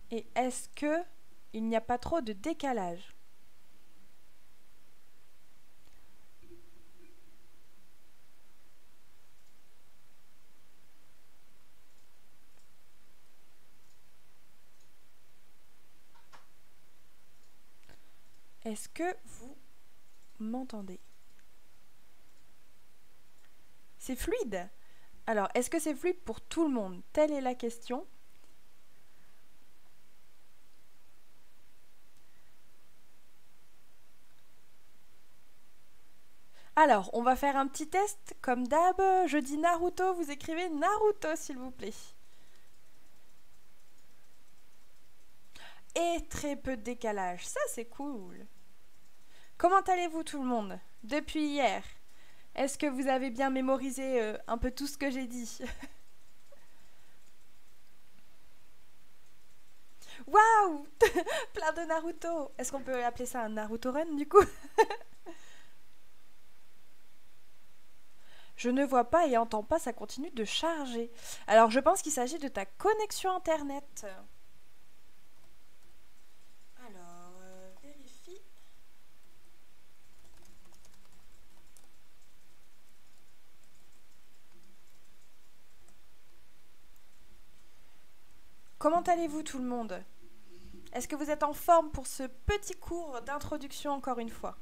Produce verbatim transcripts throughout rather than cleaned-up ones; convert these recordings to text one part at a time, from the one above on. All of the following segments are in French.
Et est-ce que il n'y a pas trop de décalage? Est-ce que vous m'entendez? C'est fluide. Alors, est-ce que c'est fluide pour tout le monde? Telle est la question. Alors, on va faire un petit test. Comme d'hab, je dis Naruto, vous écrivez Naruto, s'il vous plaît. Et très peu de décalage. Ça, c'est cool. Comment allez-vous tout le monde depuis hier? Est-ce que vous avez bien mémorisé euh, un peu tout ce que j'ai dit? Waouh! Plein de Naruto. Est-ce qu'on peut appeler ça un Naruto Run du coup? Je ne vois pas et entends pas, ça continue de charger. Alors je pense qu'il s'agit de ta connexion internet. Alors, euh, vérifie. Comment allez-vous tout le monde? Est-ce que vous êtes en forme pour ce petit cours d'introduction encore une fois?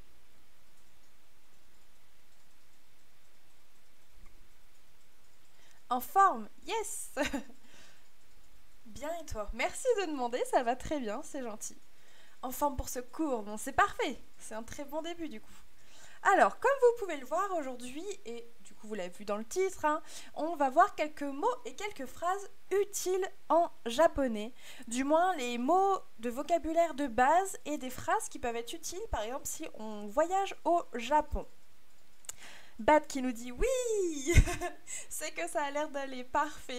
En forme? Yes! Bien et toi? Merci de demander, ça va très bien, c'est gentil. En forme pour ce cours, bon c'est parfait, c'est un très bon début du coup. Alors, comme vous pouvez le voir aujourd'hui, et du coup vous l'avez vu dans le titre, hein, on va voir quelques mots et quelques phrases utiles en japonais. Du moins les mots de vocabulaire de base et des phrases qui peuvent être utiles, par exemple si on voyage au Japon. Bat qui nous dit oui. C'est que ça a l'air d'aller parfait.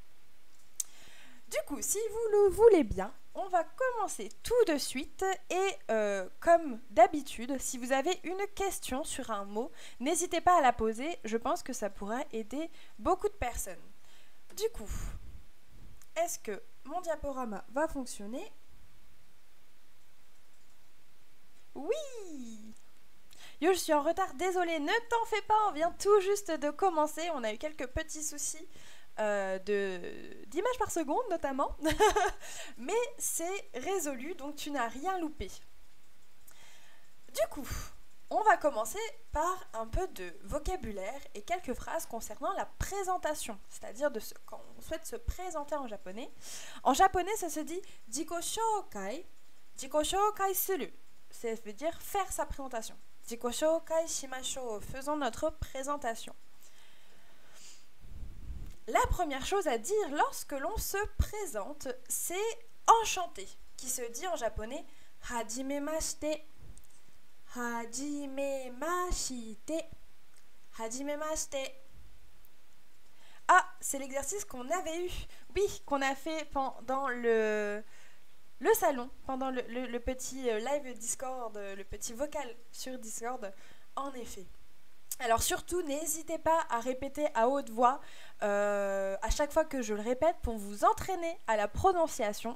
Du coup, si vous le voulez bien, on va commencer tout de suite et euh, comme d'habitude, si vous avez une question sur un mot, n'hésitez pas à la poser, je pense que ça pourra aider beaucoup de personnes. Du coup, est-ce que mon diaporama va fonctionner? Oui! Yo, je suis en retard, désolée, ne t'en fais pas, on vient tout juste de commencer, on a eu quelques petits soucis euh, de, d'images par seconde notamment, mais c'est résolu, donc tu n'as rien loupé. Du coup, on va commencer par un peu de vocabulaire et quelques phrases concernant la présentation, c'est-à-dire de ce, quand on souhaite se présenter en japonais. En japonais, ça se dit jiko shoukai, jiko shoukai suru, ça veut dire faire sa présentation. Jiko shoukai shimashou, faisons notre présentation. La première chose à dire lorsque l'on se présente, c'est enchanté, qui se dit en japonais hajimemashite. Hajimemashite. Hajimemashite. Ah, c'est l'exercice qu'on avait eu. Oui, qu'on a fait pendant le, le salon, pendant le, le, le petit live Discord, le petit vocal sur Discord. En effet. Alors surtout, n'hésitez pas à répéter à haute voix euh, à chaque fois que je le répète pour vous entraîner à la prononciation.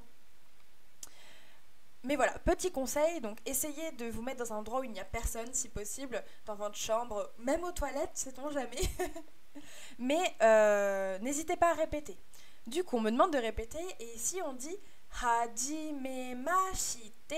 Mais voilà, petit conseil, donc essayez de vous mettre dans un endroit où il n'y a personne, si possible, dans votre chambre, même aux toilettes, sait-on jamais. Mais euh, n'hésitez pas à répéter. Du coup, on me demande de répéter, et ici on dit hajimemashite.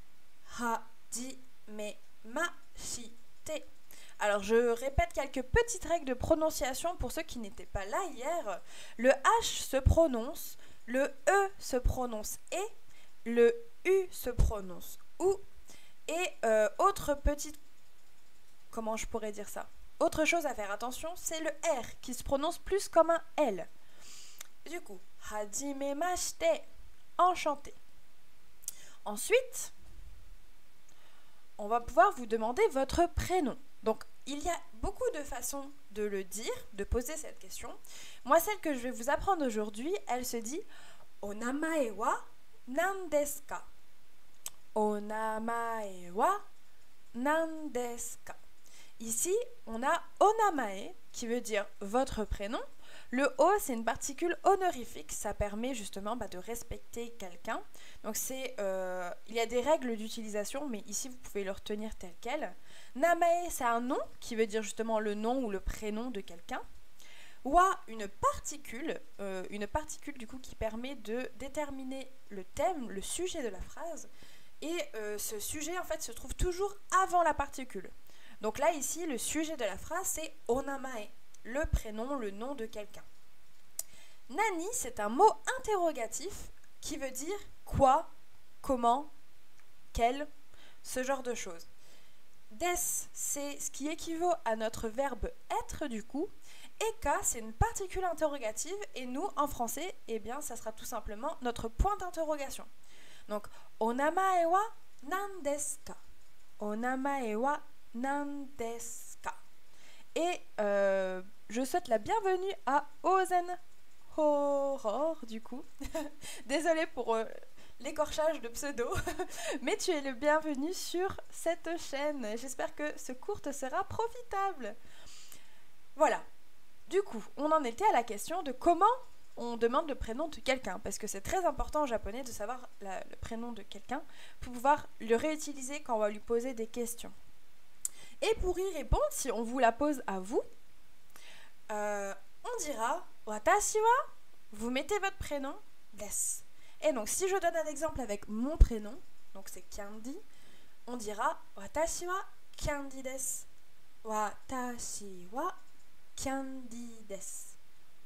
Hajimemashite. Alors je répète quelques petites règles de prononciation pour ceux qui n'étaient pas là hier. Le H se prononce, le E se prononce et, le U se prononce ou. Et euh, autre petite... Comment je pourrais dire ça? Autre chose à faire attention, c'est le R qui se prononce plus comme un L. Du coup, hajimemashite, enchanté. Ensuite, on va pouvoir vous demander votre prénom. Donc, il y a beaucoup de façons de le dire, de poser cette question. Moi, celle que je vais vous apprendre aujourd'hui, elle se dit onamae wa nan desu ka? Onamae wa nan desu ka? Ici, on a onamae qui veut dire votre prénom. Le o, c'est une particule honorifique, ça permet justement bah, de respecter quelqu'un. Donc c'est, euh, il y a des règles d'utilisation, mais ici vous pouvez le retenir tel quel. Namae, c'est un nom qui veut dire justement le nom ou le prénom de quelqu'un. Wa, une particule, euh, une particule du coup qui permet de déterminer le thème, le sujet de la phrase. Et euh, ce sujet en fait se trouve toujours avant la particule. Donc là ici, le sujet de la phrase c'est onamae, le prénom, le nom de quelqu'un. Nani, c'est un mot interrogatif qui veut dire quoi, comment, quel, ce genre de choses. Des, c'est ce qui équivaut à notre verbe être du coup. Et ka, c'est une particule interrogative et nous, en français, eh bien, ça sera tout simplement notre point d'interrogation. Donc, onamae wa nan desu ka? Onamae wa nan desu ka? Et euh, je souhaite la bienvenue à Ozen Horror, du coup. Désolée pour euh, l'écorchage de pseudo, mais tu es le bienvenu sur cette chaîne. J'espère que ce cours te sera profitable. Voilà. Du coup, on en était à la question de comment on demande le prénom de quelqu'un, parce que c'est très important en japonais de savoir la, le prénom de quelqu'un pour pouvoir le réutiliser quand on va lui poser des questions. Et pour y répondre, si on vous la pose à vous, euh, on dira watashi wa, vous mettez votre prénom, desu. Et donc si je donne un exemple avec mon prénom, donc c'est Kyandi, on dira watashi wa Kyandi desu. Watashi wa Kyandi desu.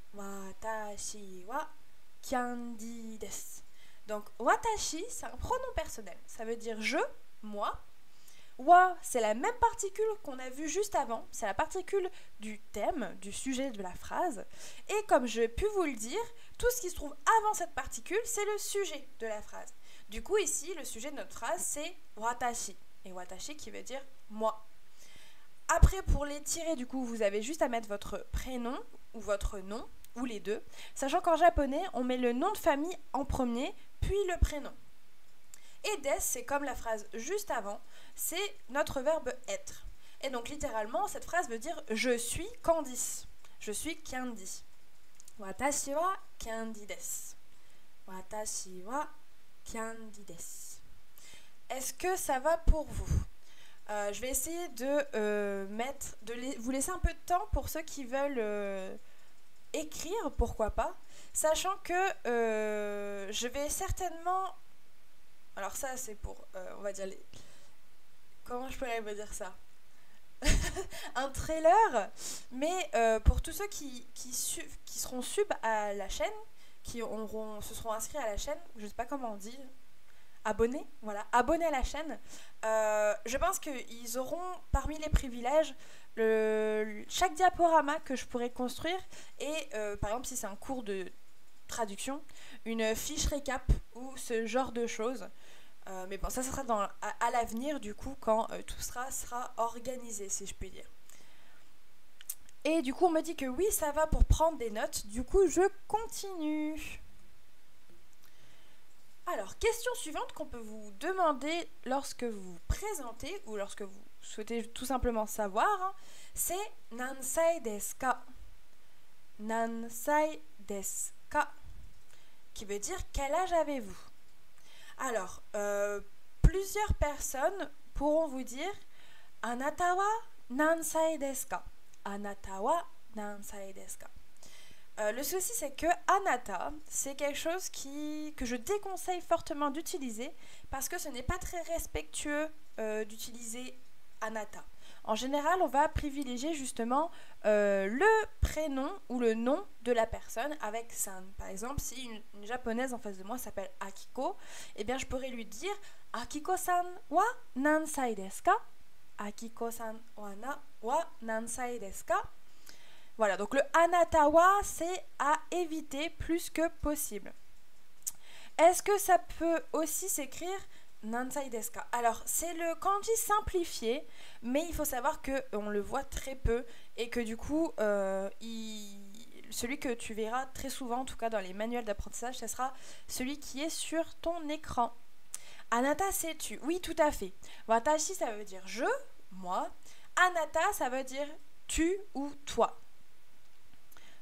Watashi wa Kyandi desu. Donc watashi, c'est un pronom personnel. Ça veut dire je, moi. Wa, c'est la même particule qu'on a vue juste avant. C'est la particule du thème, du sujet de la phrase. Et comme je pu vous le dire, tout ce qui se trouve avant cette particule, c'est le sujet de la phrase. Du coup, ici, le sujet de notre phrase, c'est watashi. Et watashi qui veut dire moi. Après, pour les tirer, du coup, vous avez juste à mettre votre prénom ou votre nom, ou les deux. Sachant qu'en japonais, on met le nom de famille en premier, puis le prénom. Et des, c'est comme la phrase juste avant, c'est notre verbe être. Et donc, littéralement, cette phrase veut dire « je suis Candice ». Je suis Kyandi. Watashi wa Kyandi desu. Watashi wa Kyandi desu. Est-ce que ça va pour vous ? Euh, je vais essayer de, euh, mettre, de les, vous laisser un peu de temps pour ceux qui veulent euh, écrire, pourquoi pas, sachant que euh, je vais certainement... Alors ça, c'est pour, euh, on va dire, les... comment je pourrais vous dire ça un trailer, mais euh, pour tous ceux qui, qui, su, qui seront sub à la chaîne, qui auront, se seront inscrits à la chaîne, je ne sais pas comment on dit... abonnés, voilà, abonnés à la chaîne, euh, je pense qu'ils auront parmi les privilèges le, chaque diaporama que je pourrais construire et euh, par exemple si c'est un cours de traduction, une fiche récap ou ce genre de choses. Euh, mais bon, ça, ça sera dans, à, à l'avenir du coup quand euh, tout sera, sera organisé, si je puis dire. Et du coup on me dit que oui, ça va pour prendre des notes, du coup je continue. Alors, question suivante qu'on peut vous demander lorsque vous vous présentez ou lorsque vous souhaitez tout simplement savoir, hein, c'est Nansai desu ka? Nansai desu ka? Qui veut dire quel âge avez-vous? Alors, euh, plusieurs personnes pourront vous dire Anata wa nansai desu ka? Anata wa nansai desu ka? Euh, le souci, c'est que anata, c'est quelque chose qui, que je déconseille fortement d'utiliser parce que ce n'est pas très respectueux euh, d'utiliser anata. En général, on va privilégier justement euh, le prénom ou le nom de la personne avec san. Par exemple, si une, une japonaise en face de moi s'appelle Akiko, eh bien je pourrais lui dire Akiko-san wa nansai desu ka? Akiko-san wa, na, wa nansai desu ka? Voilà, donc le anatawa, c'est à éviter plus que possible. Est-ce que ça peut aussi s'écrire nansai desu ka? Alors, c'est le kanji simplifié, mais il faut savoir qu'on le voit très peu et que du coup, euh, il... celui que tu verras très souvent, en tout cas dans les manuels d'apprentissage, ce sera celui qui est sur ton écran. Anata, c'est tu. Oui, tout à fait. Watashi, ça veut dire je, moi. Anata, ça veut dire tu ou toi.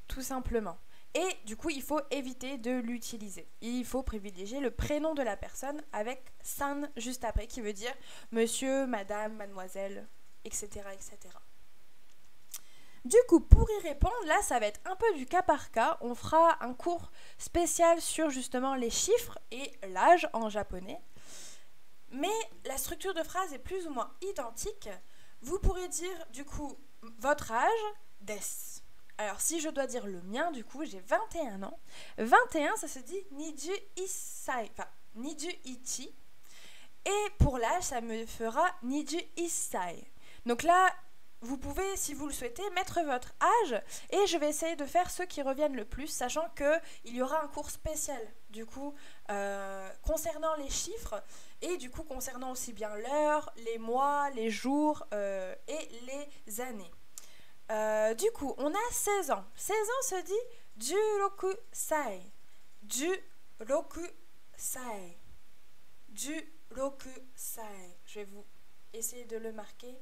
tout simplement. Et du coup, il faut éviter de l'utiliser. Il faut privilégier le prénom de la personne avec san juste après, qui veut dire monsieur, madame, mademoiselle, et cetera, et cetera. Du coup, pour y répondre, là, ça va être un peu du cas par cas. On fera un cours spécial sur justement les chiffres et l'âge en japonais. Mais la structure de phrase est plus ou moins identique. Vous pourrez dire, du coup, votre âge, des. Alors, si je dois dire le mien, du coup, j'ai vingt et un ans. vingt et un, ça se dit niju issai, enfin, niju ichi. Et pour l'âge, ça me fera niju issai. Donc là, vous pouvez, si vous le souhaitez, mettre votre âge. Et je vais essayer de faire ceux qui reviennent le plus, sachant qu'il y aura un cours spécial, du coup, euh, concernant les chiffres. Et du coup, concernant aussi bien l'heure, les mois, les jours euh, et les années. Euh, du coup, on a seize ans. seize ans se dit juroku sai. Juroku sai. Juroku sai. Je vais vous essayer de le marquer.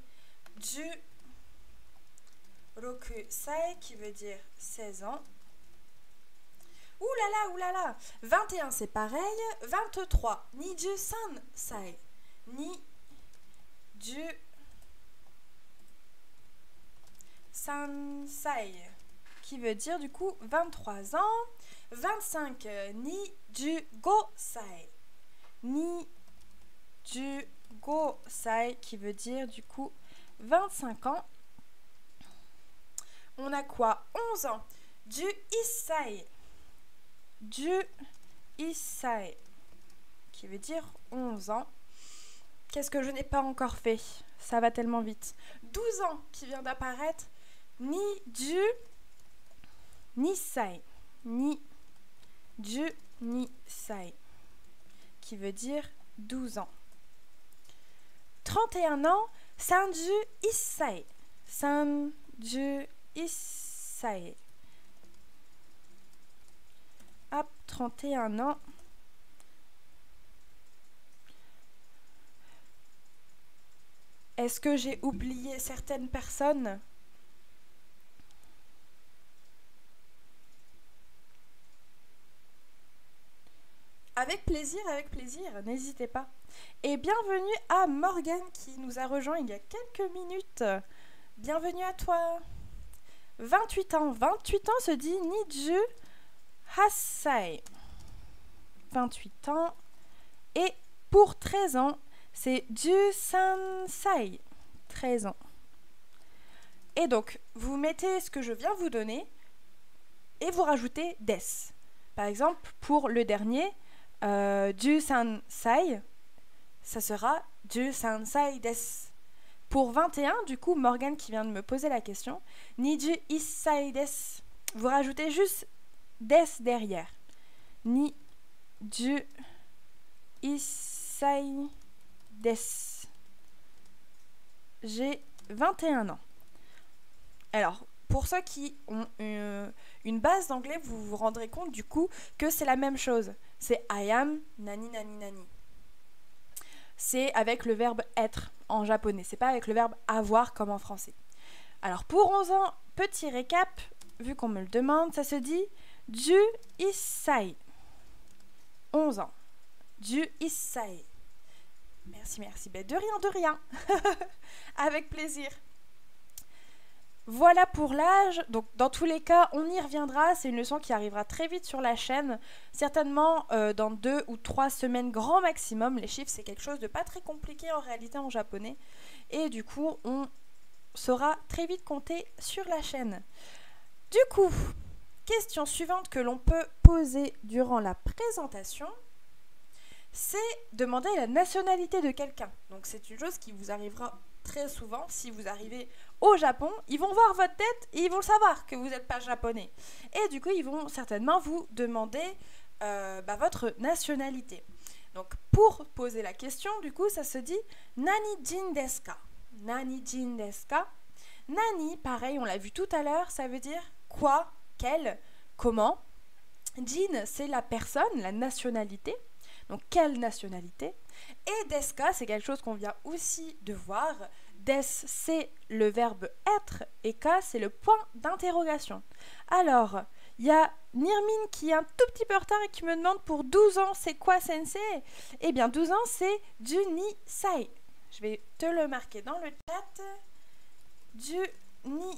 Juroku sai qui veut dire seize ans. Ouh là là, ouh là là. vingt et un c'est pareil. vingt-trois. Niju-san sai. Ni-ju Sansai, qui veut dire du coup vingt-trois ans. vingt-cinq, ni du go sai. Ni du go sai, qui veut dire du coup vingt-cinq ans. On a quoi? onze ans. Du issai. Du issai, qui veut dire onze ans. Qu'est-ce que je n'ai pas encore fait? Ça va tellement vite. douze ans qui vient d'apparaître. Ni du ni sai. Ni du ni sai, qui veut dire douze ans. trente et un ans. Sanju issai. Sanju issai. Hop, trente et un ans. Est-ce que j'ai oublié certaines personnes? Avec plaisir, avec plaisir, n'hésitez pas. Et bienvenue à Morgane qui nous a rejoint il y a quelques minutes. Bienvenue à toi. vingt-huit ans. vingt-huit ans se dit Niju Hassai. vingt-huit ans. Et pour treize ans, c'est Jusansai. treize ans. Et donc, vous mettez ce que je viens vous donner et vous rajoutez des. Par exemple, pour le dernier, euh, Jusansai, ça sera Jusansai des. Pour vingt et un, du coup, Morgane qui vient de me poser la question, Niju Issai des. Vous rajoutez juste des derrière. Niju Issai des. J'ai vingt et un ans. Alors, pour ceux qui ont une, une base d'anglais, vous vous rendrez compte du coup que c'est la même chose. C'est I am nani nani nani. C'est avec le verbe être en japonais. C'est pas avec le verbe avoir comme en français. Alors pour onze ans, petit récap, vu qu'on me le demande, ça se dit Ju issai. onze ans. Ju issai. Merci, merci. Ben, de rien, de rien. Avec plaisir. Voilà pour l'âge. Donc, dans tous les cas, on y reviendra. C'est une leçon qui arrivera très vite sur la chaîne. Certainement euh, dans deux ou trois semaines grand maximum. Les chiffres, c'est quelque chose de pas très compliqué en réalité en japonais. Et du coup, on saura très vite compter sur la chaîne. Du coup, question suivante que l'on peut poser durant la présentation, c'est demander la nationalité de quelqu'un. Donc, c'est une chose qui vous arrivera très souvent. Si vous arrivez au Japon, ils vont voir votre tête et ils vont savoir que vous n'êtes pas japonais. Et du coup, ils vont certainement vous demander euh, bah, votre nationalité. Donc, pour poser la question, du coup, ça se dit Nani jin desu ka? Nani jin desu ka? Nani, pareil, on l'a vu tout à l'heure, ça veut dire quoi, quel, comment. Jin, c'est la personne, la nationalité. Donc, quelle nationalité? Et desu ka, c'est quelque chose qu'on vient aussi de voir. Des, c'est le verbe être et ka, c'est le point d'interrogation. Alors, il y a Nirmine qui est un tout petit peu en retard et qui me demande pour douze ans, c'est quoi sensei? Eh bien, douze ans, c'est du ni sai. Je vais te le marquer dans le chat. Du ni.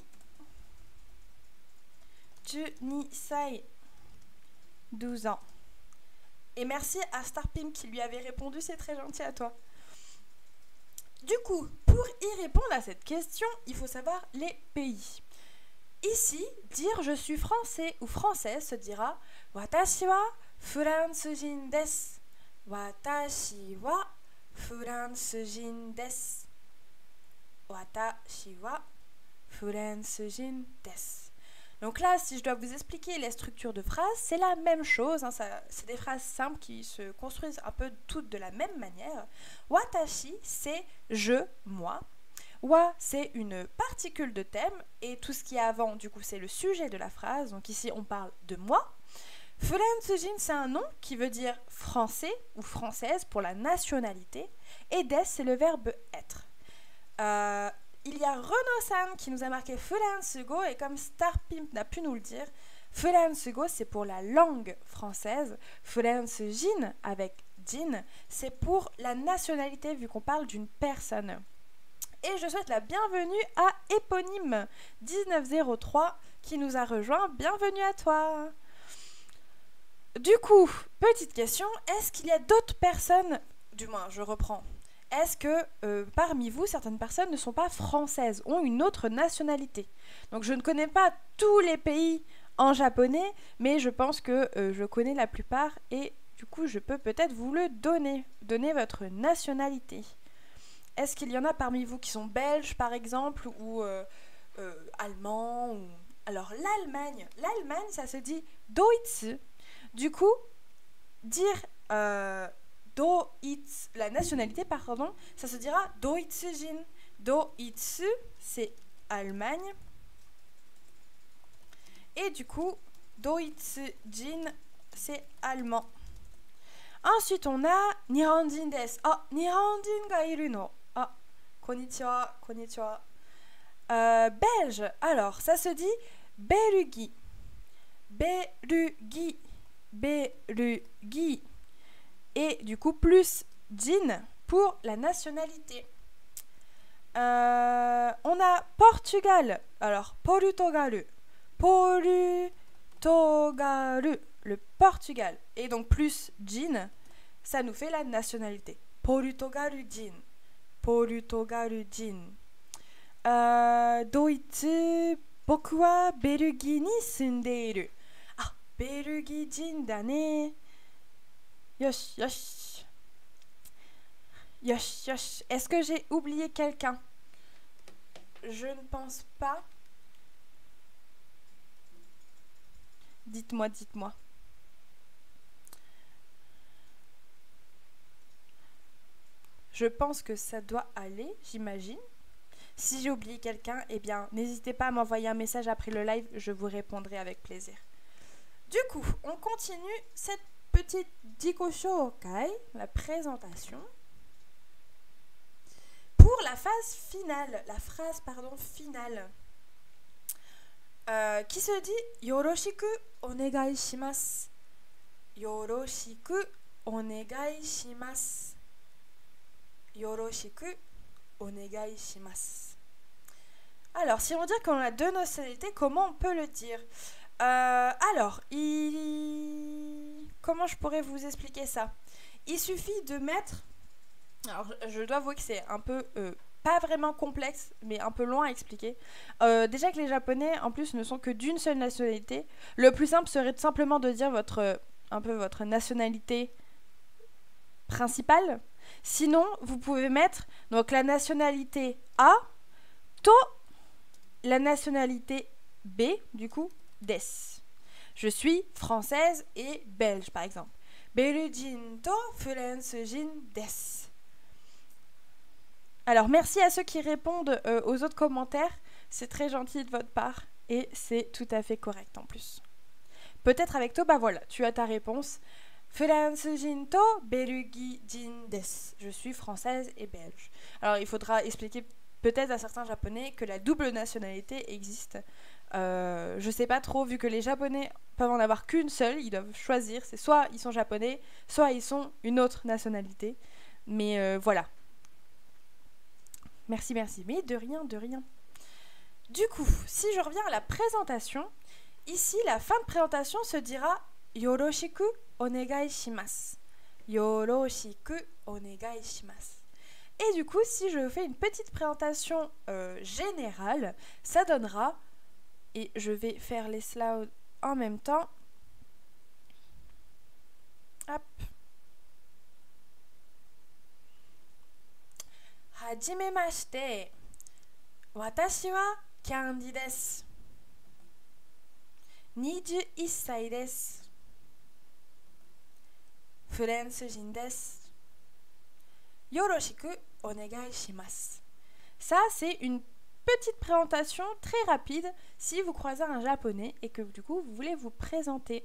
Du ni sai. douze ans. Et merci à Starpim qui lui avait répondu, c'est très gentil à toi. Du coup, pour y répondre à cette question, il faut savoir les pays. Ici, dire je suis français ou française se dira Watashi wa furansujin desu. Watashi wa furansujin desu. Watashi wa furansujin desu. Donc là, si je dois vous expliquer les structures de phrases, c'est la même chose. Hein, c'est des phrases simples qui se construisent un peu toutes de la même manière. Watashi, c'est je, moi. Wa, c'est une particule de thème. Et tout ce qui est avant, du coup, c'est le sujet de la phrase. Donc ici, on parle de moi. Furansujin, c'est un nom qui veut dire français ou française pour la nationalité. Et des, c'est le verbe être. Euh... Il y a Renaud-san qui nous a marqué Furansugo et comme Starpimp n'a pu nous le dire, Furansugo c'est pour la langue française, Furansujin avec Jin c'est pour la nationalité vu qu'on parle d'une personne. Et je souhaite la bienvenue à Éponyme dix-neuf zéro trois qui nous a rejoint. Bienvenue à toi. Du coup, petite question, est-ce qu'il y a d'autres personnes, du moins je reprends, est-ce que euh, parmi vous, certaines personnes ne sont pas françaises, ont une autre nationalité? Donc je ne connais pas tous les pays en japonais, mais je pense que euh, je connais la plupart et du coup je peux peut-être vous le donner, donner votre nationalité. Est-ce qu'il y en a parmi vous qui sont belges par exemple, ou euh, euh, allemands ou... Alors l'Allemagne, l'Allemagne ça se dit Deutsche. Du coup, dire... Euh, Deutsch, la nationalité, pardon, ça se dira Deutschin. Deutsch, c'est Allemagne. Et du coup, Deutschin, c'est allemand. Ensuite, on a Nihonjin desu. Ah, Nihonjin ga iru no. Ah, konnichiwa, konnichiwa. Euh, belge, alors, ça se dit Belugi. Belugi. Belugi. Et du coup, plus Jin pour la nationalité. Euh, on a Portugal. Alors, Portugal. Portugal. Le Portugal. Et donc, plus Jin, ça nous fait la nationalité. Portugal Jin. Portugal Jin. Euh, Deutsch. Boku wa Belugi ni sundeiru. Ah, Belugi Jin da ne. Yosh, yosh. Yosh, yosh. Est-ce que j'ai oublié quelqu'un? Je ne pense pas. Dites-moi, dites-moi. Je pense que ça doit aller, j'imagine. Si j'ai oublié quelqu'un, eh bien, n'hésitez pas à m'envoyer un message après le live, je vous répondrai avec plaisir. Du coup, on continue cette petite Jikoshokai, la présentation. Pour la phase finale, la phrase pardon finale, euh, qui se dit Yoroshiku onegai shimasu. Yoroshiku onegai shimasu. Yoroshiku onegai shimasu. Alors, si on dit qu'on a deux nationalités, comment on peut le dire? Euh, alors, il... comment je pourrais vous expliquer ça? Il suffit de mettre... Alors, je dois avouer que c'est un peu... Euh, pas vraiment complexe, mais un peu loin à expliquer. Euh, déjà que les Japonais, en plus, ne sont que d'une seule nationalité. Le plus simple serait tout simplement de dire votre, un peu votre nationalité principale. Sinon, vous pouvez mettre donc la nationalité A, to la nationalité B, du coup, des. Je suis française et belge, par exemple. Belujin to furansujin des. Alors, merci à ceux qui répondent euh, aux autres commentaires. C'est très gentil de votre part et c'est tout à fait correct en plus. Peut-être avec toi, bah voilà, tu as ta réponse. Furansujin to belugijin des. Je suis française et belge. Alors, il faudra expliquer peut-être à certains japonais que la double nationalité existe. Euh, je sais pas trop, vu que les japonais peuvent en avoir qu'une seule, ils doivent choisir, c'est soit ils sont japonais, soit ils sont une autre nationalité. Mais euh, voilà. Merci, merci. Mais de rien, de rien. Du coup, si je reviens à la présentation, ici, la fin de présentation se dira Yoroshiku onegai shimasu. Yoroshiku onegai shimasu. Et du coup, si je fais une petite présentation euh, générale, ça donnera, et je vais faire les slides en même temps. Hop. Hajimemashite. Watashi wa Candy desu. vingt-et-un歳です。フランス人です。よろしくお願いします。Ça, c'est une petite présentation très rapide si vous croisez un japonais et que du coup, vous voulez vous présenter.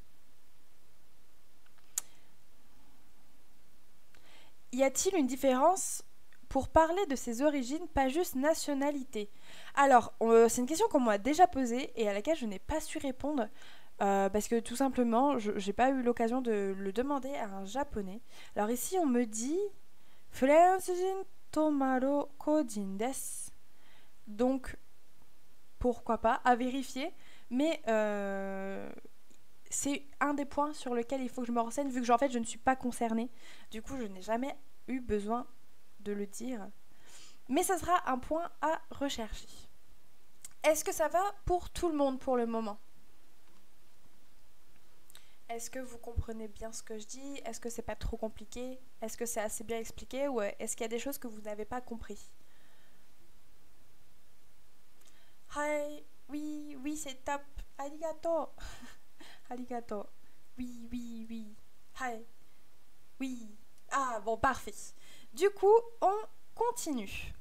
Y a-t-il une différence pour parler de ses origines, pas juste nationalité? Alors, euh, c'est une question qu'on m'a déjà posée et à laquelle je n'ai pas su répondre euh, parce que tout simplement, je n'ai pas eu l'occasion de le demander à un japonais. Alors ici, on me dit « Furansujin to Marokojin desu ». Donc, pourquoi pas, à vérifier. Mais euh, c'est un des points sur lequel il faut que je me renseigne, vu que en fait, je ne suis pas concernée. Du coup, je n'ai jamais eu besoin de le dire. Mais ça sera un point à rechercher. Est-ce que ça va pour tout le monde pour le moment? Est-ce que vous comprenez bien ce que je dis? Est-ce que c'est pas trop compliqué? Est-ce que c'est assez bien expliqué? Ou est-ce qu'il y a des choses que vous n'avez pas compris? Hi, oui, oui, c'est top. Arigato. Arigato. Oui, oui, oui. Hi. Oui. Ah, bon, parfait. Du coup, on continue.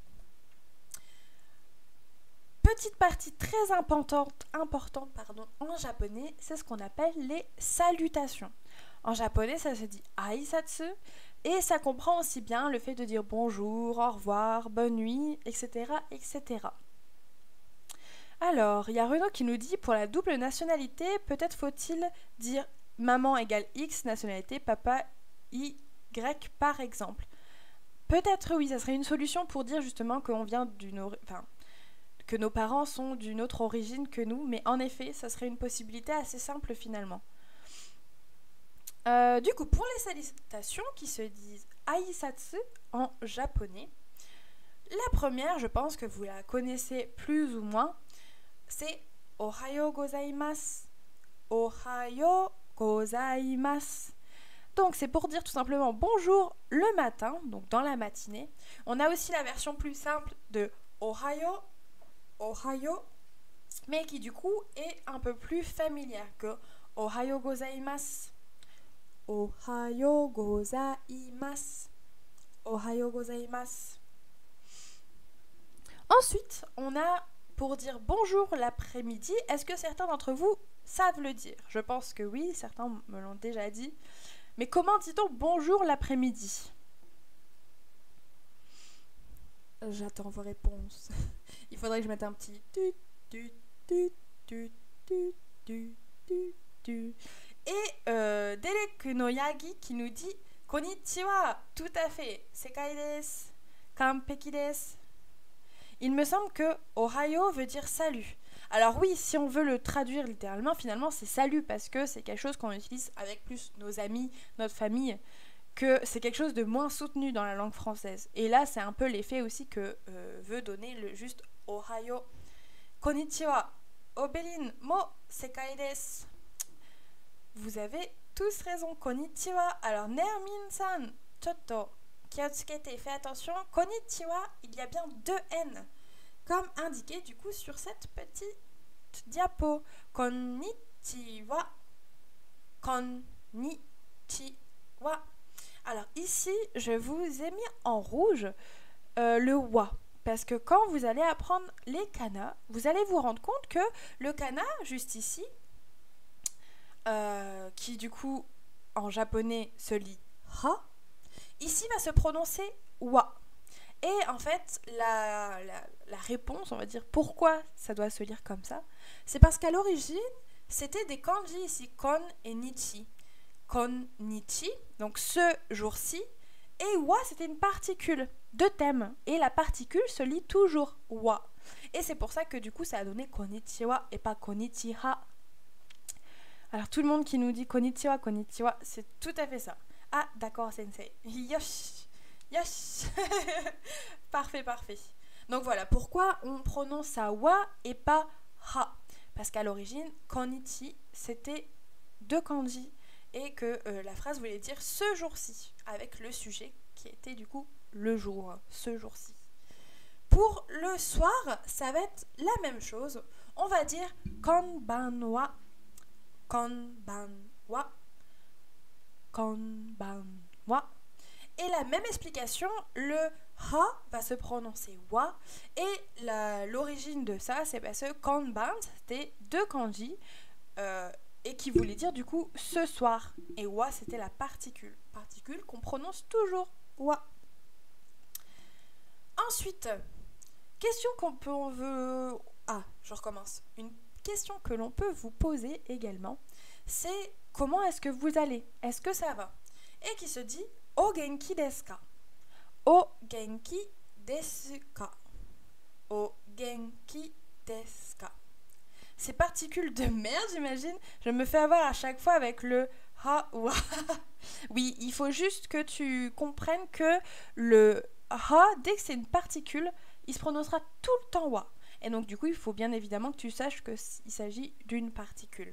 Petite partie très importante, importante pardon, en japonais, c'est ce qu'on appelle les salutations. En japonais, ça se dit aisatsu et ça comprend aussi bien le fait de dire bonjour, au revoir, bonne nuit, et cetera, et cetera. Alors, il y a Renaud qui nous dit pour la double nationalité, peut-être faut-il dire maman égale X nationalité, papa Y par exemple. Peut-être oui, ça serait une solution pour dire justement qu'on vient d'une, enfin, que nos parents sont d'une autre origine que nous, mais en effet, ça serait une possibilité assez simple finalement. Euh, du coup, pour les salutations qui se disent aisatsu en japonais, la première, je pense que vous la connaissez plus ou moins, c'est Ohayo gozaimasu. Ohayo gozaimasu. Donc c'est pour dire tout simplement bonjour le matin, donc dans la matinée. On a aussi la version plus simple de Ohayo, Ohayo, mais qui du coup est un peu plus familière que Ohayo gozaimasu. Ohayo gozaimasu. Ohayo gozaimasu. Ensuite, on a pour dire bonjour l'après-midi. Est-ce que certains d'entre vous savent le dire? Je pense que oui, certains me l'ont déjà dit. Mais comment dit-on bonjour l'après-midi? J'attends vos réponses. Il faudrait que je mette un petit tu tu tu tu tu tu tu tu. Et euh, Derek Noyagi qui nous dit konnichiwa, tout à fait, sekai desu, kanpeki desu. Il me semble que Ohayo veut dire salut. Alors oui, si on veut le traduire littéralement, finalement c'est salut parce que c'est quelque chose qu'on utilise avec plus nos amis, notre famille, que c'est quelque chose de moins soutenu dans la langue française. Et là, c'est un peu l'effet aussi que euh, veut donner le juste Ohayo. Konnichiwa, oberin mo sekai desu. Vous avez tous raison, konnichiwa. Alors Nermin-san, chotto, kiyotsukete, fais attention, konnichiwa, il y a bien deux N. Comme indiqué du coup sur cette petite diapo. Konnichiwa. Konnichiwa. Alors ici, je vous ai mis en rouge euh, le wa. Parce que quand vous allez apprendre les kanas, vous allez vous rendre compte que le kana, juste ici, euh, qui du coup en japonais se lit ha, ici va se prononcer wa. Et en fait, la, la, la réponse, on va dire pourquoi ça doit se lire comme ça, c'est parce qu'à l'origine, c'était des kanji ici, kon et nichi. Kon, nichi, donc ce jour-ci, et wa, c'était une particule de thème, et la particule se lit toujours wa. Et c'est pour ça que du coup, ça a donné konnichiwa et pas konnichiha. Alors tout le monde qui nous dit konnichiwa, konnichiwa, c'est tout à fait ça. Ah, d'accord, sensei. Yosh, yosh. Parfait, parfait. Donc voilà, pourquoi on prononce ça wa et pas ha? Parce qu'à l'origine, konnichi, c'était deux kanji et que euh, la phrase voulait dire ce jour-ci, avec le sujet qui était du coup le jour, ce jour-ci. Pour le soir, ça va être la même chose. On va dire konbanwa, konbanwa, konbanwa. Et la même explication, le ha va se prononcer wa. Et la, l'origine de ça, c'est parce que kanban, c'était deux kanji euh, et qui voulait dire du coup ce soir. Et wa, c'était la particule. Particule qu'on prononce toujours wa. Ensuite, question qu'on peut, on veut... Ah, je recommence. Une question que l'on peut vous poser également, c'est comment est-ce que vous allez? Est-ce que ça va? Et qui se dit O genki desu ka? O genki desu ka? O genki desu ka? Ces particules de merde, j'imagine, je me fais avoir à chaque fois avec le ha ou ha. Oui, il faut juste que tu comprennes que le ha, dès que c'est une particule, il se prononcera tout le temps wa. Et donc du coup, il faut bien évidemment que tu saches qu'il s'agit d'une particule.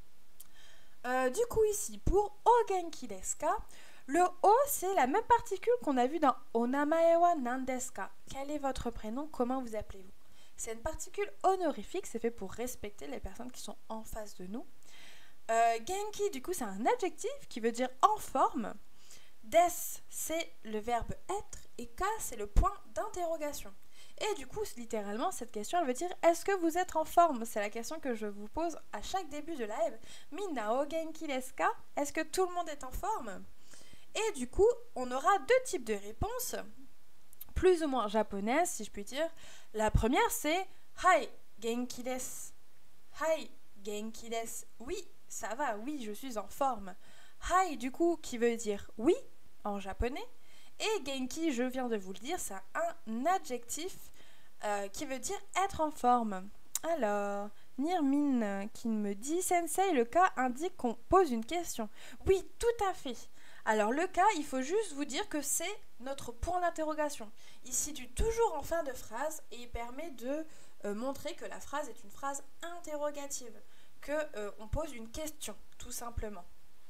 Euh, du coup ici, pour O genki desu ka, le O, c'est la même particule qu'on a vue dans Onamae wa nan desu ka? Quel est votre prénom? Comment vous appelez-vous? C'est une particule honorifique, c'est fait pour respecter les personnes qui sont en face de nous. Euh, genki, du coup, c'est un adjectif qui veut dire en forme. Des, c'est le verbe être. Et ka, c'est le point d'interrogation. Et du coup, littéralement, cette question, elle veut dire est-ce que vous êtes en forme? C'est la question que je vous pose à chaque début de live. Minna o genki desu ka? Est-ce que tout le monde est en forme? Et du coup, on aura deux types de réponses, plus ou moins japonaises, si je puis dire. La première, c'est Hai, genki desu. Hai, genki desu. Oui, ça va, oui, je suis en forme. Hai, du coup, qui veut dire oui, en japonais. Et genki, je viens de vous le dire, c'est un adjectif euh, qui veut dire être en forme. Alors, Nirmin qui me dit Sensei, le cas indique qu'on pose une question. Oui, tout à fait. Alors, le cas, il faut juste vous dire que c'est notre point d'interrogation. Il se situe toujours en fin de phrase et il permet de euh, montrer que la phrase est une phrase interrogative, qu'on euh, pose une question, tout simplement.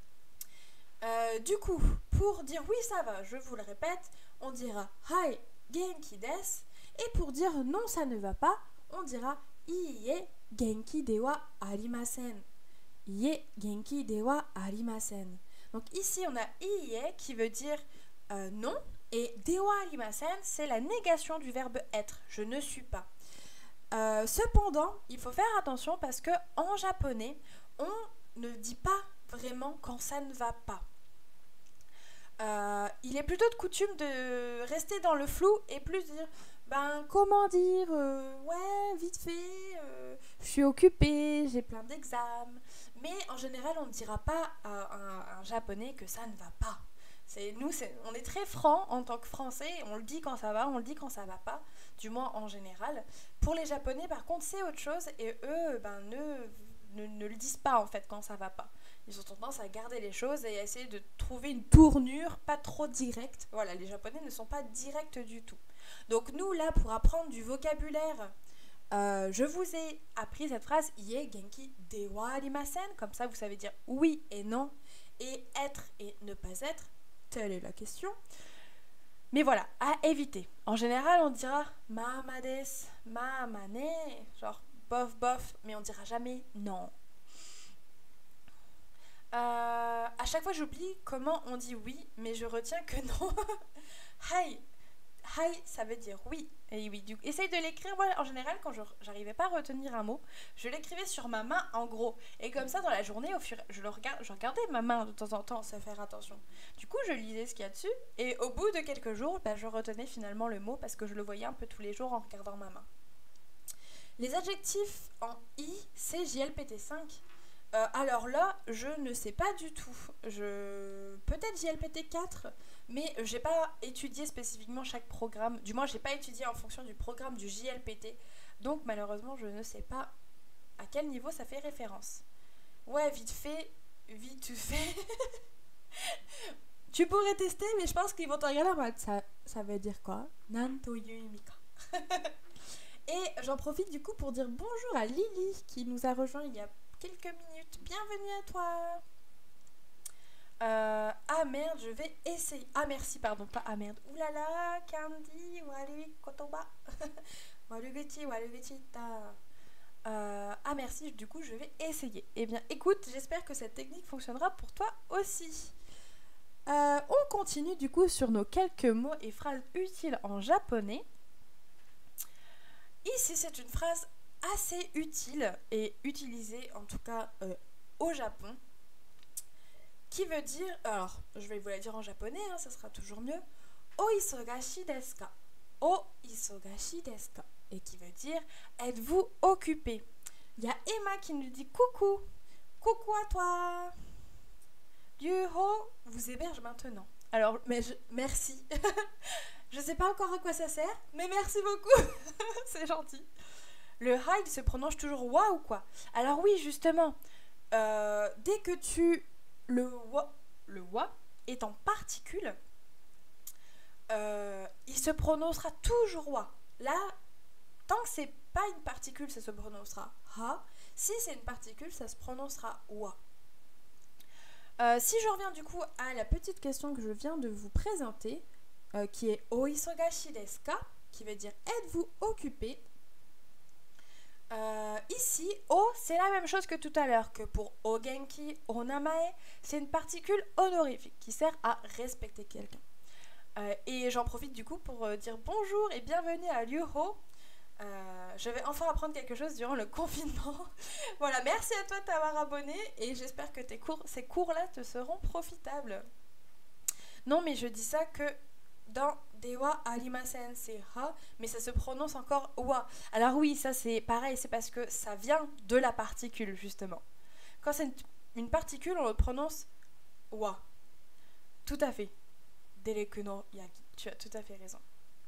Euh, du coup, pour dire oui ça va, je vous le répète, on dira Hai genki desu. Et pour dire non ça ne va pas, on dira Iie genki de wa arimasen. Iie genki de wa arimasen. Donc ici on a Iie qui veut dire euh, non, et de wa arimasen c'est la négation du verbe être, je ne suis pas. Euh, cependant, il faut faire attention parce que en japonais, on ne dit pas vraiment quand ça ne va pas. Euh, il est plutôt de coutume de rester dans le flou et plus dire ben comment dire euh, ouais vite fait euh, je suis occupée, j'ai plein d'examens, mais en général on ne dira pas à un, à un japonais que ça ne va pas. C'est, nous c'est, on est très franc en tant que français, on le dit quand ça va, on le dit quand ça va pas, du moins en général. Pour les japonais par contre c'est autre chose et eux ben ne, ne, ne le disent pas en fait quand ça va pas. Ils ont tendance à garder les choses et à essayer de trouver une tournure pas trop directe. Voilà, les japonais ne sont pas directs du tout. Donc nous là pour apprendre du vocabulaire, euh, je vous ai appris cette phrase Iie genki de wa arimasen, comme ça vous savez dire oui et non, et être et ne pas être, telle est la question. Mais voilà, à éviter. En général on dira mama desu, mama ne, genre bof bof, mais on dira jamais non. Euh, à chaque fois j'oublie comment on dit oui, mais je retiens que non. Hai, Hai, ça veut dire oui. Et oui, du coup, essaye de l'écrire. Moi, en général, quand je j'arrivais pas à retenir un mot, je l'écrivais sur ma main en gros. Et comme ça, dans la journée, au fur, je, le regarde, je regardais ma main de temps en temps sans faire attention. Du coup, je lisais ce qu'il y a dessus. Et au bout de quelques jours, bah, je retenais finalement le mot parce que je le voyais un peu tous les jours en regardant ma main. Les adjectifs en I, c'est J L P T cinq. Euh, alors là, je ne sais pas du tout. Je... Peut-être J L P T quatre, mais j'ai pas étudié spécifiquement chaque programme. Du moins, j'ai pas étudié en fonction du programme du J L P T. Donc malheureusement, je ne sais pas à quel niveau ça fait référence. Ouais, vite fait, vite fait. Tu pourrais tester, mais je pense qu'ils vont te regarder en mode ça, ça veut dire quoi? Nanto yuimika. Et j'en profite du coup pour dire bonjour à Lily qui nous a rejoint il y a quelques minutes. Bienvenue à toi. Euh, ah merde, je vais essayer. Ah merci, pardon, pas ah merde. Oulala, Candy, Wali Kotoba. Waluguchi, Waluguchi ta. Euh, ah merci, du coup je vais essayer. Eh bien écoute, j'espère que cette technique fonctionnera pour toi aussi. Euh, on continue du coup sur nos quelques mots et phrases utiles en japonais. Ici c'est une phrase assez utile et utilisée en tout cas euh, au Japon, qui veut dire, alors je vais vous la dire en japonais, hein, ça sera toujours mieux, o isogashi desu ka, o isogashi desu ka, et qui veut dire êtes-vous occupé. Il y a Emma qui nous dit coucou, coucou à toi. Yuho vous héberge maintenant. Alors mais je, merci. Je sais pas encore à quoi ça sert, mais merci beaucoup. C'est gentil. Le ha, il se prononce toujours wa ou quoi? Alors oui, justement, euh, dès que tu... Le wa, le wa est en particule, euh, il se prononcera toujours wa. Là, tant que c'est pas une particule, ça se prononcera ha. Si c'est une particule, ça se prononcera wa. Euh, si je reviens du coup à la petite question que je viens de vous présenter, euh, qui est o isogashi desu ka, qui veut dire êtes-vous occupé. Euh, ici, o, c'est la même chose que tout à l'heure, que pour o genki, o namae, c'est une particule honorifique qui sert à respecter quelqu'un. Euh, et j'en profite du coup pour euh, dire bonjour et bienvenue à Ryuho. Euh, je vais enfin apprendre quelque chose durant le confinement. Voilà, merci à toi de t'avoir abonné et j'espère que tes cours, ces cours-là te seront profitables. Non, mais je dis ça que dans dewa arimasen, c'est ha, mais ça se prononce encore wa. Alors oui, ça c'est pareil, c'est parce que ça vient de la particule, justement. Quand c'est une, une particule, on le prononce wa. Tout à fait. Dereku no yaki. Tu as tout à fait raison.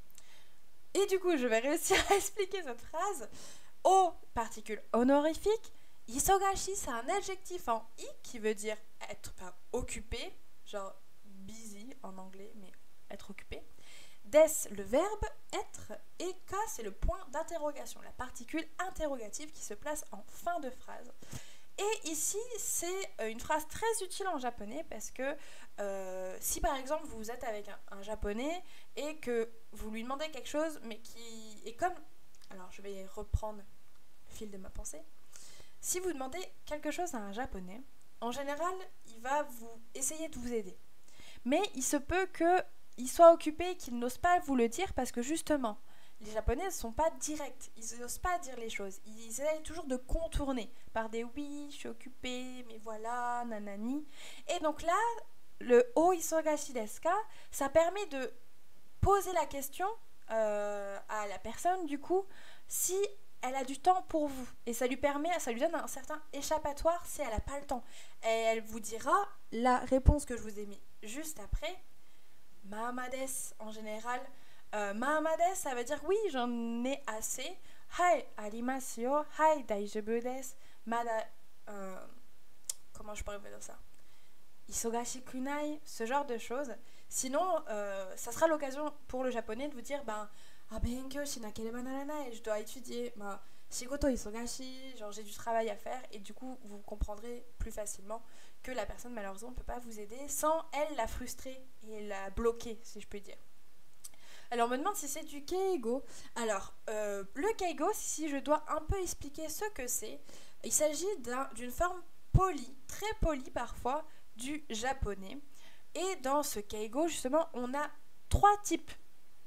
Et du coup, je vais réussir à expliquer cette phrase. O, particule honorifique. Isogashi, c'est un adjectif en i qui veut dire être, enfin, occupé, genre busy en anglais, mais être occupé. Des, le verbe être, et ka, c'est le point d'interrogation, la particule interrogative qui se place en fin de phrase. Et ici, c'est une phrase très utile en japonais parce que euh, si par exemple vous êtes avec un, un japonais et que vous lui demandez quelque chose, mais qui est comme... Alors je vais reprendre le fil de ma pensée. Si vous demandez quelque chose à un japonais, en général, il va vous essayer de vous aider. Mais il se peut qu'il soit occupé et qu'il n'ose pas vous le dire parce que justement, les japonais ne sont pas directs, ils n'osent pas dire les choses. Ils essayent toujours de contourner par des oui, je suis occupé, mais voilà, nanani. Et donc là, le o isogashi desu ka, ça permet de poser la question euh, à la personne, du coup, si elle a du temps pour vous. Et ça lui permet, ça lui donne un certain échappatoire si elle n'a pas le temps. Et elle vous dira la réponse que je vous ai mis juste après. Mahamades, en général. Euh, Mahamades, ça veut dire oui, j'en ai assez. Hai, arimasu yo. Hai, daijoubu desu. Mada. Euh, comment je pourrais vous dire ça? Isogashi kunai, ce genre de choses. Sinon, euh, ça sera l'occasion pour le japonais de vous dire ben, ah, benkyo shinakereba naranai, je dois étudier. Ben, shigoto isogashi, genre j'ai du travail à faire. Et du coup, vous comprendrez plus facilement que la personne, malheureusement, ne peut pas vous aider sans elle la frustrer et la bloquer, si je peux dire. Alors, on me demande si c'est du keigo. Alors, euh, le keigo, si je dois un peu expliquer ce que c'est, il s'agit d'une forme polie, très polie parfois, du japonais. Et dans ce keigo, justement, on a trois types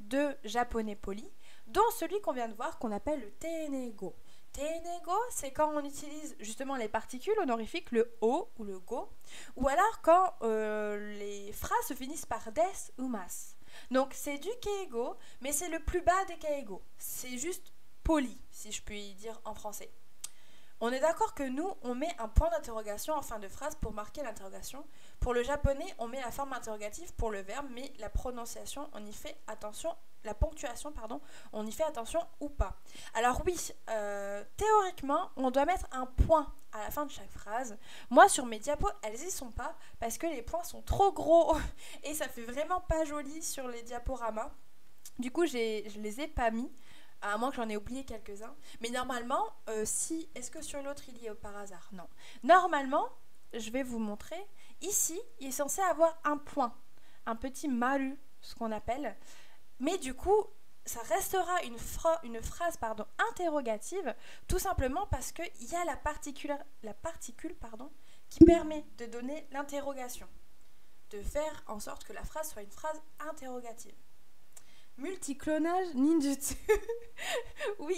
de japonais poli, dont celui qu'on vient de voir qu'on appelle le tenego. Tenego, c'est quand on utilise justement les particules honorifiques, le o ou le go, ou alors quand euh, les phrases se finissent par des ou mas. Donc c'est du keigo, mais c'est le plus bas des keigo. C'est juste poli, si je puis dire en français. On est d'accord que nous, on met un point d'interrogation en fin de phrase pour marquer l'interrogation. Pour le japonais, on met la forme interrogative pour le verbe, mais la prononciation, on y fait attention, la ponctuation, pardon, on y fait attention ou pas. Alors oui, euh, théoriquement, on doit mettre un point à la fin de chaque phrase. Moi, sur mes diapos, elles y sont pas parce que les points sont trop gros et ça fait vraiment pas joli sur les diaporamas. Du coup, j'ai, je les ai pas mis. À moins que j'en ai oublié quelques-uns. Mais normalement, euh, si... Est-ce que sur l'autre, il y est par hasard? Non. Normalement, je vais vous montrer. Ici, il est censé avoir un point. Un petit maru, ce qu'on appelle. Mais du coup, ça restera une, fra- une phrase pardon, interrogative, tout simplement parce qu'il y a la particule, la particule pardon, qui permet de donner l'interrogation. De faire en sorte que la phrase soit une phrase interrogative. Multiclonage ninjutsu. Oui.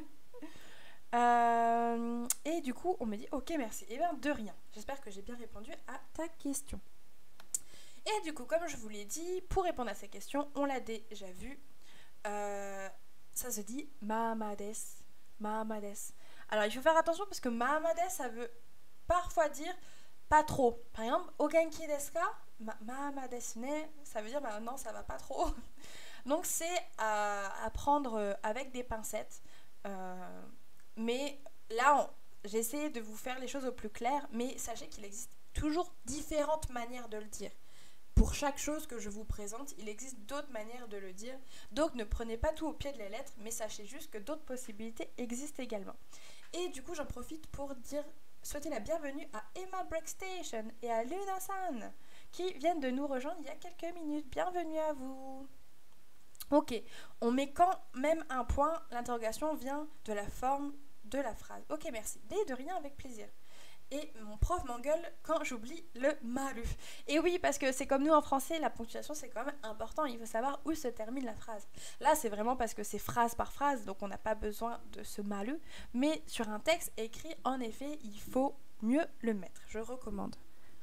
euh, et du coup, on me dit ok, merci. Et bien, de rien. J'espère que j'ai bien répondu à ta question. Et du coup, comme je vous l'ai dit, pour répondre à ces questions, on l'a déjà vu. Euh, ça se dit Mahamades. Mahamades. Alors, il faut faire attention parce que Mahamades, ça veut parfois dire pas trop. Par exemple, Ogenki desu ka? Mahamades ne. Ça veut dire bah, non, ça va pas trop. Donc c'est à, à prendre avec des pincettes. Euh, mais là, j'ai essayé de vous faire les choses au plus clair. Mais sachez qu'il existe toujours différentes manières de le dire. Pour chaque chose que je vous présente, il existe d'autres manières de le dire. Donc ne prenez pas tout au pied de la lettre, mais sachez juste que d'autres possibilités existent également. Et du coup, j'en profite pour dire, souhaiter la bienvenue à Emma Breakstation et à Luna-san, qui viennent de nous rejoindre il y a quelques minutes. Bienvenue à vous. Ok, on met quand même un point, l'interrogation vient de la forme de la phrase. Ok, merci. Mais de rien, avec plaisir. Et mon prof m'engueule quand j'oublie le maru. Et oui, parce que c'est comme nous en français, la ponctuation c'est quand même important, il faut savoir où se termine la phrase. Là, c'est vraiment parce que c'est phrase par phrase, donc on n'a pas besoin de ce maru. Mais sur un texte écrit, en effet, il faut mieux le mettre. Je recommande.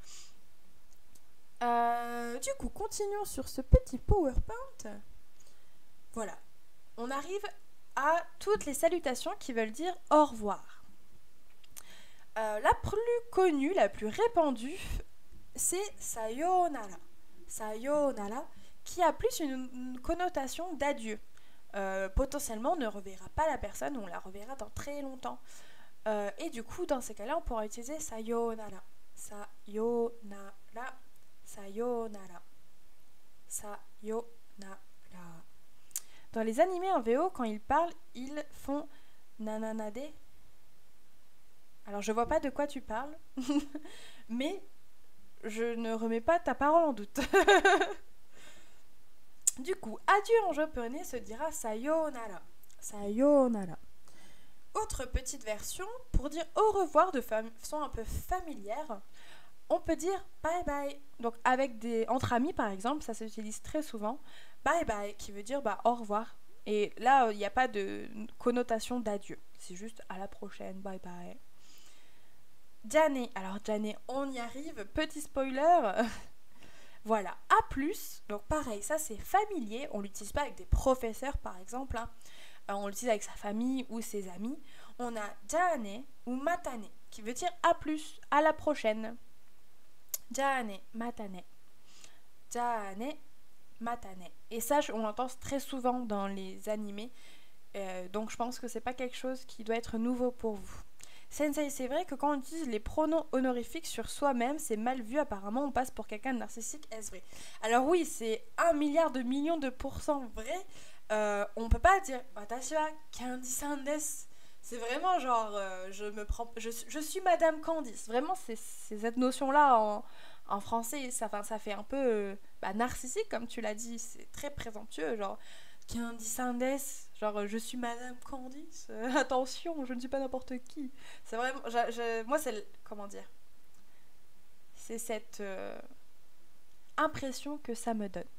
Euh, du coup, continuons sur ce petit PowerPoint. Voilà, on arrive à toutes les salutations qui veulent dire au revoir. Euh, la plus connue, la plus répandue, c'est sayonara. Sayonara, qui a plus une, une connotation d'adieu. Euh, potentiellement, on ne reverra pas la personne, on la reverra dans très longtemps. Euh, et du coup, dans ces cas-là, on pourra utiliser sayonara. Sayonara. Sayonara. Sayonara. Dans les animés en V O, quand ils parlent, ils font nananade. Alors, je vois pas de quoi tu parles, mais je ne remets pas ta parole en doute. Du coup, adieu en japonais se dira sayonara. Sayonara. Autre petite version, pour dire au revoir de façon un peu familière, on peut dire bye bye. Donc, avec des, entre amis par exemple, ça s'utilise très souvent. Bye bye, qui veut dire bah, au revoir. Et là, il n'y a pas de connotation d'adieu. C'est juste à la prochaine, bye bye. Jane, alors Jane, on y arrive, petit spoiler. Voilà, A plus, donc pareil, ça c'est familier, on l'utilise pas avec des professeurs par exemple, hein. Euh, on l'utilise avec sa famille ou ses amis. On a Jane ou Matane, qui veut dire A plus, à la prochaine. Jane, Matane. Jane, Matane. Et ça, on l'entend très souvent dans les animés, euh, donc je pense que c'est pas quelque chose qui doit être nouveau pour vous. Sensei, c'est vrai que quand on utilise les pronoms honorifiques sur soi-même, c'est mal vu, apparemment on passe pour quelqu'un de narcissique, est-ce vrai? Alors oui, c'est un milliard de millions de pourcents vrai. Euh, on peut pas dire « Watashi wa Candice-san desu ». C'est vraiment genre, euh, je me prends, je, je suis Madame Candice. Vraiment, c'est, c'est cette notion-là en, en français, ça, ça fait un peu euh, bah, narcissique, comme tu l'as dit, c'est très présomptueux, genre « Candice-san desu ». Genre, je suis Madame Candice, euh, attention, je ne suis pas n'importe qui. C'est vraiment, je, je, moi, c'est, comment dire, c'est cette euh, impression que ça me donne.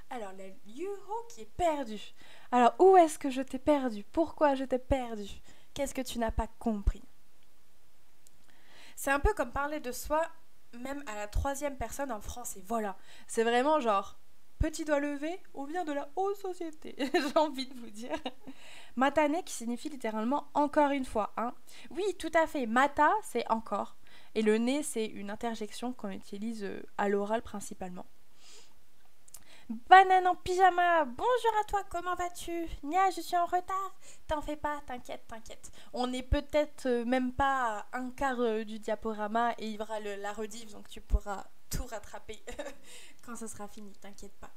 Alors, la Yuho qui est perdue. Alors, où est-ce que je t'ai perdu? Pourquoi je t'ai perdu? Qu'est-ce que tu n'as pas compris? C'est un peu comme parler de soi, même à la troisième personne en français. Voilà, c'est vraiment genre, petit doigt levé, on vient de la haute société, j'ai envie de vous dire. Matane qui signifie littéralement encore une fois. Hein. Oui, tout à fait, mata c'est encore. Et le né c'est une interjection qu'on utilise à l'oral principalement. Banane en pyjama, bonjour à toi, comment vas-tu? Nia, je suis en retard. T'en fais pas, t'inquiète, t'inquiète. On n'est peut-être même pas à un quart du diaporama et il y aura le, la rediff, donc tu pourras tout rattraper quand ce sera fini, t'inquiète pas.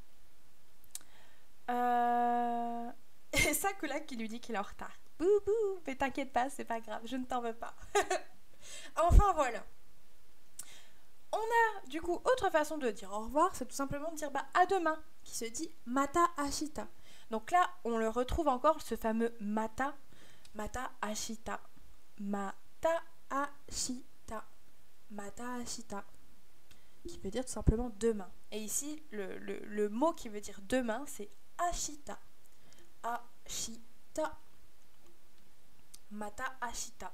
Euh... Et Sakula qui lui dit qu'il est en retard. Bouh, mais t'inquiète pas, c'est pas grave, je ne t'en veux pas. Enfin voilà. On a du coup autre façon de dire au revoir, c'est tout simplement de dire bah à demain, qui se dit mata ashita. Donc là, on le retrouve encore ce fameux mata, mata ashita, mata ashita, mata ashita, qui veut dire tout simplement demain. Et ici, le, le, le mot qui veut dire demain, c'est ashita, ashita, mata ashita.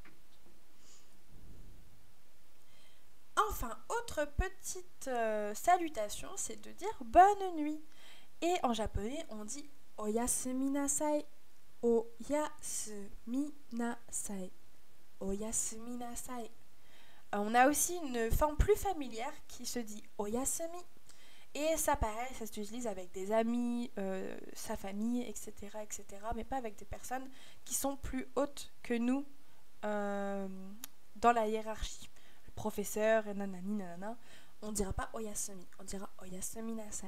Enfin, autre petite euh, salutation, c'est de dire bonne nuit. Et en japonais, on dit oyasumi nasai, oyasumi nasai, oyasumi nasai. On a aussi une forme plus familière qui se dit oyasumi. Et ça, pareil, ça s'utilise avec des amis, euh, sa famille, et cetera, et cetera. Mais pas avec des personnes qui sont plus hautes que nous euh, dans la hiérarchie. Professeur, et nanani, nanana, on ne dira pas oyasumi, on dira oyasumi nasai.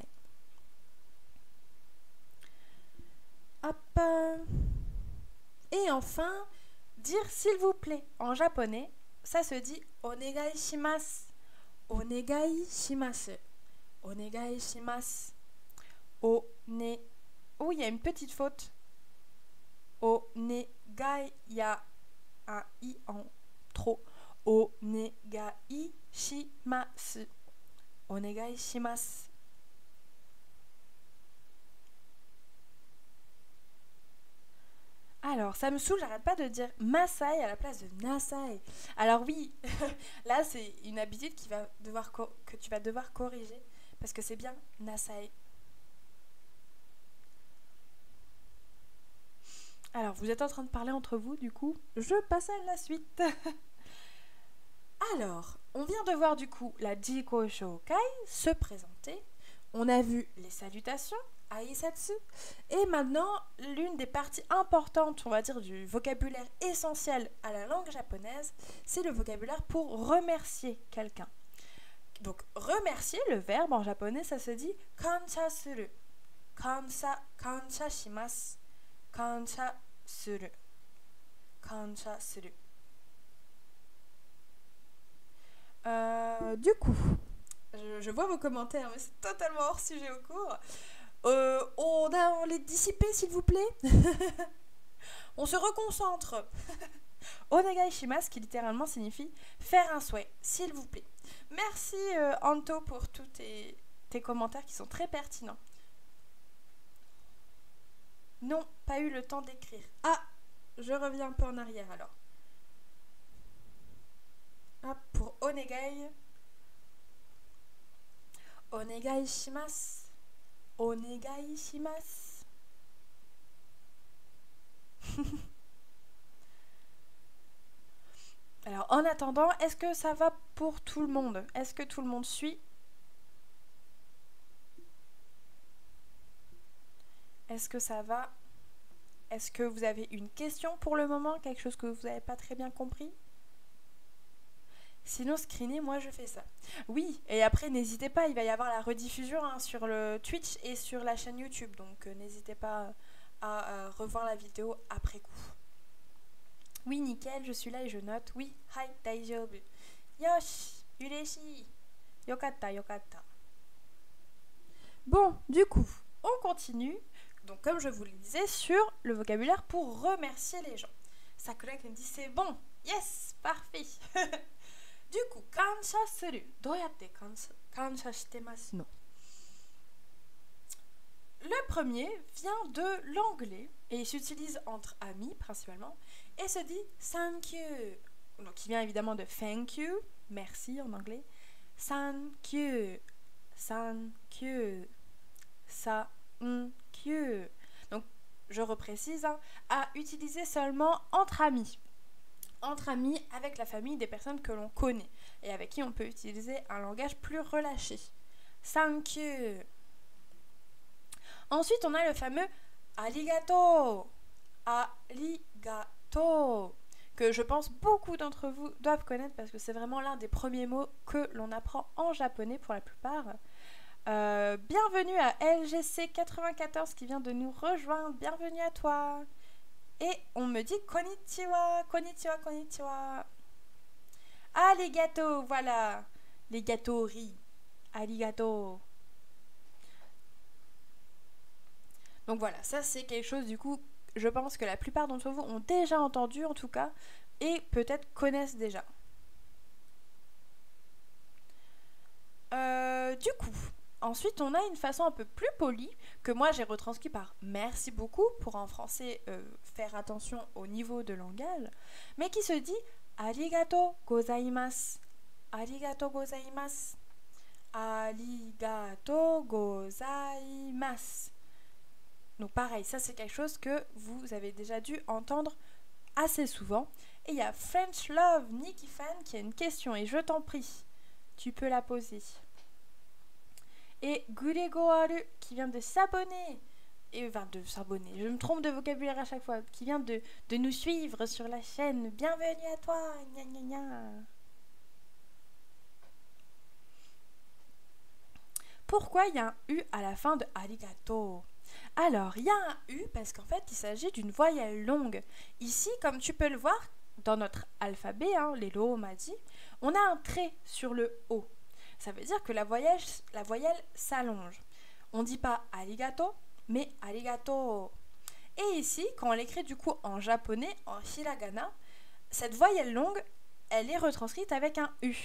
Hop. Et enfin, dire s'il vous plaît en japonais, ça se dit onegai shimasu, onegai shimasu, onegai shimasu, one. Oh, il y a une petite faute. Onegai, il y a un i en trop. Onegai shimasu. Onegai shimasu. Alors, ça me saoule, j'arrête pas de dire Masai à la place de Nasai. Alors oui, là c'est une habitude qui va devoir que tu vas devoir corriger parce que c'est bien Nasai. Alors, vous êtes en train de parler entre vous, du coup, je passe à la suite. Alors, on vient de voir du coup la Jiko Shoukai se présenter. On a vu les salutations, Aisatsu. Et maintenant, l'une des parties importantes, on va dire, du vocabulaire essentiel à la langue japonaise, c'est le vocabulaire pour remercier quelqu'un. Donc, remercier, le verbe en japonais, ça se dit kansha suru. Kansha, kansha shimasu. Kansha suru. Kansha suru. Euh, du coup, je, je vois vos commentaires, mais c'est totalement hors sujet au cours. Euh, on a les dissiper, s'il vous plaît. On se reconcentre. Onegai shimasu, qui littéralement signifie faire un souhait, s'il vous plaît. Merci euh, Anto pour tous tes, tes commentaires qui sont très pertinents. Non, pas eu le temps d'écrire. Ah, je reviens un peu en arrière alors. Ah, pour onegai. Onegai shimasu. Onegai shimasu. Alors, en attendant, est-ce que ça va pour tout le monde? Est-ce que tout le monde suit? Est-ce que ça va? Est-ce que vous avez une question pour le moment? Quelque chose que vous n'avez pas très bien compris? Sinon, screener, moi je fais ça. Oui, et après, n'hésitez pas, il va y avoir la rediffusion hein, sur le Twitch et sur la chaîne YouTube. Donc, euh, n'hésitez pas à, à revoir la vidéo après coup. Oui, nickel, je suis là et je note. Oui, hi, daijoubu. Yoshi, ureshi. Yokatta, yokatta. Bon, du coup, on continue. Donc, comme je vous le disais, sur le vocabulaire pour remercier les gens. Sakura qui me dit c'est bon. Yes, parfait. Du coup, kansha suru. Doyatte kansha shitemasu no. le premier vient de l'anglais et il s'utilise entre amis principalement et se dit thank you. Donc il vient évidemment de thank you, merci en anglais. Thank you, thank you, thank you. Donc je reprécise, hein, à utiliser seulement entre amis. Entre amis avec la famille des personnes que l'on connaît et avec qui on peut utiliser un langage plus relâché. Thank you. Ensuite, on a le fameux arigato. Arigato. Que je pense beaucoup d'entre vous doivent connaître parce que c'est vraiment l'un des premiers mots que l'on apprend en japonais pour la plupart. Euh, bienvenue à L G C quatre-vingt-quatorze qui vient de nous rejoindre. Bienvenue à toi. Et on me dit konnichiwa, konnichiwa, konnichiwa. Arigato, voilà. Les gâteaux riz. Arigato. Donc voilà, ça c'est quelque chose du coup, je pense que la plupart d'entre vous ont déjà entendu en tout cas, et peut-être connaissent déjà. Euh, du coup, ensuite on a une façon un peu plus polie, que moi j'ai retranscrit par merci beaucoup, pour en français euh, faire attention au niveau de langage, mais qui se dit arigato gozaimasu, arigato gozaimasu, arigato gozaimasu. Donc pareil, ça c'est quelque chose que vous avez déjà dû entendre assez souvent. Et il y a French Love Nikki Fan qui a une question et je t'en prie, tu peux la poser. Et Gurego Aru qui vient de s'abonner, et enfin de s'abonner, je me trompe de vocabulaire à chaque fois, qui vient de, de nous suivre sur la chaîne. Bienvenue à toi, gna gna gna. Pourquoi il y a un U à la fin de arigato ? Alors, il y a un U parce qu'en fait, il s'agit d'une voyelle longue. Ici, comme tu peux le voir, dans notre alphabet, hein, les lots m'a dit, on a un trait sur le O. Ça veut dire que la voyelle, la voyelle s'allonge. On ne dit pas arigato, mais arigato. Et ici, quand on l'écrit du coup en japonais, en hiragana, cette voyelle longue, elle est retranscrite avec un U.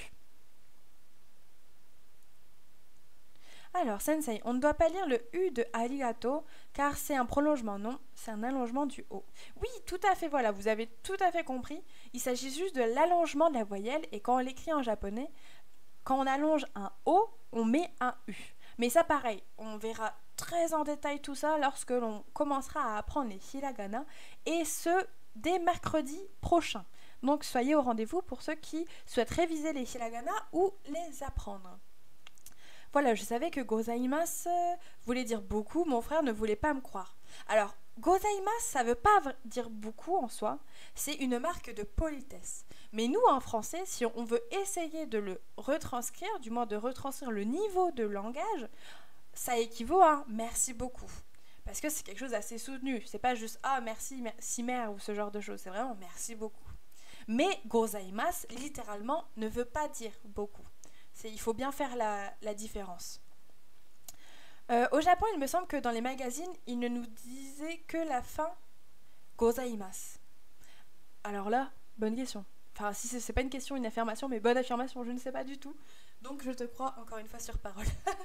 Alors, sensei, on ne doit pas lire le U de arigato car c'est un prolongement, non, c'est un allongement du O. Oui, tout à fait, voilà, vous avez tout à fait compris. Il s'agit juste de l'allongement de la voyelle et quand on l'écrit en japonais, quand on allonge un O, on met un U. Mais ça, pareil, on verra très en détail tout ça lorsque l'on commencera à apprendre les hiragana et ce, dès mercredi prochain. Donc, soyez au rendez-vous pour ceux qui souhaitent réviser les hiragana ou les apprendre. Voilà, je savais que gozaimasu voulait dire beaucoup, mon frère ne voulait pas me croire. Alors, gozaimasu, ça veut pas dire beaucoup en soi, c'est une marque de politesse. Mais nous, en français, si on veut essayer de le retranscrire, du moins de retranscrire le niveau de langage, ça équivaut à merci beaucoup. Parce que c'est quelque chose d'assez soutenu, c'est pas juste ah merci, merci mère ou ce genre de choses, c'est vraiment merci beaucoup. Mais gozaimasu, littéralement, ne veut pas dire beaucoup. Il faut bien faire la, la différence. Euh, au Japon, il me semble que dans les magazines, ils ne nous disaient que la fin gozaimasu. Alors là, bonne question. Enfin, si c'est, c'est pas une question, une affirmation, mais bonne affirmation, je ne sais pas du tout. Donc je te crois encore une fois sur parole.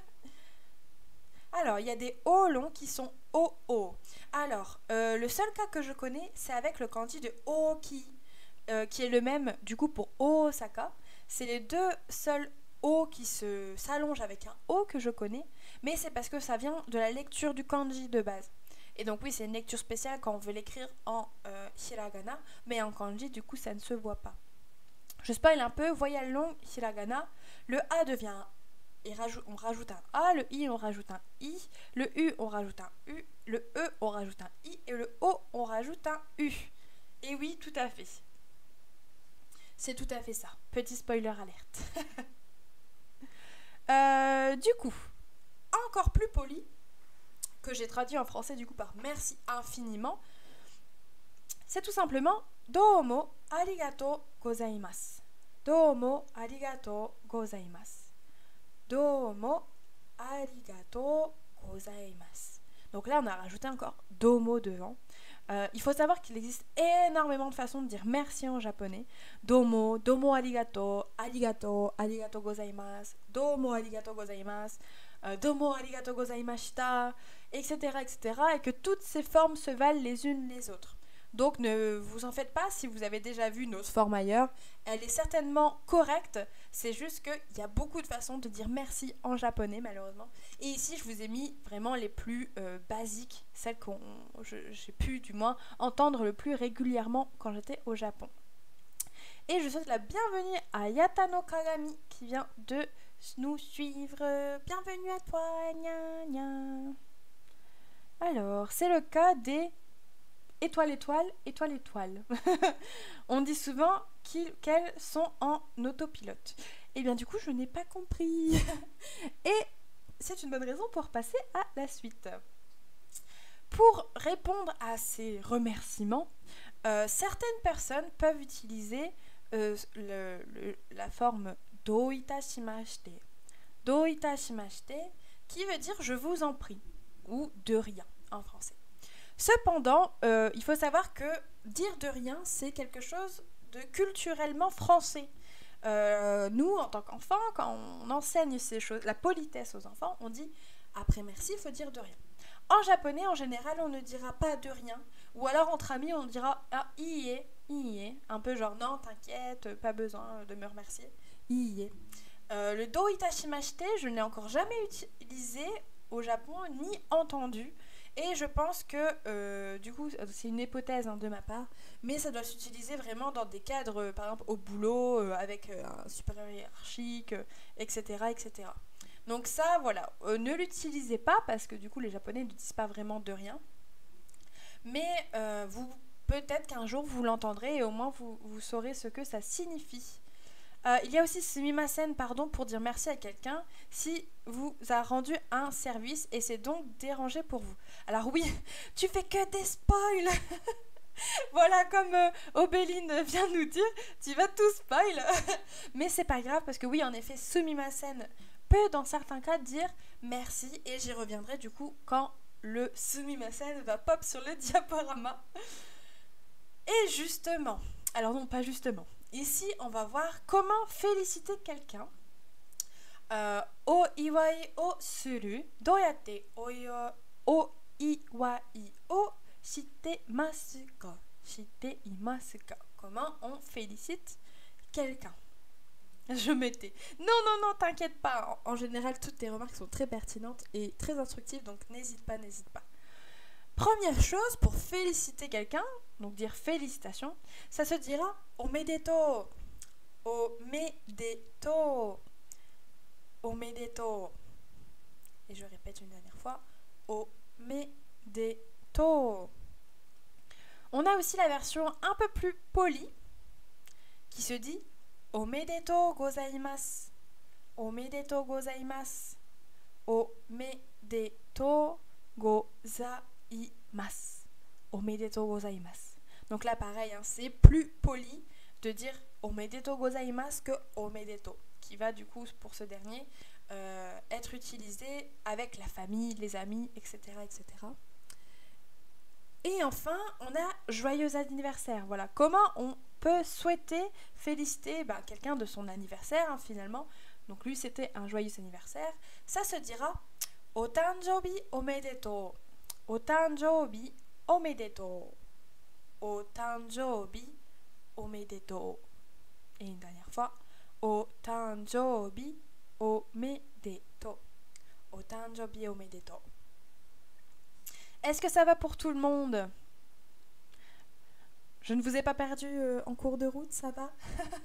Alors, il y a des O longs qui sont O O. Alors, euh, le seul cas que je connais, c'est avec le kanji de Oki, euh, qui est le même du coup pour Osaka. C'est les deux seuls O qui se, s'allonge avec un O que je connais, mais c'est parce que ça vient de la lecture du kanji de base. Et donc oui, c'est une lecture spéciale quand on veut l'écrire en euh, hiragana, mais en kanji, du coup, ça ne se voit pas. Je spoil un peu, voyelle longue, hiragana, le A devient un, et rajoute, on rajoute un A, le I, on rajoute un I, le U, on rajoute un U, le E, on rajoute un I, et le O, on rajoute un U. Et oui, tout à fait. C'est tout à fait ça. Petit spoiler alerte. Euh, du coup, encore plus poli, que j'ai traduit en français du coup par merci infiniment, c'est tout simplement Domo arigato gozaimasu. Domo arigato gozaimasu. Domo arigato gozaimasu. Donc là, on a rajouté encore domo devant. Euh, il faut savoir qu'il existe énormément de façons de dire merci en japonais. Domo, domo arigato, arigato, arigato gozaimasu, domo arigato gozaimasu, euh, domo arigato gozaimashita. et cetera, et cetera, et que toutes ces formes se valent les unes les autres. Donc ne vous en faites pas si vous avez déjà vu une autre forme ailleurs. Elle est certainement correcte, c'est juste qu'il y a beaucoup de façons de dire merci en japonais malheureusement. Et ici je vous ai mis vraiment les plus euh, basiques, celles que j'ai pu du moins entendre le plus régulièrement quand j'étais au Japon. Et je souhaite la bienvenue à Yatano Kagami qui vient de nous suivre. Bienvenue à toi, gna gna. Alors, c'est le cas des étoile, étoile, étoile, étoile. On dit souvent qu'elles sont en autopilote. Et bien du coup, je n'ai pas compris. Et c'est une bonne raison pour passer à la suite. Pour répondre à ces remerciements, euh, certaines personnes peuvent utiliser euh, le, le, la forme do itashimashite. Do itashimashite, qui veut dire je vous en prie, ou de rien en français. Cependant, euh, il faut savoir que dire de rien, c'est quelque chose de culturellement français. Euh, nous, en tant qu'enfants, quand on enseigne ces choses, la politesse aux enfants, on dit après merci, il faut dire de rien. En japonais, en général, on ne dira pas de rien. Ou alors entre amis, on dira ah, iie, iie. Un peu genre non, t'inquiète, pas besoin de me remercier. Iie. Euh, le do itashimashite, je ne l'ai encore jamais utilisé au Japon ni entendu. Et je pense que, euh, du coup, c'est une hypothèse hein, de ma part, mais ça doit s'utiliser vraiment dans des cadres, euh, par exemple au boulot, euh, avec euh, un supérieur hiérarchique, euh, et cetera, et cetera. Donc ça, voilà, euh, ne l'utilisez pas parce que du coup, les Japonais ne disent pas vraiment de rien. Mais euh, vous, peut-être qu'un jour, vous l'entendrez et au moins, vous, vous saurez ce que ça signifie. Euh, il y a aussi sumimasen, pardon, pour dire merci à quelqu'un si vous a rendu un service et c'est donc dérangé pour vous. Alors oui, tu fais que des spoils. Voilà, comme euh, Obéline vient de nous dire, tu vas tout spoil. Mais c'est pas grave parce que oui, en effet, sumimasen peut dans certains cas dire merci et j'y reviendrai du coup quand le sumimasen va pop sur le diaporama. Et justement, alors non, pas justement. Ici, on va voir comment féliciter quelqu'un. Euh, o iwai o suru. Doyate o iwai o shite masu ka? Shite imasu ka? Comment on félicite quelqu'un? Je m'étais. Non, non, non, t'inquiète pas. En, en général, toutes tes remarques sont très pertinentes et très instructives, donc n'hésite pas, n'hésite pas. Première chose, pour féliciter quelqu'un, donc dire félicitations, ça se dira omedeto, omedeto, omedeto. Et je répète une dernière fois, omedeto. On a aussi la version un peu plus polie qui se dit omedeto gozaimasu, omedeto gozaimasu, omedeto gozaimasu. Imas. Omedetou gozaimasu. Donc là, pareil, hein, c'est plus poli de dire omedetou gozaimasu que omedetou, qui va du coup, pour ce dernier, euh, être utilisé avec la famille, les amis, et cetera, et cetera. Et enfin, on a joyeux anniversaire. Voilà, comment on peut souhaiter féliciter bah, quelqu'un de son anniversaire, hein, finalement. Donc lui, c'était un joyeux anniversaire. Ça se dira otanjobi omedetou. Otanjobi omedetou. Otanjobi omedetou. Et une dernière fois. Otanjobi omedetou. Otanjobi omedetou. Est-ce que ça va pour tout le monde? Je ne vous ai pas perdu euh, en cours de route, ça va?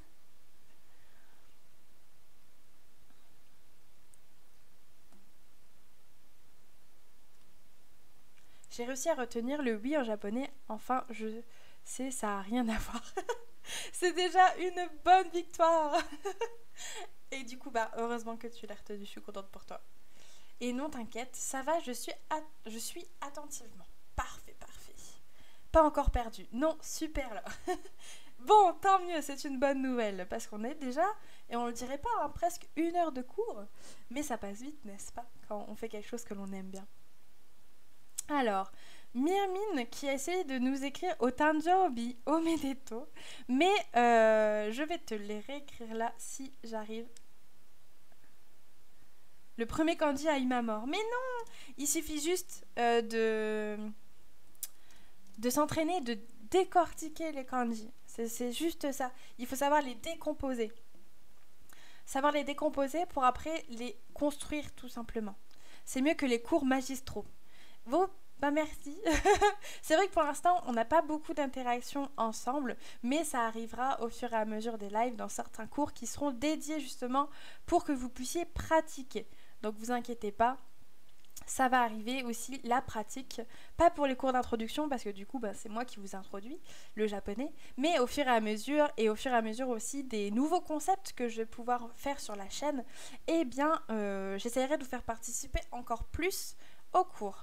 J'ai réussi à retenir le oui en japonais. Enfin, je sais, ça n'a rien à voir. C'est déjà une bonne victoire. Et du coup, bah, heureusement que tu l'as retenu. Je suis contente pour toi. Et non, t'inquiète, ça va, je suis, at- je suis attentivement. Parfait, parfait. Pas encore perdu. Non, super là. Bon, tant mieux, c'est une bonne nouvelle. Parce qu'on est déjà, et on le dirait pas, hein, presque une heure de cours. Mais ça passe vite, n'est-ce pas, quand on fait quelque chose que l'on aime bien. Alors, Myrmine qui a essayé de nous écrire Otanjobi omedetou, mais euh, je vais te les réécrire là si j'arrive. Le premier kanji a Imamor. Mais non, il suffit juste euh, de, de s'entraîner, de décortiquer les kanji. C'est, c'est juste ça. Il faut savoir les décomposer. Savoir les décomposer pour après les construire tout simplement. C'est mieux que les cours magistraux. Vous, bah merci. C'est vrai que pour l'instant, on n'a pas beaucoup d'interactions ensemble, mais ça arrivera au fur et à mesure des lives dans certains cours qui seront dédiés justement pour que vous puissiez pratiquer. Donc vous inquiétez pas, ça va arriver aussi la pratique, pas pour les cours d'introduction parce que du coup bah, c'est moi qui vous introduis le japonais, mais au fur et à mesure et au fur et à mesure aussi des nouveaux concepts que je vais pouvoir faire sur la chaîne, eh bien euh, j'essaierai de vous faire participer encore plus au cours.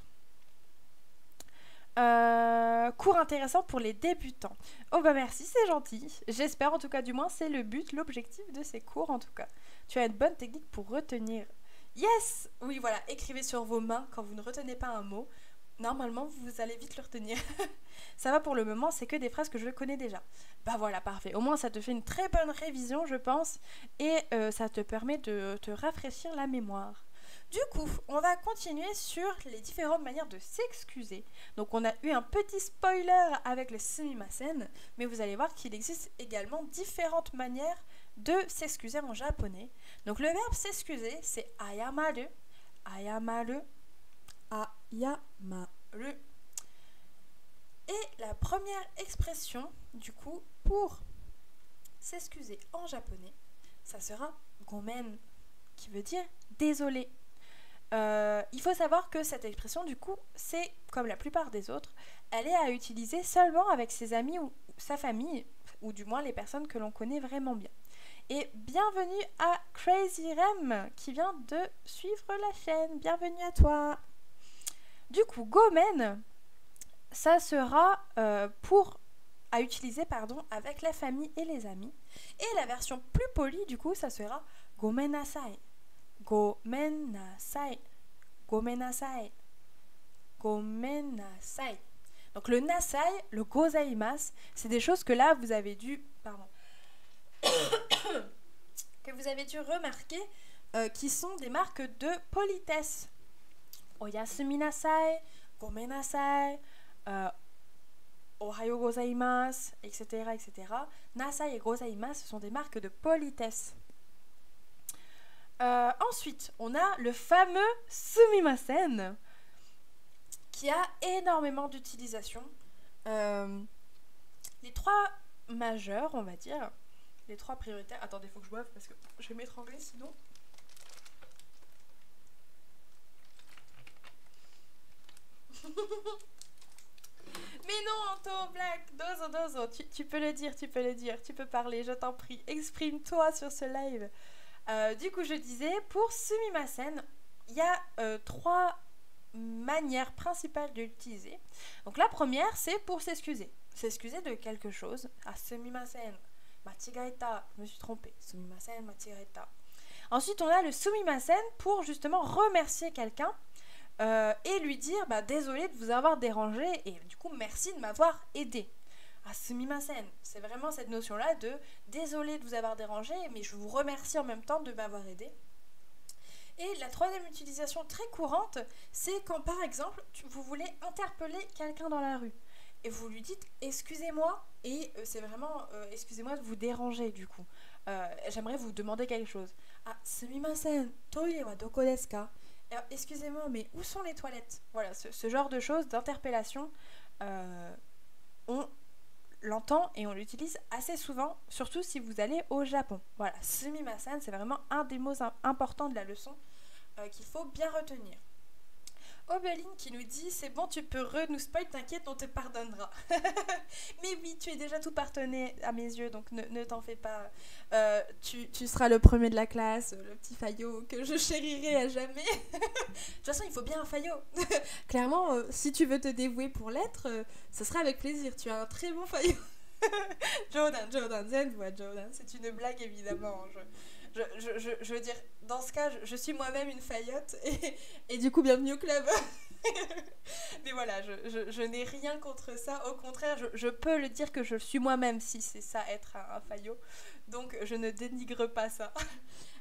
Euh, cours intéressant pour les débutants. Oh bah merci, c'est gentil. J'espère, en tout cas, du moins, c'est le but, l'objectif de ces cours, en tout cas. Tu as une bonne technique pour retenir. Yes! Oui, voilà, écrivez sur vos mains quand vous ne retenez pas un mot. Normalement, vous allez vite le retenir. Ça va pour le moment, c'est que des phrases que je connais déjà. Bah voilà, parfait. Au moins, ça te fait une très bonne révision, je pense, et euh, ça te permet de te rafraîchir la mémoire. Du coup, on va continuer sur les différentes manières de s'excuser. Donc on a eu un petit spoiler avec le sumimasen, mais vous allez voir qu'il existe également différentes manières de s'excuser en japonais. Donc le verbe s'excuser, c'est ayamaru, ayamaru, ayamaru. Et la première expression, du coup, pour s'excuser en japonais, ça sera gomen, qui veut dire désolé. Euh, il faut savoir que cette expression, du coup, c'est, comme la plupart des autres, elle est à utiliser seulement avec ses amis ou sa famille, ou du moins les personnes que l'on connaît vraiment bien. Et bienvenue à Crazy Rem, qui vient de suivre la chaîne. Bienvenue à toi. Du coup, gomen, ça sera euh, pour à utiliser pardon, avec la famille et les amis. Et la version plus polie, du coup, ça sera gomenasai. Gomenasai. Gomenasai. Gomenasai. Donc le nasai, le gozaimasu, c'est des choses que là vous avez dû, pardon, que vous avez dû remarquer, euh, qui sont des marques de politesse. Oyasumi nasai, gomenasai, euh, ohayo gozaimasu, et cetera, et cetera. Nasai et gozaimasu, ce sont des marques de politesse. Euh, ensuite, on a le fameux sumimasen, qui a énormément d'utilisation. Euh, les trois majeurs, on va dire, les trois prioritaires. Attendez, il faut que je boive parce que je vais m'étrangler sinon. Mais non, Anto, Black, dozo, dozo, tu, tu peux le dire, tu peux le dire, tu peux parler, je t'en prie, exprime-toi sur ce live. Euh, du coup, je disais, pour sumimasen, il y a euh, trois manières principales de l'utiliser. Donc la première, c'est pour s'excuser. S'excuser de quelque chose. Ah, sumimasen, machigaeta, je me suis trompée. Sumimasen, machigaeta. Ensuite, on a le sumimasen pour justement remercier quelqu'un euh, et lui dire bah, désolé de vous avoir dérangé et du coup, merci de m'avoir aidé. Ah, sumimasen, c'est vraiment cette notion-là de désolé de vous avoir dérangé, mais je vous remercie en même temps de m'avoir aidé. Et la troisième utilisation très courante, c'est quand par exemple, tu, vous voulez interpeller quelqu'un dans la rue et vous lui dites excusez-moi, et euh, c'est vraiment euh, excusez-moi de vous déranger du coup. Euh, J'aimerais vous demander quelque chose. Ah, sumimasen, toire wa doko desu ka? Excusez-moi, mais où sont les toilettes? Voilà, ce, ce genre de choses, d'interpellation, euh, on l'entend et on l'utilise assez souvent, surtout si vous allez au Japon. Voilà, sumimasen, c'est vraiment un des mots importants de la leçon euh, qu'il faut bien retenir. Obeline qui nous dit c'est bon, tu peux re nous spoil, t'inquiète, on te pardonnera. Mais oui, tu es déjà tout pardonné à mes yeux, donc ne, ne t'en fais pas. Euh, tu, tu seras le premier de la classe, le petit faillot que je chérirai à jamais. De toute façon, il faut bien un faillot. Clairement, euh, si tu veux te dévouer pour l'être, euh, ce sera avec plaisir. Tu as un très bon faillot. Jordan, Jordan, Zen, ouais, Jordan, c'est une blague évidemment. Je... Je, je, je, je veux dire, dans ce cas, je, je suis moi-même une faillotte et, et du coup, bienvenue au club. Mais voilà, je, je, je n'ai rien contre ça. Au contraire, je, je peux le dire que je suis moi-même si c'est ça, être un, un faillot. Donc, je ne dénigre pas ça.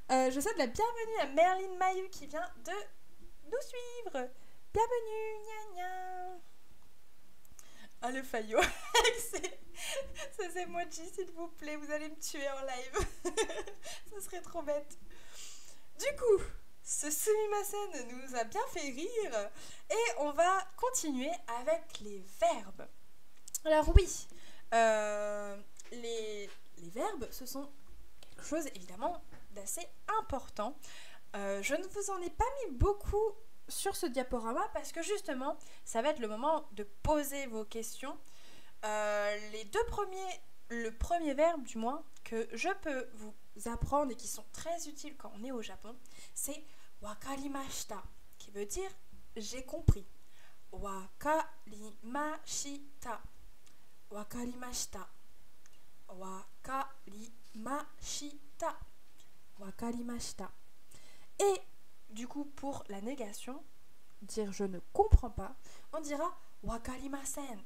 Euh, je souhaite la bienvenue à Merlin Mayu qui vient de nous suivre. Bienvenue, gna gna. Ah, le faillot avec ces, ces emojis, s'il vous plaît, vous allez me tuer en live. Ce serait trop bête. Du coup, ce sumimasen nous a bien fait rire et on va continuer avec les verbes. Alors oui, euh, les, les verbes, ce sont quelque chose évidemment d'assez important. Euh, je ne vous en ai pas mis beaucoup sur ce diaporama parce que justement, ça va être le moment de poser vos questions. Euh, les deux premiers, le premier verbe du moins, que je peux vous apprendre et qui sont très utiles quand on est au Japon, c'est wakarimashita, qui veut dire j'ai compris. Wakarimashita. Wakarimashita. Wakarimashita. Wakarimashita. Et du coup, pour la négation, dire je ne comprends pas, on dira wakarimasen.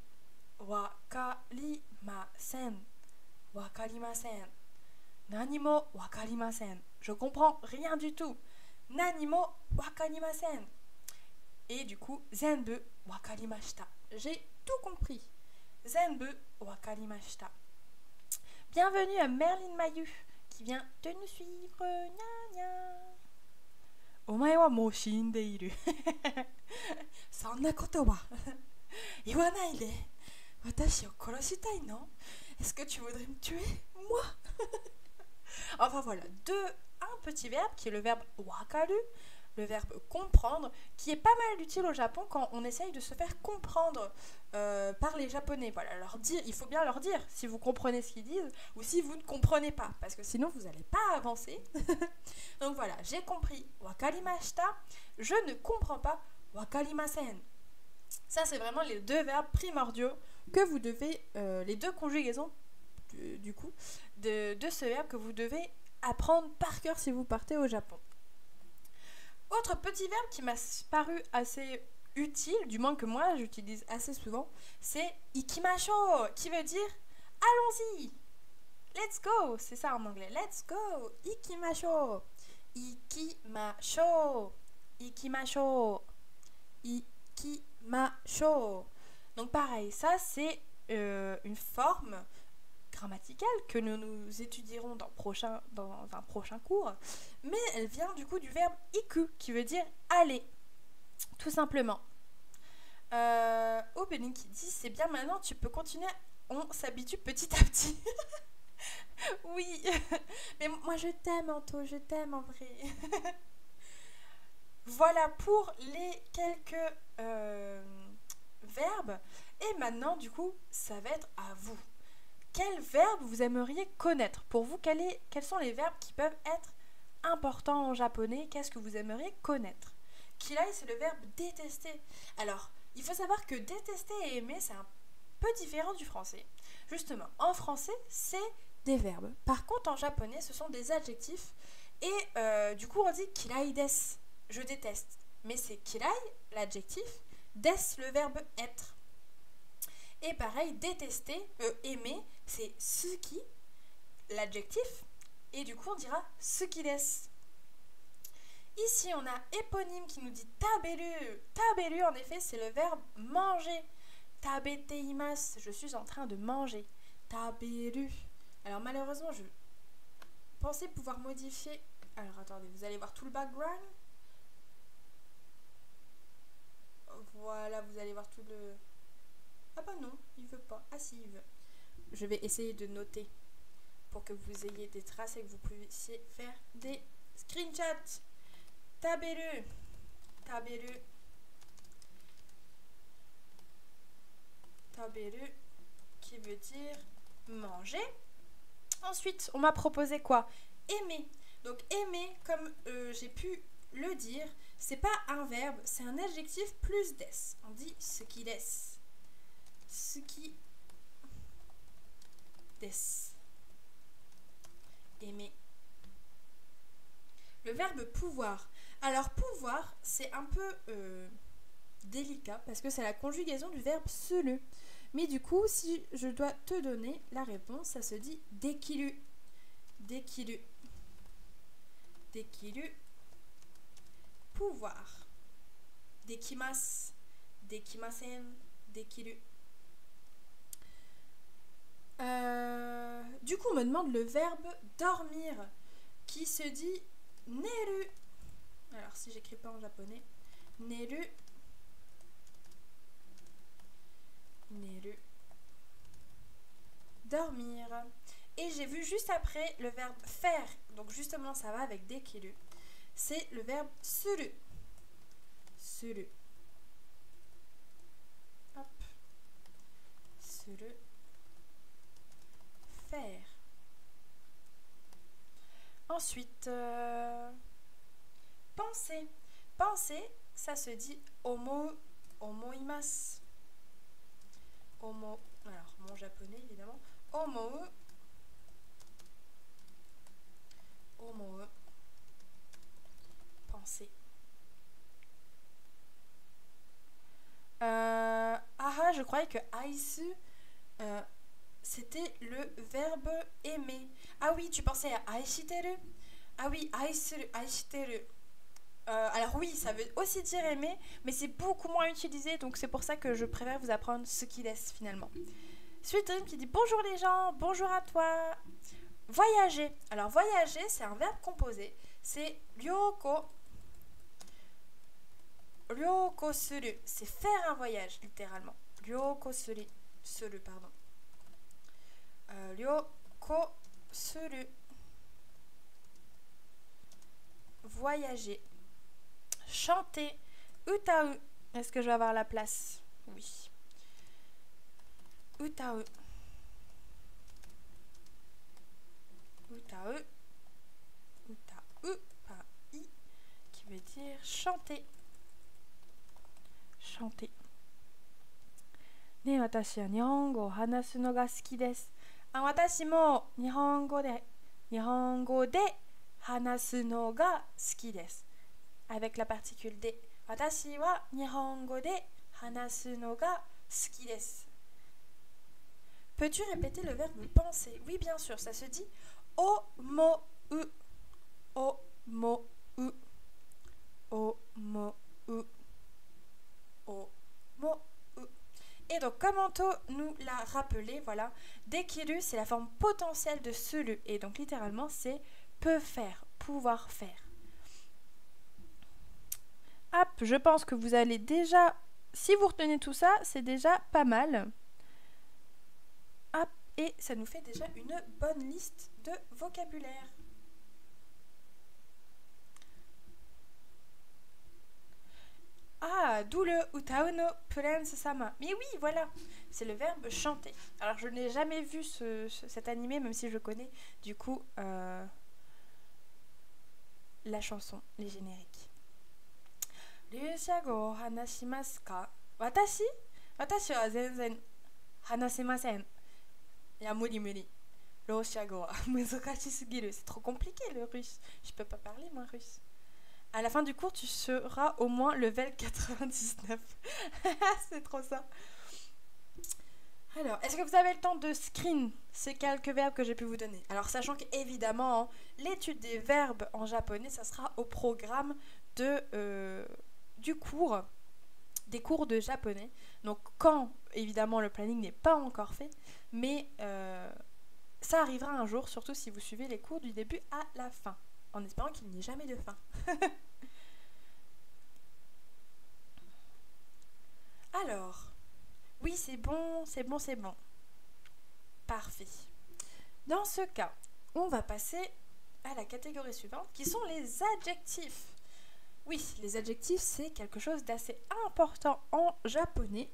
Wakarimasen. Wakarimasen. Nanimo wakarimasen. Je comprends rien du tout. Nanimo wakarimasen. Et du coup, zenbu wakarimashita. J'ai tout compris. Zenbu wakarimashita. Bienvenue à Merlin Mayu qui vient de nous suivre. Nya nya. Omae wa mou shindeiru. Sonna koto wa iwanai de. Watashi o koroshitai no? Est-ce que tu voudrais me tuer, moi? Enfin voilà, deux, un petit verbe qui est le verbe wakaru, le verbe comprendre, qui est pas mal utile au Japon quand on essaye de se faire comprendre euh, par les Japonais. Voilà, leur dire, il faut bien leur dire si vous comprenez ce qu'ils disent ou si vous ne comprenez pas, parce que sinon vous n'allez pas avancer. Donc voilà, j'ai compris wakarimashita, je ne comprends pas wakarimasen. Ça, c'est vraiment les deux verbes primordiaux que vous devez, euh, les deux conjugaisons du, du coup, de, de ce verbe que vous devez apprendre par cœur si vous partez au Japon. Autre petit verbe qui m'a paru assez utile, du moins que moi j'utilise assez souvent, c'est ikimasho, qui veut dire allons-y, let's go, c'est ça en anglais, let's go, ikimasho, ikimasho, ikimasho, ikimasho. Donc pareil, ça c'est euh, une forme grammaticale que nous, nous étudierons dans, prochain, dans un prochain cours, mais elle vient du coup du verbe iku qui veut dire aller, tout simplement. Euh, oh, Bénin qui dit c'est bien maintenant, tu peux continuer, on s'habitue petit à petit. Oui, mais moi je t'aime Anto, je t'aime en vrai. Voilà pour les quelques euh, verbes, et maintenant du coup ça va être à vous. Quels verbes vous aimeriez connaître? Pour vous, quel est, quels sont les verbes qui peuvent être importants en japonais? Qu'est-ce que vous aimeriez connaître? Kirai, c'est le verbe détester. Alors, il faut savoir que détester et aimer, c'est un peu différent du français. Justement, en français, c'est des verbes. Par contre, en japonais, ce sont des adjectifs. Et euh, du coup, on dit kirai desu, je déteste. Mais c'est kirai, l'adjectif, desu, le verbe être. Et pareil, détester, euh, aimer, c'est suki, l'adjectif, et du coup on dira suki desu. Ici on a éponyme qui nous dit taberu. Taberu en effet c'est le verbe manger. Tabeteimasu, je suis en train de manger. Taberu. Alors malheureusement je pensais pouvoir modifier. Alors attendez, vous allez voir tout le background. Voilà, vous allez voir tout le... Ah bah non, il veut pas. Ah si, il veut. Je vais essayer de noter pour que vous ayez des traces et que vous puissiez faire des screenshots. Taberu. Taberu. Taberu qui veut dire manger. Ensuite, on m'a proposé quoi? Aimer. Donc aimer, comme euh, j'ai pu le dire, c'est pas un verbe, c'est un adjectif plus des. On dit suki desu. Suki desu. Aimer. Le verbe pouvoir. Alors pouvoir, c'est un peu euh, délicat parce que c'est la conjugaison du verbe sulu. Mais du coup, si je dois te donner la réponse, ça se dit dekiru. Dekiru. dekiru, pouvoir. Dekimasu, dekimasen, dekiru. Euh, du coup, on me demande le verbe dormir qui se dit neru. Alors, si j'écris pas en japonais, neru, neru, dormir. Et j'ai vu juste après le verbe faire, donc justement ça va avec dekiru. C'est le verbe suru. Suru. Hop. Suru. Faire. Ensuite, euh, penser. Penser, ça se dit omo, omoimasu. Omo, alors mon japonais évidemment. Omo. Omo. Penser. Euh, ah, je croyais que aisu, euh, c'était le verbe aimer. Ah oui, tu pensais à aishiteru? Ah oui, aisuru, aishiteru. Euh, alors oui, ça veut aussi dire aimer, mais c'est beaucoup moins utilisé, donc c'est pour ça que je préfère vous apprendre ce qui laisse finalement. Suite Dream qui dit bonjour les gens, bonjour à toi. Voyager. Alors voyager, c'est un verbe composé. C'est ryoko. Ryoko suru. C'est faire un voyage, littéralement. Ryoko suru. Suru, pardon. Euh, ryoko suru. Voyager. Chanter. Utau. Est-ce que je vais avoir la place? Oui. Utau. Utau. Utau. Par i. Qui veut dire chanter. Chanter. Ne, watashi wa nihongo o hanasu no ga suki desu. Ah, watashi mo nihongo de nihongo de hanasu no ga suki desu. Avec la particule de. Watashi wa nihongo de hanasu no ga suki desu. Peux-tu répéter le verbe penser? Oui, bien sûr, ça se dit omou. Omou. Omou. Omou. Et donc, comme Anto nous l'a rappelé, voilà, dekiru, c'est la forme potentielle de suru. Et donc, littéralement, c'est peut faire, pouvoir faire. Hop, je pense que vous allez déjà, si vous retenez tout ça, c'est déjà pas mal. Hop, et ça nous fait déjà une bonne liste de vocabulaire. Ah, d'où le utau no prince sama. Mais oui, voilà, c'est le verbe chanter. Alors, je n'ai jamais vu ce, ce, cet animé, même si je connais, du coup, euh, la chanson, les génériques. Ryusha go hanashimasu ka? Watashi? Watashi wa zenzen hanasemasen. Ya muri muri. Ryusha go wa muzukashi sugiru. C'est trop compliqué le russe. Je peux pas parler moi russe. À la fin du cours, tu seras au moins level quatre-vingt-dix-neuf. C'est trop ça. Alors, est-ce que vous avez le temps de screen ces quelques verbes que j'ai pu vous donner? Alors, sachant qu'évidemment, hein, l'étude des verbes en japonais, ça sera au programme de, euh, du cours, des cours de japonais. Donc, quand, évidemment, le planning n'est pas encore fait, mais euh, ça arrivera un jour, surtout si vous suivez les cours du début à la fin, en espérant qu'il n'y ait jamais de fin. Alors, oui, c'est bon, c'est bon, c'est bon. Parfait. Dans ce cas, on va passer à la catégorie suivante, qui sont les adjectifs. Oui, les adjectifs, c'est quelque chose d'assez important en japonais.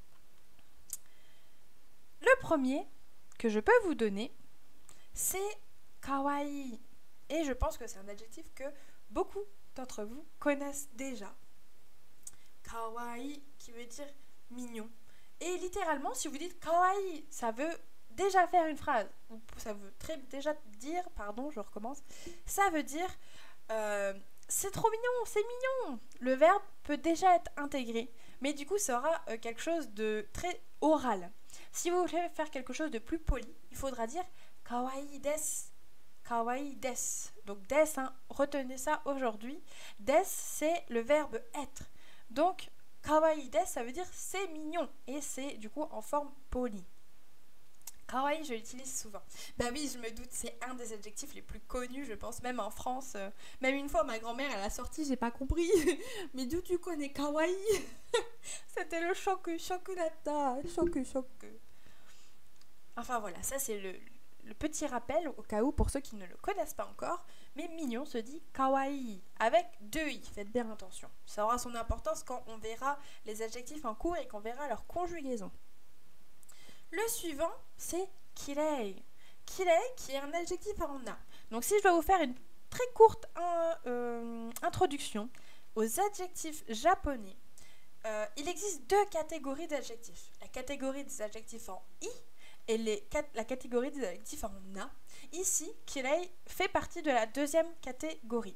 Le premier que je peux vous donner, c'est kawaii. Et je pense que c'est un adjectif que beaucoup d'entre vous connaissent déjà. Kawaii, qui veut dire mignon. Et littéralement, si vous dites kawaii, ça veut déjà faire une phrase. Ça veut très déjà dire, pardon, je recommence. Ça veut dire, euh, c'est trop mignon, c'est mignon. Le verbe peut déjà être intégré. Mais du coup, ça aura euh, quelque chose de très oral. Si vous voulez faire quelque chose de plus poli, il faudra dire kawaii desu. Kawaii desu. Donc des, hein, retenez ça aujourd'hui. Des, c'est le verbe être. Donc kawaii des, ça veut dire c'est mignon. Et c'est du coup en forme polie. Kawaii, je l'utilise souvent. Bah oui, je me doute, c'est un des adjectifs les plus connus, je pense, même en France. Euh, même une fois, ma grand-mère, elle a sorti, j'ai pas compris. Mais d'où tu connais kawaii? C'était le choku, chocolata, choku, choku. Enfin voilà, ça c'est le, le petit rappel au cas où, pour ceux qui ne le connaissent pas encore. Mais mignon se dit kawaii, avec deux i, faites bien attention. Ça aura son importance quand on verra les adjectifs en cours et qu'on verra leur conjugaison. Le suivant, c'est kirei. Kirei qui est un adjectif en a. Donc si je dois vous faire une très courte euh, euh, introduction aux adjectifs japonais, euh, il existe deux catégories d'adjectifs. La catégorie des adjectifs en i et les, la catégorie des adjectifs en a. Ici, kirei fait partie de la deuxième catégorie.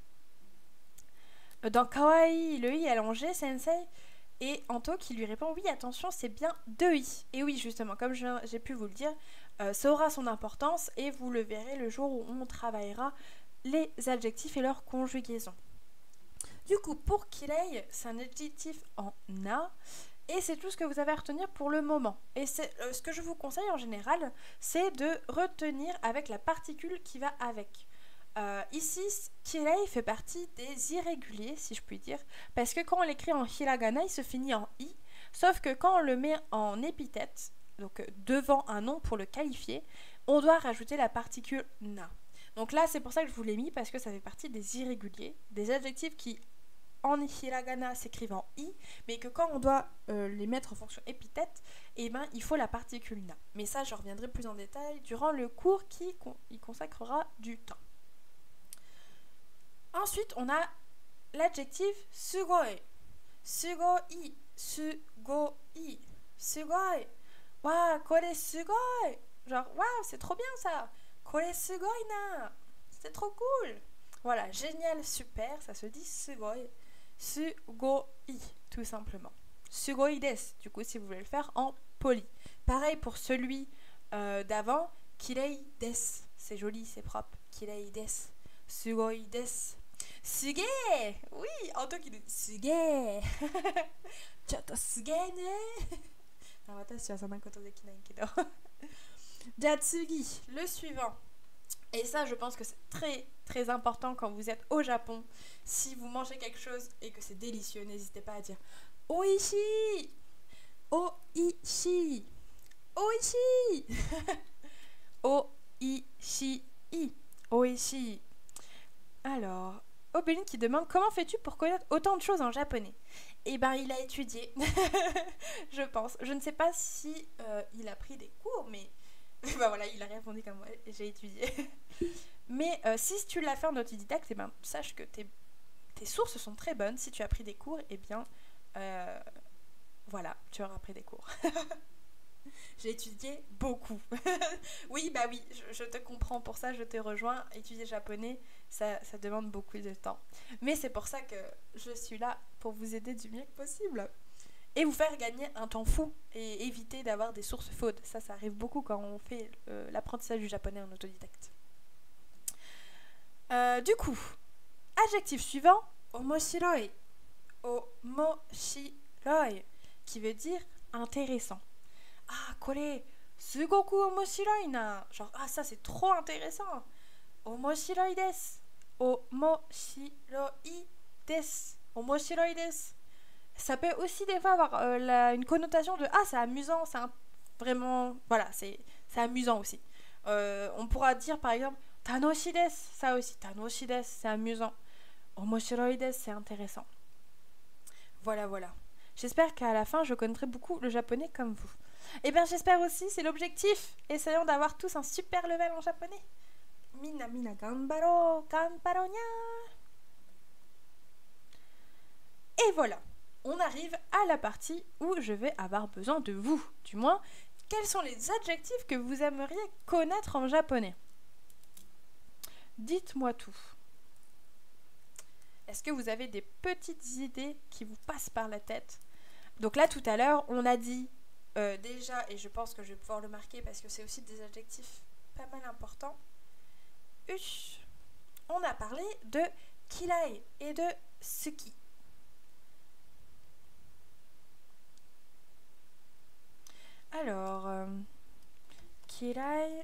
Dans kawaii, le i est allongé, sensei. Et Anto qui lui répond, oui, attention, c'est bien deux i. Et oui, justement, comme j'ai pu vous le dire, euh, ça aura son importance et vous le verrez le jour où on travaillera les adjectifs et leur conjugaison. Du coup, pour kirei, c'est un adjectif en a et c'est tout ce que vous avez à retenir pour le moment. Et euh, ce que je vous conseille en général, c'est de retenir avec la particule qui va avec. Euh, ici, kirei fait partie des irréguliers, si je puis dire, parce que quand on l'écrit en hiragana, il se finit en i, sauf que quand on le met en épithète, donc devant un nom pour le qualifier, on doit rajouter la particule na. Donc là, c'est pour ça que je vous l'ai mis, parce que ça fait partie des irréguliers, des adjectifs qui en hiragana s'écrivent en i, mais que quand on doit euh, les mettre en fonction épithète, eh ben, il faut la particule na. Mais ça, je reviendrai plus en détail durant le cours qui con- y consacrera du temps. Ensuite, on a l'adjectif sugoi. Sugoi, sugoi, sugoi. Waouh, kore sugoi. Genre, waouh, c'est trop bien ça. Kore sugoi na. C'est trop cool. Voilà, génial, super, ça se dit sugoi. Sugoi, tout simplement. Sugoi desu, du coup, si vous voulez le faire en poli. Pareil pour celui euh, d'avant, kirei desu. C'est joli, c'est propre. Kirei desu. Sugoi desu. Suge! Oui, Anto qui dit Suge! Chotto suge ne! Watashi wa sonna koto dekinai kedo. Jatsugi, le suivant. Et ça, je pense que c'est très très important quand vous êtes au Japon. Si vous mangez quelque chose et que c'est délicieux, n'hésitez pas à dire Oishi! Oishi! Oishi! Oishi! Oishi! Alors, Obélune qui demande comment fais-tu pour connaître autant de choses en japonais? Eh ben, il a étudié, je pense. Je ne sais pas si euh, il a pris des cours, mais ben voilà, il a répondu comme moi. J'ai étudié. Mais euh, si tu l'as fait en autodidacte, eh ben, sache que tes, tes sources sont très bonnes. Si tu as pris des cours, eh bien, euh, voilà, tu auras pris des cours. J'ai étudié beaucoup. Oui, bah oui, je, je te comprends pour ça, je te rejoins. Étudier japonais, ça, ça demande beaucoup de temps. Mais c'est pour ça que je suis là pour vous aider du mieux que possible. Et vous faire gagner un temps fou et éviter d'avoir des sources fautes. Ça, ça arrive beaucoup quand on fait euh, l'apprentissage du japonais en autodidacte. Euh, du coup, adjectif suivant, omoshiroi. Omoshiroi, qui veut dire intéressant. Ah, kore, sugoku omoshiroi na. Genre, ah, ça c'est trop intéressant. Omoshiroi desu. Omoshiroi desu. Omoshiroi desu. Ça peut aussi des fois avoir euh, la, une connotation de ah, c'est amusant, c'est un, vraiment. Voilà, c'est amusant aussi. Euh, on pourra dire par exemple tanoshi desu. Ça aussi, tanoshi desu, c'est amusant. Omoshiroi desu, c'est intéressant. Voilà, voilà. J'espère qu'à la fin, je connaîtrai beaucoup le japonais comme vous. Et bien j'espère aussi, c'est l'objectif. Essayons d'avoir tous un super level en japonais. Minna minna ganbaro, ganbaro nya. Et voilà, on arrive à la partie où je vais avoir besoin de vous. Du moins, quels sont les adjectifs que vous aimeriez connaître en japonais? Dites-moi tout. Est-ce que vous avez des petites idées qui vous passent par la tête? Donc là, tout à l'heure, on a dit euh, déjà, et je pense que je vais pouvoir le marquer parce que c'est aussi des adjectifs pas mal importants. Ush, on a parlé de kirai et de suki. Alors, euh, kirai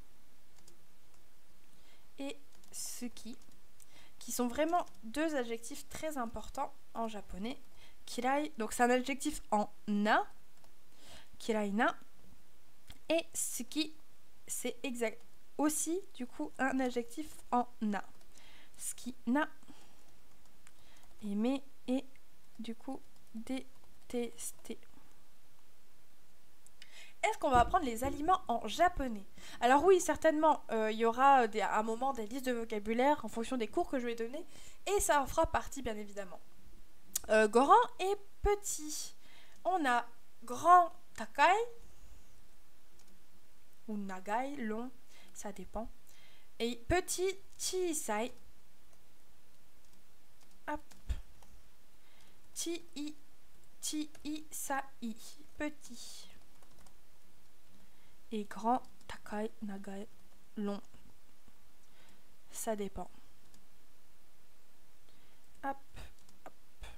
et suki, qui sont vraiment deux adjectifs très importants en japonais. Kirai, donc c'est un adjectif en na, kirai na, et suki, c'est exact aussi du coup un adjectif en na. Suki na, aimer et du coup détester. Est-ce qu'on va apprendre les aliments en japonais? Alors oui, certainement, euh, il y aura des, à un moment des listes de vocabulaire en fonction des cours que je vais donner, et ça en fera partie bien évidemment. Euh, grand et petit. On a grand takai, ou nagai, long, ça dépend. Et petit chisai. Hop. Chi i, chi i sai, petit. Et grand, takai, nagai, long. Ça dépend. Hop, hop.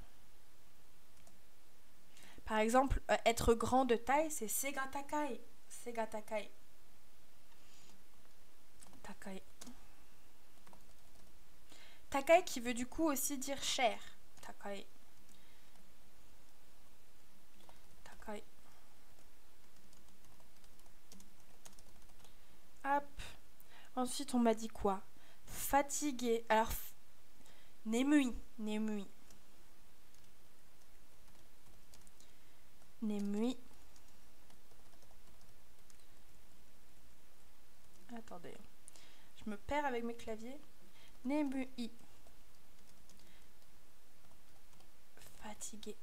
Par exemple, euh, être grand de taille, c'est sega takai. Sega takai. Takai. Takai qui veut du coup aussi dire cher. Takai. Takai. Hop. Ensuite, on m'a dit quoi? Fatigué. Alors, nemui. Nemui. Nemui. Attendez. Je me perds avec mes claviers. Nemui. Fatigué.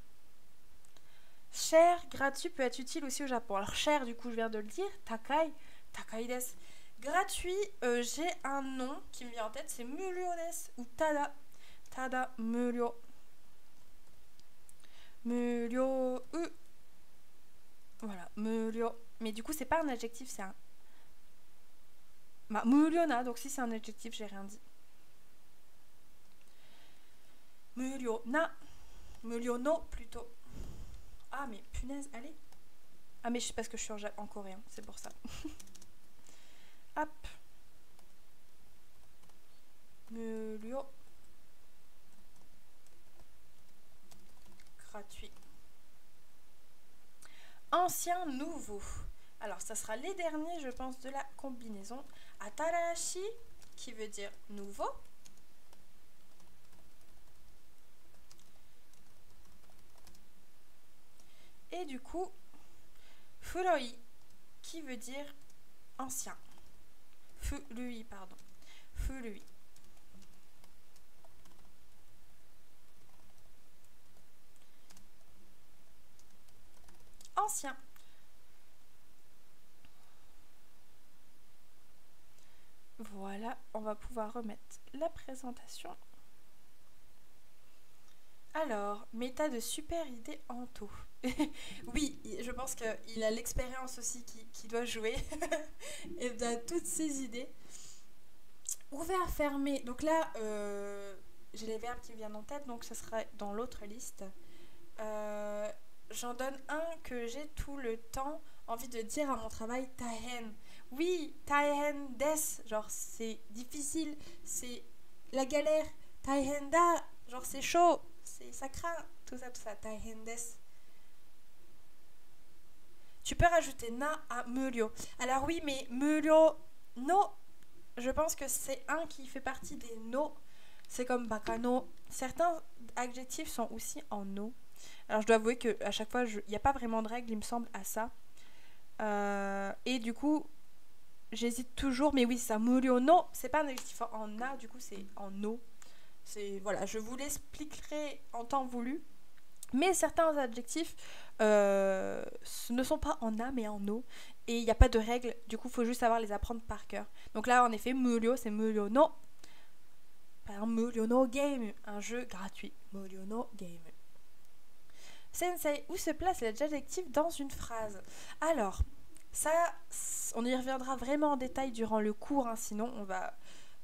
Cher, gratuit peut être utile aussi au Japon. Alors, cher, du coup, je viens de le dire. Takai. Takai desu. Gratuit, euh, j'ai un nom qui me vient en tête, c'est Murio desu ou Tada. Tada Murio. Murio. U. Voilà, Murio. Mais du coup, c'est pas un adjectif, c'est un. Bah, Muriona, donc si c'est un adjectif, j'ai rien dit. Murio na. Murio no plutôt. Ah, mais punaise, allez. Ah, mais c'est parce que je suis en, en coréen, c'est pour ça. Hop. Murio. Gratuit. Ancien, nouveau. Alors, ça sera les derniers, je pense, de la combinaison. Atarashi, qui veut dire nouveau. Et du coup, furoi, qui veut dire ancien. Furui, pardon. Furui. Ancien. Voilà, on va pouvoir remettre la présentation. Alors, méta de super idée en tout. Oui, je pense qu'il a l'expérience aussi qui, qui doit jouer. Et bien, toutes ces idées. Ouvert, fermé. Donc là, euh, j'ai les verbes qui me viennent en tête, donc ce sera dans l'autre liste. Euh, J'en donne un que j'ai tout le temps envie de dire à mon travail, tahen. Oui, tahen des, genre c'est difficile, c'est la galère. Tahen da, genre c'est chaud, c'est ça craint, tout ça, tout ça, tahen des. Tu peux rajouter na à murio. Alors oui, mais murio, no, je pense que c'est un qui fait partie des no. C'est comme bakano. Certains adjectifs sont aussi en no. Alors je dois avouer qu'à chaque fois, il n'y a pas vraiment de règle, il me semble, à ça. Euh, et du coup, j'hésite toujours. Mais oui, ça, murio no, c'est pas un adjectif en na, du coup c'est en no. C'est, voilà, je vous l'expliquerai en temps voulu. Mais certains adjectifs euh, ne sont pas en na, mais en no. Et il n'y a pas de règle, du coup, il faut juste savoir les apprendre par cœur. Donc là, en effet, murio, c'est murio no. Par exemple, murio no game, un jeu gratuit. Murio no game. Sensei, où se place l'adjectif dans une phrase? Alors, ça, on y reviendra vraiment en détail durant le cours, hein, sinon on va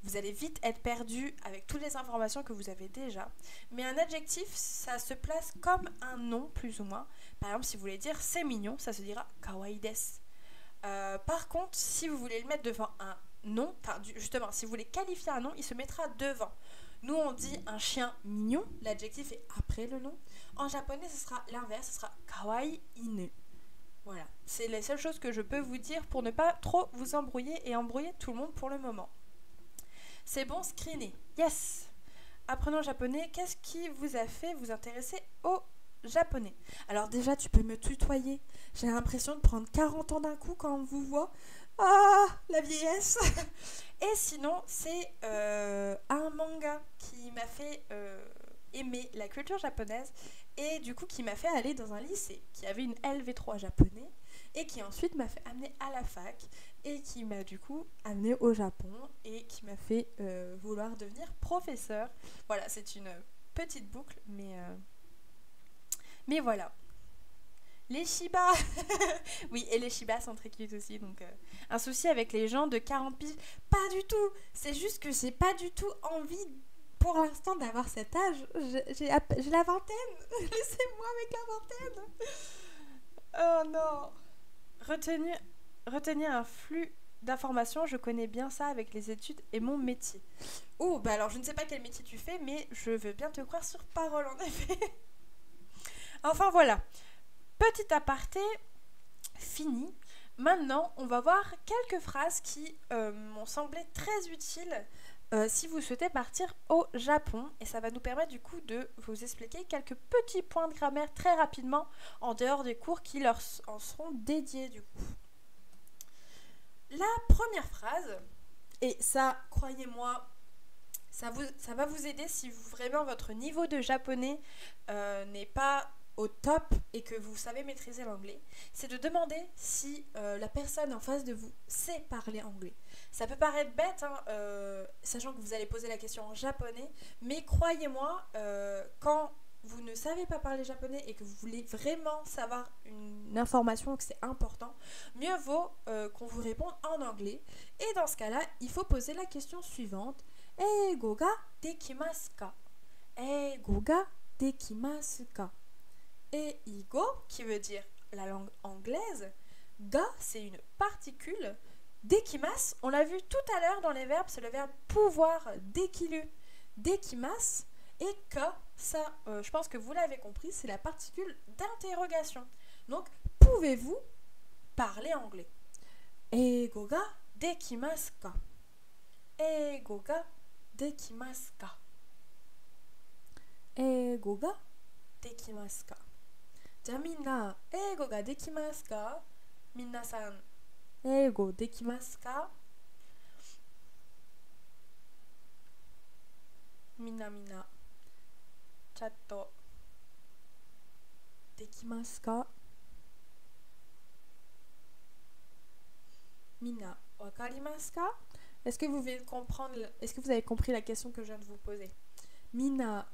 vous allez vite être perdu avec toutes les informations que vous avez déjà. Mais un adjectif, ça se place comme un nom, plus ou moins. Par exemple, si vous voulez dire c'est mignon, ça se dira kawaii desu. Euh, par contre, si vous voulez le mettre devant un nom, enfin justement, si vous voulez qualifier un nom, il se mettra devant. Nous, on dit un chien mignon, l'adjectif est après le nom. En japonais, ce sera l'inverse, ce sera kawaii inu. Voilà, c'est les seules choses que je peux vous dire pour ne pas trop vous embrouiller et embrouiller tout le monde pour le moment. C'est bon, screené. Yes. Apprenons le japonais. Qu'est-ce qui vous a fait vous intéresser au japonais? Alors déjà, tu peux me tutoyer. J'ai l'impression de prendre quarante ans d'un coup quand on vous voit. Ah, la vieillesse. Et sinon, c'est euh, un manga qui m'a fait euh, aimer la culture japonaise et du coup qui m'a fait aller dans un lycée qui avait une L V trois japonais et qui ensuite m'a fait amener à la fac et qui m'a du coup amené au Japon et qui m'a fait euh, vouloir devenir professeur. Voilà, c'est une petite boucle, mais, euh, mais voilà. Les Shiba. Oui, et les Shiba sont très cute aussi, donc euh, un souci avec les gens de quarante piges, pas du tout. C'est juste que j'ai pas du tout envie pour l'instant d'avoir cet âge. J'ai, j'ai, j'ai la vingtaine. Laissez-moi avec la vingtaine. Oh non. Retenir, retenir un flux d'informations, je connais bien ça avec les études et mon métier. Oh, bah alors je ne sais pas quel métier tu fais, mais je veux bien te croire sur parole en effet. Enfin voilà. Petit aparté, fini. Maintenant, on va voir quelques phrases qui euh, m'ont semblé très utiles euh, si vous souhaitez partir au Japon. Et ça va nous permettre du coup de vous expliquer quelques petits points de grammaire très rapidement en dehors des cours qui leur en seront dédiés du coup. La première phrase, et ça, croyez-moi, ça, vous, ça va vous aider si vous, vraiment votre niveau de japonais euh, n'est pas au top et que vous savez maîtriser l'anglais, c'est de demander si euh, la personne en face de vous sait parler anglais. Ça peut paraître bête, hein, euh, sachant que vous allez poser la question en japonais, mais croyez-moi, euh, quand vous ne savez pas parler japonais et que vous voulez vraiment savoir une information, que c'est important, mieux vaut euh, qu'on vous réponde en anglais. Et dans ce cas-là, il faut poser la question suivante. Eigo ga dekimasu ka? Eigo ga dekimasu ka? Et igo, qui veut dire la langue anglaise, ga, c'est une particule. Dekimasu, on l'a vu tout à l'heure dans les verbes, c'est le verbe pouvoir, dekiru. Dekimasu, et ka, ça, euh, je pense que vous l'avez compris, c'est la particule d'interrogation. Donc, pouvez-vous parler anglais? Eigo ga dekimasu ka? Eigo ga dekimasu ka? Eigo ga dekimasu ka? じゃあみんな、英語ができますか？皆さん、英語できますか？みんなみんな、チャットできますか？みんな、わかりますか？ Est-ce que vous pouvez comprendre, est-ce que vous avez compris la question que je viens de vous poser? みんな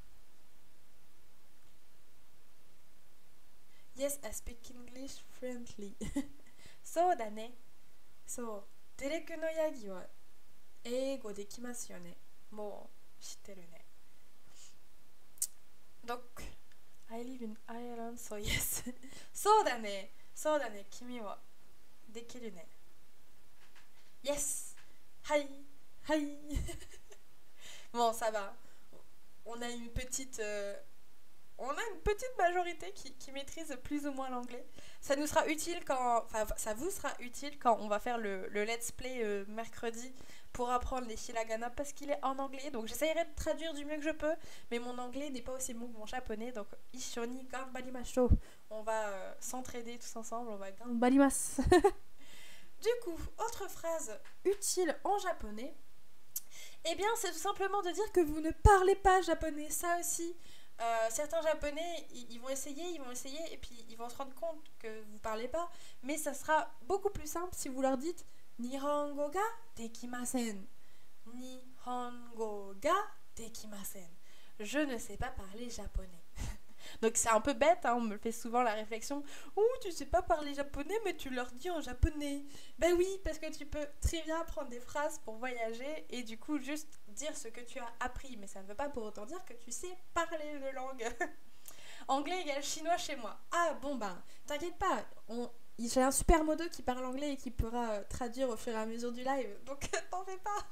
Yes, I speak English friendly. そうだね。そう。テレクのヤギは英語できますよね。もう知ってるね。Donc, I live in Ireland, so yes. そうだね。そうだね。君はできるね。Yes. はい。はい。Bon, ça va. On a une petite... Euh, On a une petite majorité qui, qui maîtrise plus ou moins l'anglais. Ça nous sera utile quand, enfin, ça vous sera utile quand on va faire le, le let's play euh, mercredi pour apprendre les hiragana parce qu'il est en anglais. Donc j'essaierai de traduire du mieux que je peux, mais mon anglais n'est pas aussi bon que mon japonais. Donc ishoni ganbarimashou. On va euh, s'entraider tous ensemble. On va ganbarimasu. Du coup, autre phrase utile en japonais. Eh bien, c'est tout simplement de dire que vous ne parlez pas japonais. Ça aussi. Euh, certains japonais, ils, ils vont essayer, ils vont essayer et puis ils vont se rendre compte que vous parlez pas, mais ça sera beaucoup plus simple si vous leur dites Nihongo ga dekimasen. Nihongo ga dekimasen. Je ne sais pas parler japonais. Donc c'est un peu bête, hein, on me fait souvent la réflexion. Oh, tu sais pas parler japonais, mais tu leur dis en japonais. Ben oui, parce que tu peux très bien apprendre des phrases pour voyager et du coup juste dire ce que tu as appris. Mais ça ne veut pas pour autant dire que tu sais parler de langue. Anglais égale chinois chez moi. Ah bon bah, t'inquiète pas, on... j'ai un super modo qui parle anglais et qui pourra euh, traduire au fur et à mesure du live, donc t'en fais pas.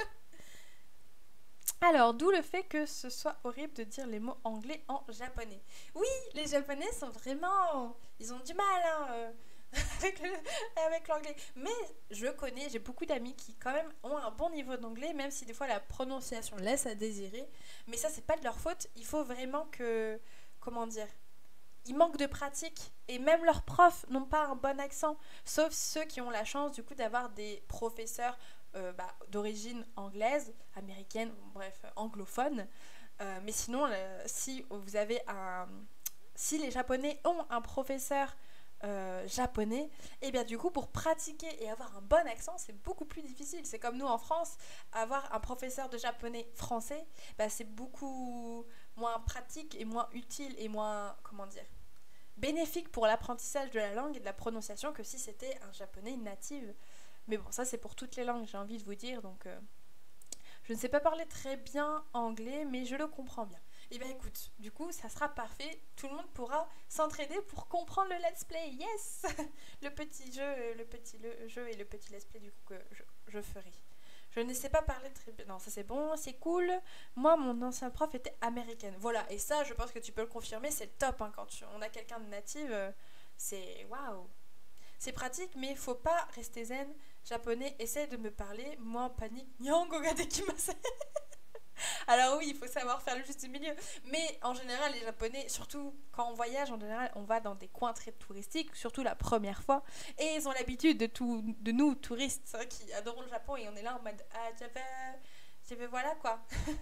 Alors, d'où le fait que ce soit horrible de dire les mots anglais en japonais. Oui, les japonais sont vraiment... Ils ont du mal hein, euh, avec, le... avec l'anglais. Mais je connais, j'ai beaucoup d'amis qui quand même ont un bon niveau d'anglais, même si des fois la prononciation laisse à désirer. Mais ça, c'est pas de leur faute. Il faut vraiment que... Comment dire, ils manquent de pratique et même leurs profs n'ont pas un bon accent, sauf ceux qui ont la chance du coup d'avoir des professeurs euh, bah, d'origine anglaise, américaine, bref, anglophone. Euh, mais sinon, euh, si vous avez un... Si les Japonais ont un professeur euh, japonais, et bien du coup pour pratiquer et avoir un bon accent c'est beaucoup plus difficile. C'est comme nous en France, avoir un professeur de japonais français, bah, c'est beaucoup moins pratique et moins utile et moins, comment dire, bénéfique pour l'apprentissage de la langue et de la prononciation que si c'était un japonais native. Mais bon, ça c'est pour toutes les langues, j'ai envie de vous dire, donc euh, je ne sais pas parler très bien anglais, mais je le comprends bien. Et bien écoute, du coup ça sera parfait, tout le monde pourra s'entraider pour comprendre le let's play, yes. Le petit jeu, le petit le jeu et le petit let's play du coup que je, je ferai. Je ne sais pas parler très bien. Non, ça c'est bon, c'est cool. Moi, mon ancien prof était américaine. Voilà, et ça, je pense que tu peux le confirmer, c'est le top. Hein, quand tu, on a quelqu'un de native, euh, c'est waouh. C'est pratique, mais il faut pas rester zen. Japonais, essaye de me parler. Moi, en panique. Nihongo ga dekimasen. Alors oui, il faut savoir faire le juste milieu. Mais en général, les Japonais, surtout quand on voyage, en général, on va dans des coins très touristiques, surtout la première fois. Et ils ont l'habitude de, tout, de nous, touristes, hein, qui adorons le Japon. Et on est là en mode, ah, je veux, je veux voilà quoi.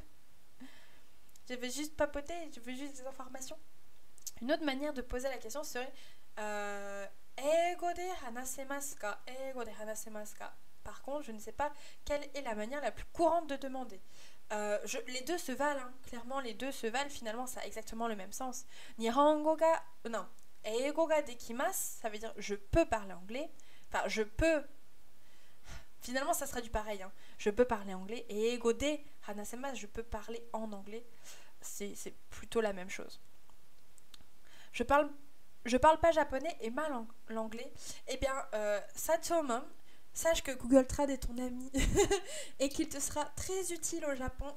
Je veux juste papoter, je veux juste des informations. Une autre manière de poser la question serait, euh, Eigo de hanasemasu ka? Eigo de hanasemasu ka? Par contre, je ne sais pas quelle est la manière la plus courante de demander. Euh, je, les deux se valent, hein. Clairement les deux se valent, finalement ça a exactement le même sens. Nihongo ga, non, eigo ga dekimasu, ça veut dire je peux parler anglais, enfin je peux, finalement ça se traduit pareil, hein. Je peux parler anglais, et eigo de hanasemasu, je peux parler en anglais, c'est, c'est plutôt la même chose. Je parle, je parle pas japonais et mal l'anglais, eh bien euh, Satsumon, sache que Google Trad est ton ami et qu'il te sera très utile au Japon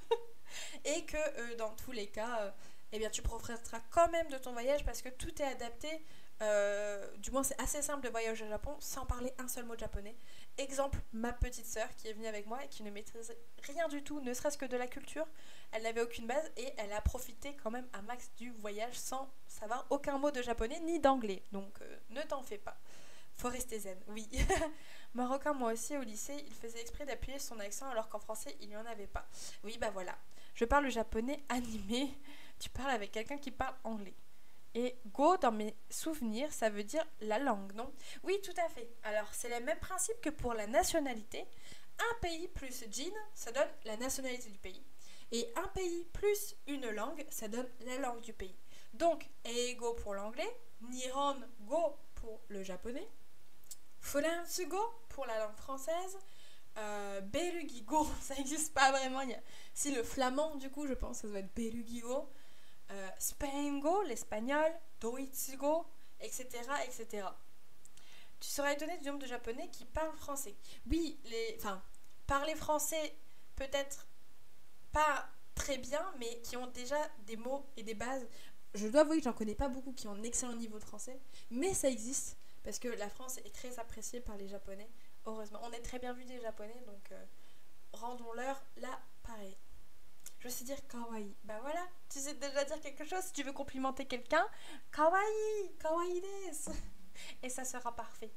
et que euh, dans tous les cas, euh, eh bien, tu profiteras quand même de ton voyage parce que tout est adapté. Euh, du moins, c'est assez simple de voyager au Japon sans parler un seul mot de japonais. Exemple, ma petite sœur qui est venue avec moi et qui ne maîtrise rien du tout, ne serait-ce que de la culture. Elle n'avait aucune base et elle a profité quand même un max du voyage sans savoir aucun mot de japonais ni d'anglais. Donc, euh, ne t'en fais pas. Faut rester zen, oui. Marocain, moi aussi, au lycée, il faisait exprès d'appuyer son accent alors qu'en français, il n'y en avait pas. Oui, bah voilà. Je parle le japonais animé. Tu parles avec quelqu'un qui parle anglais. Et go, dans mes souvenirs, ça veut dire la langue, non? Oui, tout à fait. Alors, c'est le même principe que pour la nationalité. Un pays plus jin, ça donne la nationalité du pays. Et un pays plus une langue, ça donne la langue du pays. Donc, eigo pour l'anglais, nihongo pour le japonais, Furansugo pour la langue française, euh, Belugigo, ça n'existe pas vraiment. Il y a... Si le flamand, du coup, je pense que ça doit être Belugigo, euh, Spaingo, l'espagnol, Doitsugo, et cetera, et cetera. Tu seras étonné du nombre de japonais qui parlent français. Oui, les, enfin, parler français peut-être pas très bien, mais qui ont déjà des mots et des bases. Je dois avouer que j'en connais pas beaucoup qui ont un excellent niveau de français, mais ça existe. Parce que la France est très appréciée par les Japonais, heureusement. On est très bien vu des Japonais, donc euh, rendons-leur l'appareil. Je sais dire kawaii. Bah voilà, tu sais déjà dire quelque chose. Si tu veux complimenter quelqu'un, kawaii, kawaii desu. Et ça sera parfait.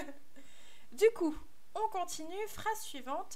Du coup, on continue. Phrase suivante.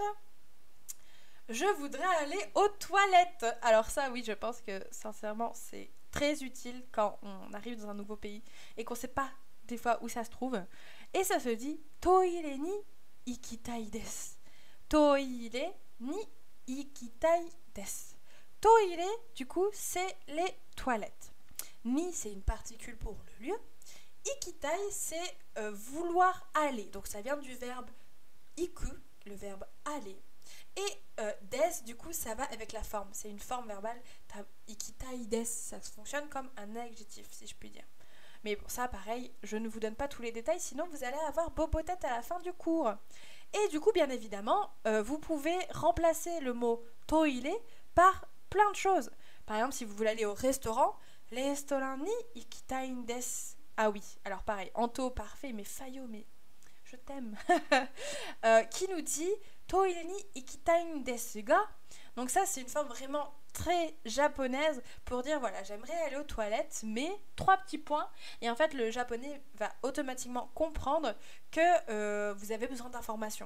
Je voudrais aller aux toilettes. Alors ça, oui, je pense que sincèrement, c'est très utile quand on arrive dans un nouveau pays et qu'on ne sait pas des fois où ça se trouve. Et ça se dit Toire ni ikitai desu. Toire ni ikitai desu. Toire, du coup, c'est les toilettes. Ni, c'est une particule pour le lieu. Ikitai, c'est euh, vouloir aller. Donc ça vient du verbe iku, le verbe aller. Et euh, des, du coup, ça va avec la forme. C'est une forme verbale. Ikitai des, ça fonctionne comme un adjectif, si je puis dire. Mais bon, ça, pareil, je ne vous donne pas tous les détails, sinon vous allez avoir bobo-tête à la fin du cours. Et du coup, bien évidemment, euh, vous pouvez remplacer le mot toire par plein de choses. Par exemple, si vous voulez aller au restaurant, restaurant ni ikitai desu. Ah oui, alors pareil, Anto, parfait, mais Fayo, mais je t'aime. euh, qui nous dit toire ni ikitai desu ga. Donc ça, c'est une forme vraiment très japonaise pour dire voilà, j'aimerais aller aux toilettes, mais trois petits points. Et en fait, le japonais va automatiquement comprendre que euh, vous avez besoin d'informations.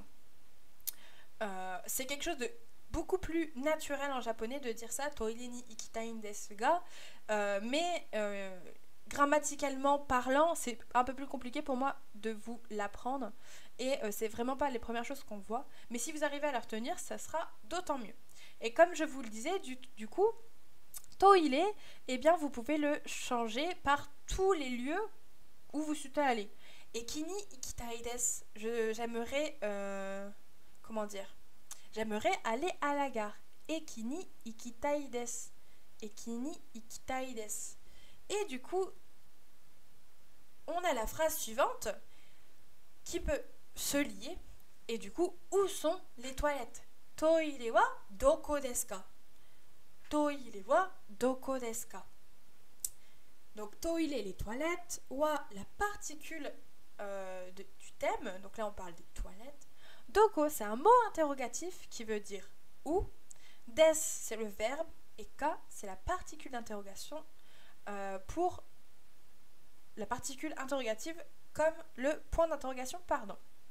Euh, c'est quelque chose de beaucoup plus naturel en japonais de dire ça, toire ni ikitai desu ga. Euh, mais euh, grammaticalement parlant, c'est un peu plus compliqué pour moi de vous l'apprendre. Et euh, c'est vraiment pas les premières choses qu'on voit. Mais si vous arrivez à la retenir, ça sera d'autant mieux. Et comme je vous le disais, du, du coup, toire, eh bien, vous pouvez le changer par tous les lieux où vous souhaitez aller. Et kini ikitai desu, je, j'aimerais, euh, comment dire, j'aimerais aller à la gare. Et kini ikitai desu. Et kini ikitai desu. Et du coup, on a la phrase suivante qui peut se lier. Et du coup, où sont les toilettes? Toire wa doko desu ka? Toire wa doko desu ka? Donc, toire, les toilettes. Wa, la particule euh, de, du thème. Donc là, on parle des toilettes. Doko, c'est un mot interrogatif qui veut dire où. Des, c'est le verbe. Et ka, c'est la particule d'interrogation euh, pour la particule interrogative comme le point d'interrogation, pardon.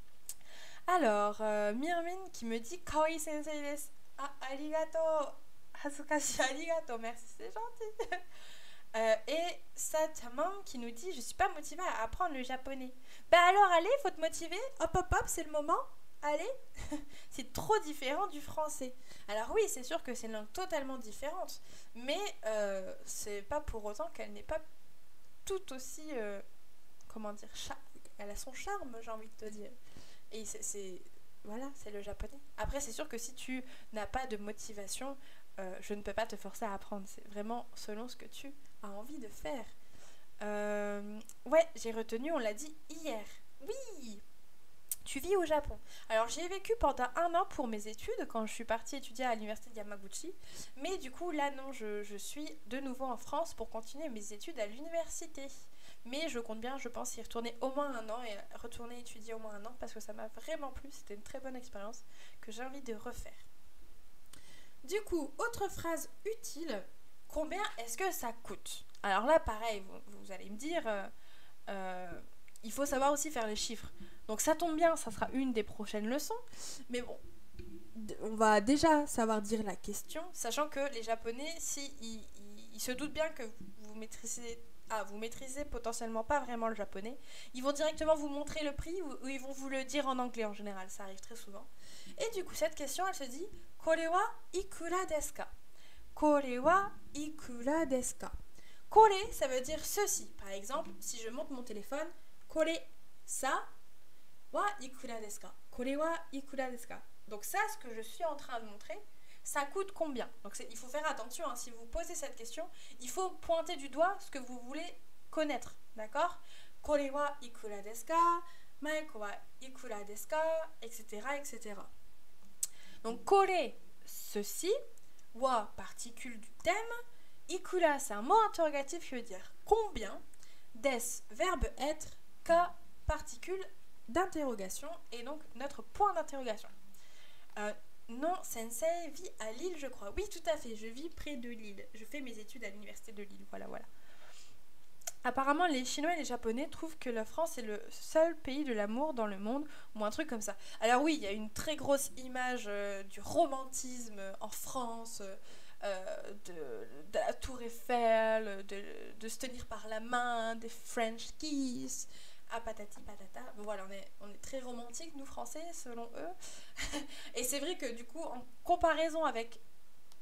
Alors, euh, Mirmin qui me dit Kawaii sensei desu. Ah, arigato. Hazukashi, arigato. Merci, c'est gentil. euh, et Satamam qui nous dit je suis pas motivée à apprendre le japonais. Bah alors, allez, faut te motiver. Hop, hop, hop, c'est le moment. Allez. C'est trop différent du français. Alors oui, c'est sûr que c'est une langue totalement différente. Mais euh, c'est pas pour autant qu'elle n'est pas tout aussi. Euh, comment dire, elle a son charme, j'ai envie de te dire. Et c'est, c'est voilà, c'est le japonais. Après, c'est sûr que si tu n'as pas de motivation, euh, je ne peux pas te forcer à apprendre. C'est vraiment selon ce que tu as envie de faire. Euh, ouais, j'ai retenu, on l'a dit hier. Oui, tu vis au Japon. Alors, j'y ai vécu pendant un an pour mes études, quand je suis partie étudier à l'université de Yamaguchi. Mais du coup, là, non, je, je suis de nouveau en France pour continuer mes études à l'université. Mais je compte bien, je pense, y retourner au moins un an et retourner étudier au moins un an parce que ça m'a vraiment plu. C'était une très bonne expérience que j'ai envie de refaire. Du coup, autre phrase utile, combien est-ce que ça coûte? Alors là, pareil, vous, vous allez me dire, euh, euh, il faut savoir aussi faire les chiffres. Donc ça tombe bien, ça sera une des prochaines leçons. Mais bon, on va déjà savoir dire la question, sachant que les Japonais, si, ils, ils, ils se doutent bien que vous maîtrisez... Ah, vous maîtrisez potentiellement pas vraiment le japonais. Ils vont directement vous montrer le prix ou, ou ils vont vous le dire en anglais en général. Ça arrive très souvent. Et du coup, cette question, elle se dit Kore wa ikura desu ka? Kore wa ikura desu ka? Kore, ça veut dire ceci. Par exemple, si je monte mon téléphone, Kore, ça, wa ikura desu ka? Kore wa ikura desu ka? Donc ça, ce que je suis en train de montrer, ça coûte combien? Donc il faut faire attention, hein, si vous posez cette question, il faut pointer du doigt ce que vous voulez connaître, d'accord? Kore wa ikura desu ka? Maeko wa ikura desu ka? Etc, et cetera. Donc kore, ceci, wa, particule du thème, ikura, c'est un mot interrogatif qui veut dire combien, des, verbe être, ka, particule d'interrogation, et donc notre point d'interrogation. Euh, Non, Sensei vit à Lille, je crois. Oui, tout à fait, je vis près de Lille. Je fais mes études à l'université de Lille, voilà, voilà. Apparemment, les Chinois et les Japonais trouvent que la France est le seul pays de l'amour dans le monde, ou un truc comme ça. Alors oui, il y a une très grosse image euh, du romantisme en France, euh, de, de la Tour Eiffel, de, de se tenir par la main, des French kiss... Ah, patati patata. Voilà, on est, on est très romantiques, nous Français, selon eux. Et c'est vrai que du coup, en comparaison avec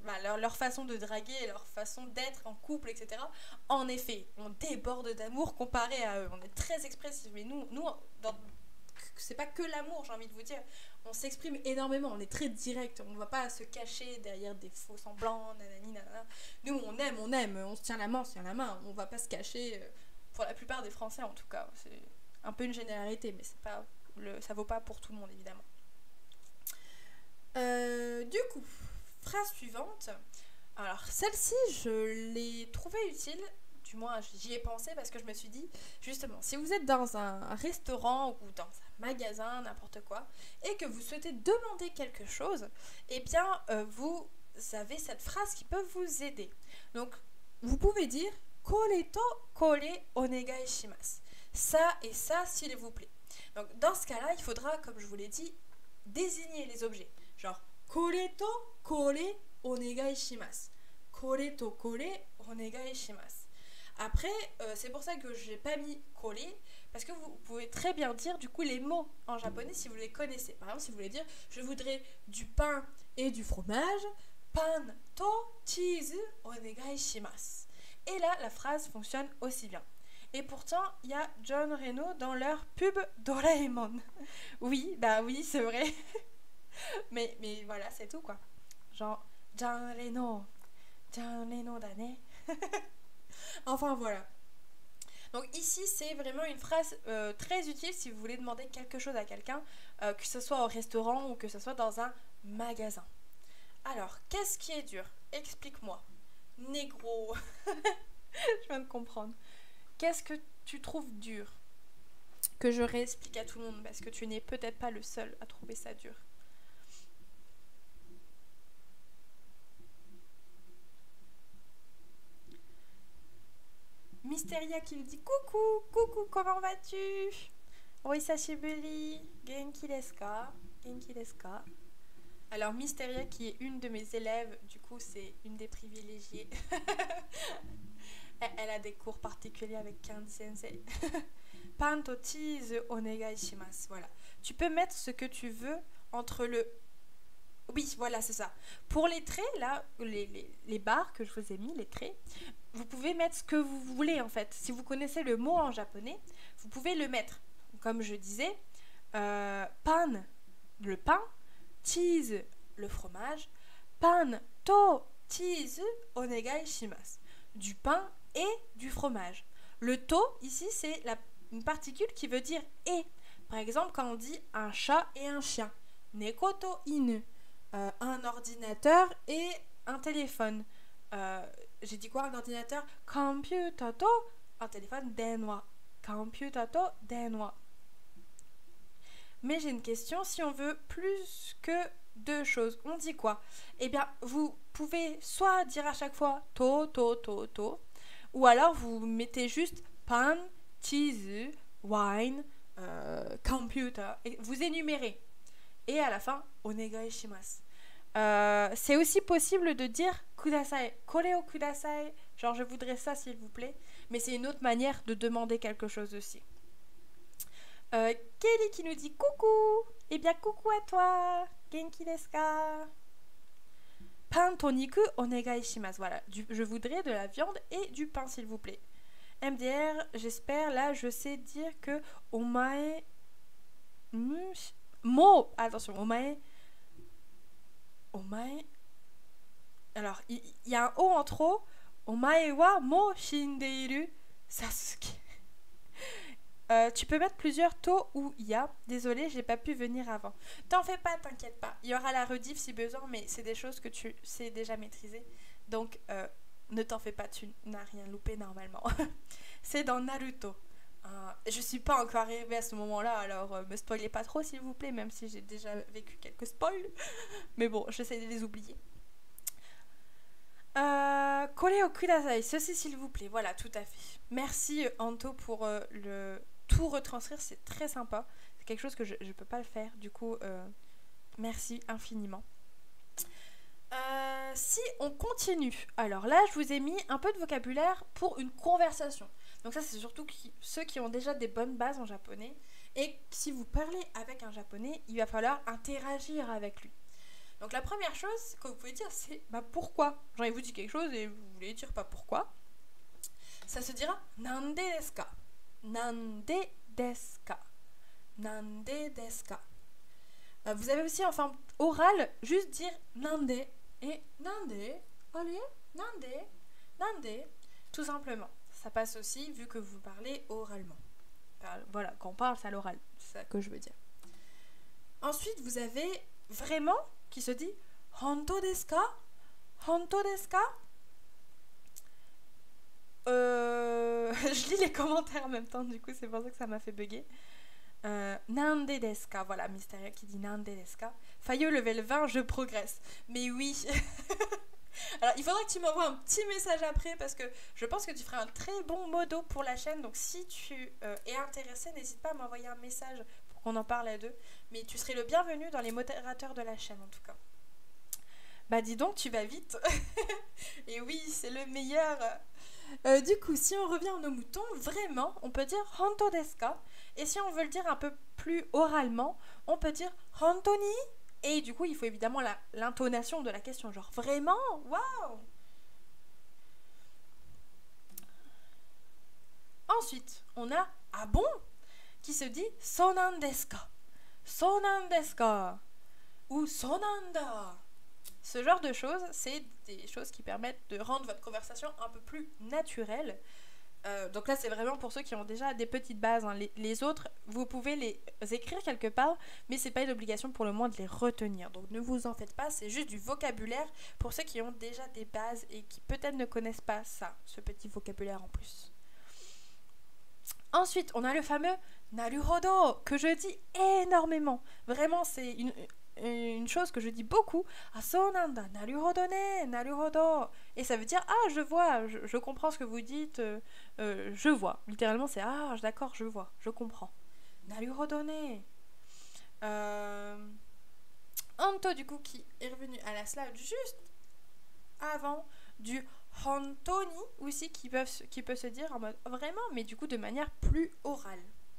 bah, leur, leur façon de draguer, leur façon d'être en couple, et cetera. En effet, on déborde d'amour comparé à eux. On est très expressifs, mais nous, nous dans, c'est pas que l'amour, j'ai envie de vous dire. On s'exprime énormément, on est très direct. On ne va pas se cacher derrière des faux semblants, nanani, nanana. Nous, on aime, on aime, on se tient la main, on se tient la main. On va pas se cacher, pour la plupart des Français en tout cas. C'est un peu une généralité, mais c'est pas le, ça vaut pas pour tout le monde, évidemment. Euh, du coup, phrase suivante. Alors, celle-ci, je l'ai trouvée utile. Du moins, j'y ai pensé parce que je me suis dit, justement, si vous êtes dans un restaurant ou dans un magasin, n'importe quoi, et que vous souhaitez demander quelque chose, eh bien, euh, vous avez cette phrase qui peut vous aider. Donc, vous pouvez dire « Kore to kore onegai shimasu ». Ça et ça, s'il vous plaît. Donc, dans ce cas-là, il faudra, comme je vous l'ai dit, désigner les objets. Genre « Kore to kore onegai shimasu ». « Kore to kore onegai shimasu ». Après, euh, c'est pour ça que je n'ai pas mis « kore », parce que vous pouvez très bien dire du coup les mots en japonais si vous les connaissez. Par exemple, si vous voulez dire « je voudrais du pain et du fromage », « pan to cheese onegai shimasu ». Et là, la phrase fonctionne aussi bien. Et pourtant, il y a John Reno dans leur pub Doraemon. Oui, bah oui, c'est vrai. mais, mais voilà, c'est tout quoi. Genre, John Reno, John Reno d'année. Enfin voilà. Donc ici, c'est vraiment une phrase euh, très utile si vous voulez demander quelque chose à quelqu'un, euh, que ce soit au restaurant ou que ce soit dans un magasin. Alors, qu'est-ce qui est dur? Explique-moi. Négro. Je viens de comprendre. Qu'est-ce que tu trouves dur? Que je réexplique à tout le monde parce que tu n'es peut-être pas le seul à trouver ça dur. Mysteria qui me dit coucou, coucou, comment vas-tu? Oisashiburi, genki desu ka? Genki desu ka? Alors Mysteria qui est une de mes élèves, du coup c'est une des privilégiées. Elle a des cours particuliers avec Kanji Sensei. Pan to cheese onegai shimasu. Voilà. Tu peux mettre ce que tu veux entre le... Oui, voilà, c'est ça. Pour les traits, là, les, les, les barres que je vous ai mis, les traits, vous pouvez mettre ce que vous voulez, en fait. Si vous connaissez le mot en japonais, vous pouvez le mettre. Comme je disais, euh, pan, le pain, cheese, le fromage, pan to cheese onegai shimasu. Du pain et du fromage. Le to, ici, c'est la, une particule qui veut dire et. Par exemple, quand on dit un chat et un chien. Neko to inu. Euh, un ordinateur et un téléphone. Euh, J'ai dit quoi un ordinateur? Computer to. Un téléphone, denwa. Computer to, denwa. Mais j'ai une question, si on veut plus que deux choses, on dit quoi? Eh bien, vous pouvez soit dire à chaque fois to, to, to, to, ou alors vous mettez juste pan, cheese, wine, euh, computer, et vous énumérez. Et à la fin, onegai shimasu. Euh, c'est aussi possible de dire kudasai, kore o kudasai, genre je voudrais ça s'il vous plaît, mais c'est une autre manière de demander quelque chose aussi. Euh, Kelly qui nous dit coucou, eh bien coucou à toi, genki desu ka? Pan to niku onegai shimasu. Voilà, du, je voudrais de la viande et du pain s'il vous plaît. M D R, j'espère, là je sais dire que omae mo, attention, omae omae, alors il y, y a un o en trop. Omae wa mo shindeiru Sasuke. Euh, tu peux mettre plusieurs to ou ya. Désolée, j'ai pas pu venir avant. T'en fais pas, t'inquiète pas. Il y aura la rediff si besoin, mais c'est des choses que tu sais déjà maîtriser. Donc, euh, ne t'en fais pas, tu n'as rien loupé normalement. C'est dans Naruto. Euh, je suis pas encore arrivée à ce moment-là, alors euh, me spoilez pas trop s'il vous plaît, même si j'ai déjà vécu quelques spoils. Mais bon, j'essaie de les oublier. Euh, Kore o kudasai, ceci s'il vous plaît. Voilà, tout à fait. Merci Anto pour euh, le tout retranscrire, c'est très sympa. C'est quelque chose que je ne peux pas le faire, du coup, euh, merci infiniment. Euh, si on continue, alors là, je vous ai mis un peu de vocabulaire pour une conversation. Donc ça, c'est surtout qui, ceux qui ont déjà des bonnes bases en japonais. Et si vous parlez avec un japonais, il va falloir interagir avec lui. Donc la première chose que vous pouvez dire, c'est bah pourquoi. Genre il vous dit quelque chose et vous voulez dire pas pourquoi. Ça se dira nande desu ka. Nande desu ka. Nande desu ka. Euh, vous avez aussi en forme orale juste dire nande et nande. Allez, nande, nande. Tout simplement. Ça passe aussi vu que vous parlez oralement. Enfin, voilà, quand on parle, c'est à l'oral. C'est ça que je veux dire. Ensuite, vous avez vraiment qui se dit honto desu ka? Honto desu ka? Euh, je lis les commentaires en même temps, du coup, c'est pour ça que ça m'a fait bugger. Euh, Nande desu ka? Voilà, Mysteria qui dit Nande desu ka? Fayeux level vingt, je progresse. Mais oui. Alors, il faudra que tu m'envoies un petit message après parce que je pense que tu feras un très bon modo pour la chaîne. Donc, si tu euh, es intéressé, n'hésite pas à m'envoyer un message pour qu'on en parle à deux. Mais tu serais le bienvenu dans les modérateurs de la chaîne, en tout cas. Bah, dis donc, tu vas vite. Et oui, c'est le meilleur. Euh, du coup, si on revient à nos moutons, vraiment, on peut dire honto desu ka. Et si on veut le dire un peu plus oralement, on peut dire honto ni. Et du coup, il faut évidemment la, l'intonation de la question, genre vraiment, waouh. Ensuite, on a ah bon qui se dit sonan desu ka, sonan desu ka ou sonanda. Ce genre de choses, c'est des choses qui permettent de rendre votre conversation un peu plus naturelle. Euh, donc là, c'est vraiment pour ceux qui ont déjà des petites bases. Hein. Les, les autres, vous pouvez les écrire quelque part, mais c'est pas une obligation pour le moment de les retenir. Donc ne vous en faites pas, c'est juste du vocabulaire pour ceux qui ont déjà des bases et qui peut-être ne connaissent pas ça, ce petit vocabulaire en plus. Ensuite, on a le fameux naruhodo que je dis énormément. Vraiment, c'est une, une chose que je dis beaucoup. Ah, sonanda, naruhodo ne, naruhodo. Et ça veut dire ah, je vois, je, je comprends ce que vous dites, euh, euh, je vois. Littéralement, c'est ah, d'accord, je vois, je comprends. Naruhodo ne. Euh, Anto, du coup, qui est revenu à la slide juste avant du hontoni aussi qui, peuvent, qui peut se dire en mode vraiment, mais du coup de manière plus orale.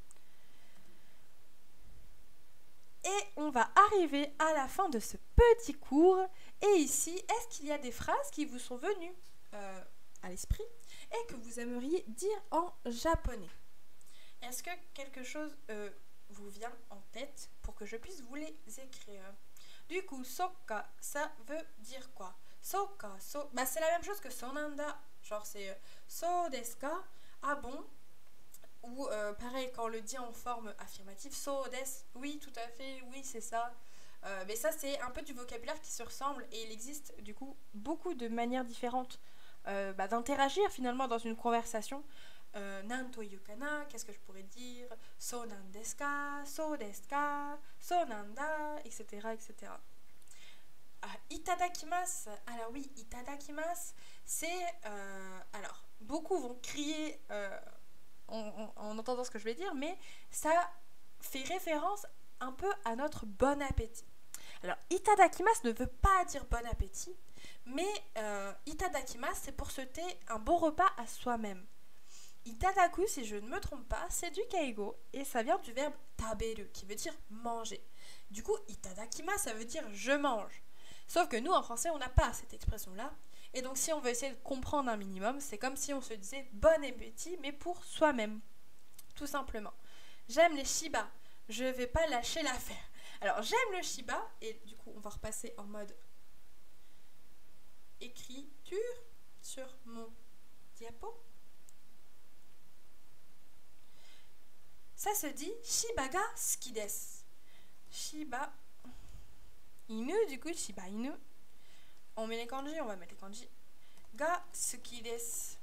Et on va arriver à la fin de ce petit cours. Et ici, est-ce qu'il y a des phrases qui vous sont venues euh, à l'esprit et que vous aimeriez dire en japonais? Est-ce que quelque chose euh, vous vient en tête pour que je puisse vous les écrire? Du coup, soka, ça veut dire quoi? Soka, so... bah, c'est la même chose que sonanda. Genre, c'est euh, so desu ka? Ah bon? Ou euh, pareil, quand on le dit en forme affirmative, so desu, oui, tout à fait, oui, c'est ça. Euh, mais ça, c'est un peu du vocabulaire qui se ressemble et il existe du coup beaucoup de manières différentes euh, bah, d'interagir finalement dans une conversation. Euh, Nanto yukana, qu'est-ce que je pourrais dire? So nan desu ka? So desu ka? So nanda, et cetera et cetera. Ah, itadakimasu, alors oui, itadakimasu, c'est... Euh, alors, beaucoup vont crier euh, en, en, en entendant ce que je vais dire, mais ça fait référence un peu à notre bon appétit. Alors, itadakimasu ne veut pas dire bon appétit, mais euh, itadakimasu, c'est pour souhaiter un bon repas à soi-même. Itadaku, si je ne me trompe pas, c'est du keigo et ça vient du verbe taberu qui veut dire manger. Du coup, itadakimasu, ça veut dire je mange. Sauf que nous, en français, on n'a pas cette expression-là. Et donc, si on veut essayer de comprendre un minimum, c'est comme si on se disait bon appétit, mais pour soi-même. Tout simplement. J'aime les shiba. Je ne vais pas lâcher l'affaire. Alors, j'aime le shiba. Et du coup, on va repasser en mode écriture sur mon diapo. Ça se dit shiba ga suki desu. Shiba inu, du coup, shiba inu. On met les kanji, on va mettre les kanji. Ga suki desu.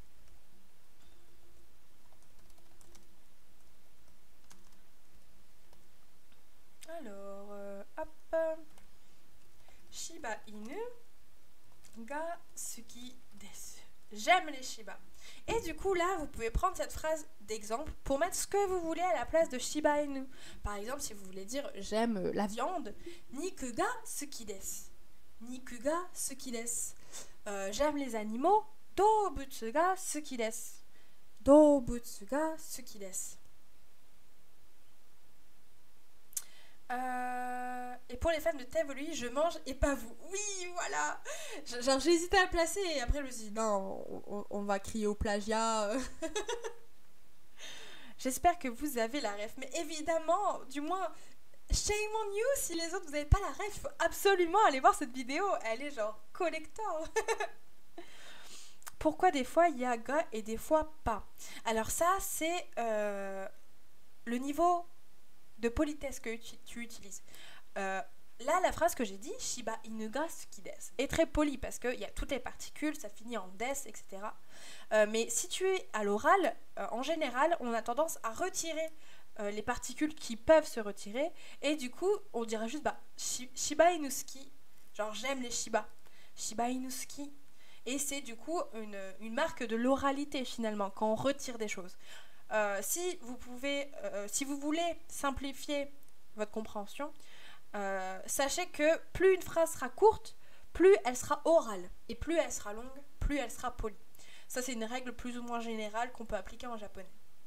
Alors, euh, hop. Shiba inu ga suki desu. J'aime les shiba. Et du coup, là, vous pouvez prendre cette phrase d'exemple pour mettre ce que vous voulez à la place de Shiba Inu. Par exemple, si vous voulez dire « j'aime la viande », Niku ga suki desu. Niku ga suki desu. Euh, j'aime les animaux, Doubutsu ga suki desu. Doubutsu ga suki desu. Euh, Et pour les fans de Tevoli, je mange et pas vous. Oui, voilà. Genre, j'ai hésité à le placer et après je me suis dit, non, on, on va crier au plagiat. J'espère que vous avez la ref. Mais évidemment, du moins, shame on you si les autres vous n'avez pas la ref. Il faut absolument aller voir cette vidéo. Elle est genre collector. Pourquoi des fois il y a ga et des fois pas? Alors ça, c'est euh, le niveau de politesse que tu, tu utilises. Euh, là, la phrase que j'ai dit, Shiba inu ga suki desu, est très polie parce qu'il y a toutes les particules, ça finit en des, et cetera. Euh, mais si tu es à l'oral, euh, en général, on a tendance à retirer euh, les particules qui peuvent se retirer et du coup, on dira juste bah, shi, Shiba inusuki, genre j'aime les Shiba, Shiba inusuki. Et c'est du coup une, une marque de l'oralité finalement quand on retire des choses. Euh, si vous pouvez, euh, si vous voulez simplifier votre compréhension, euh, sachez que plus une phrase sera courte, plus elle sera orale et plus elle sera longue, plus elle sera polie. Ça c'est une règle plus ou moins générale qu'on peut appliquer en japonais.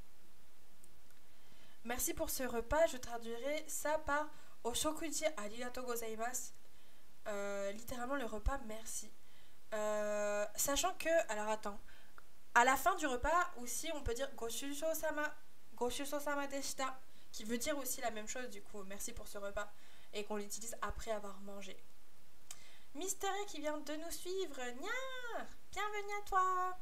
Merci pour ce repas. Je traduirai ça par Oshokuji arigatou gozaimasu. Euh, littéralement le repas merci. Euh, sachant que, alors attends, à la fin du repas aussi on peut dire Goshusho sama, Goshusho sama deshita, qui veut dire aussi la même chose du coup, merci pour ce repas, et qu'on l'utilise après avoir mangé. Mystery qui vient de nous suivre, Nya, bienvenue à toi.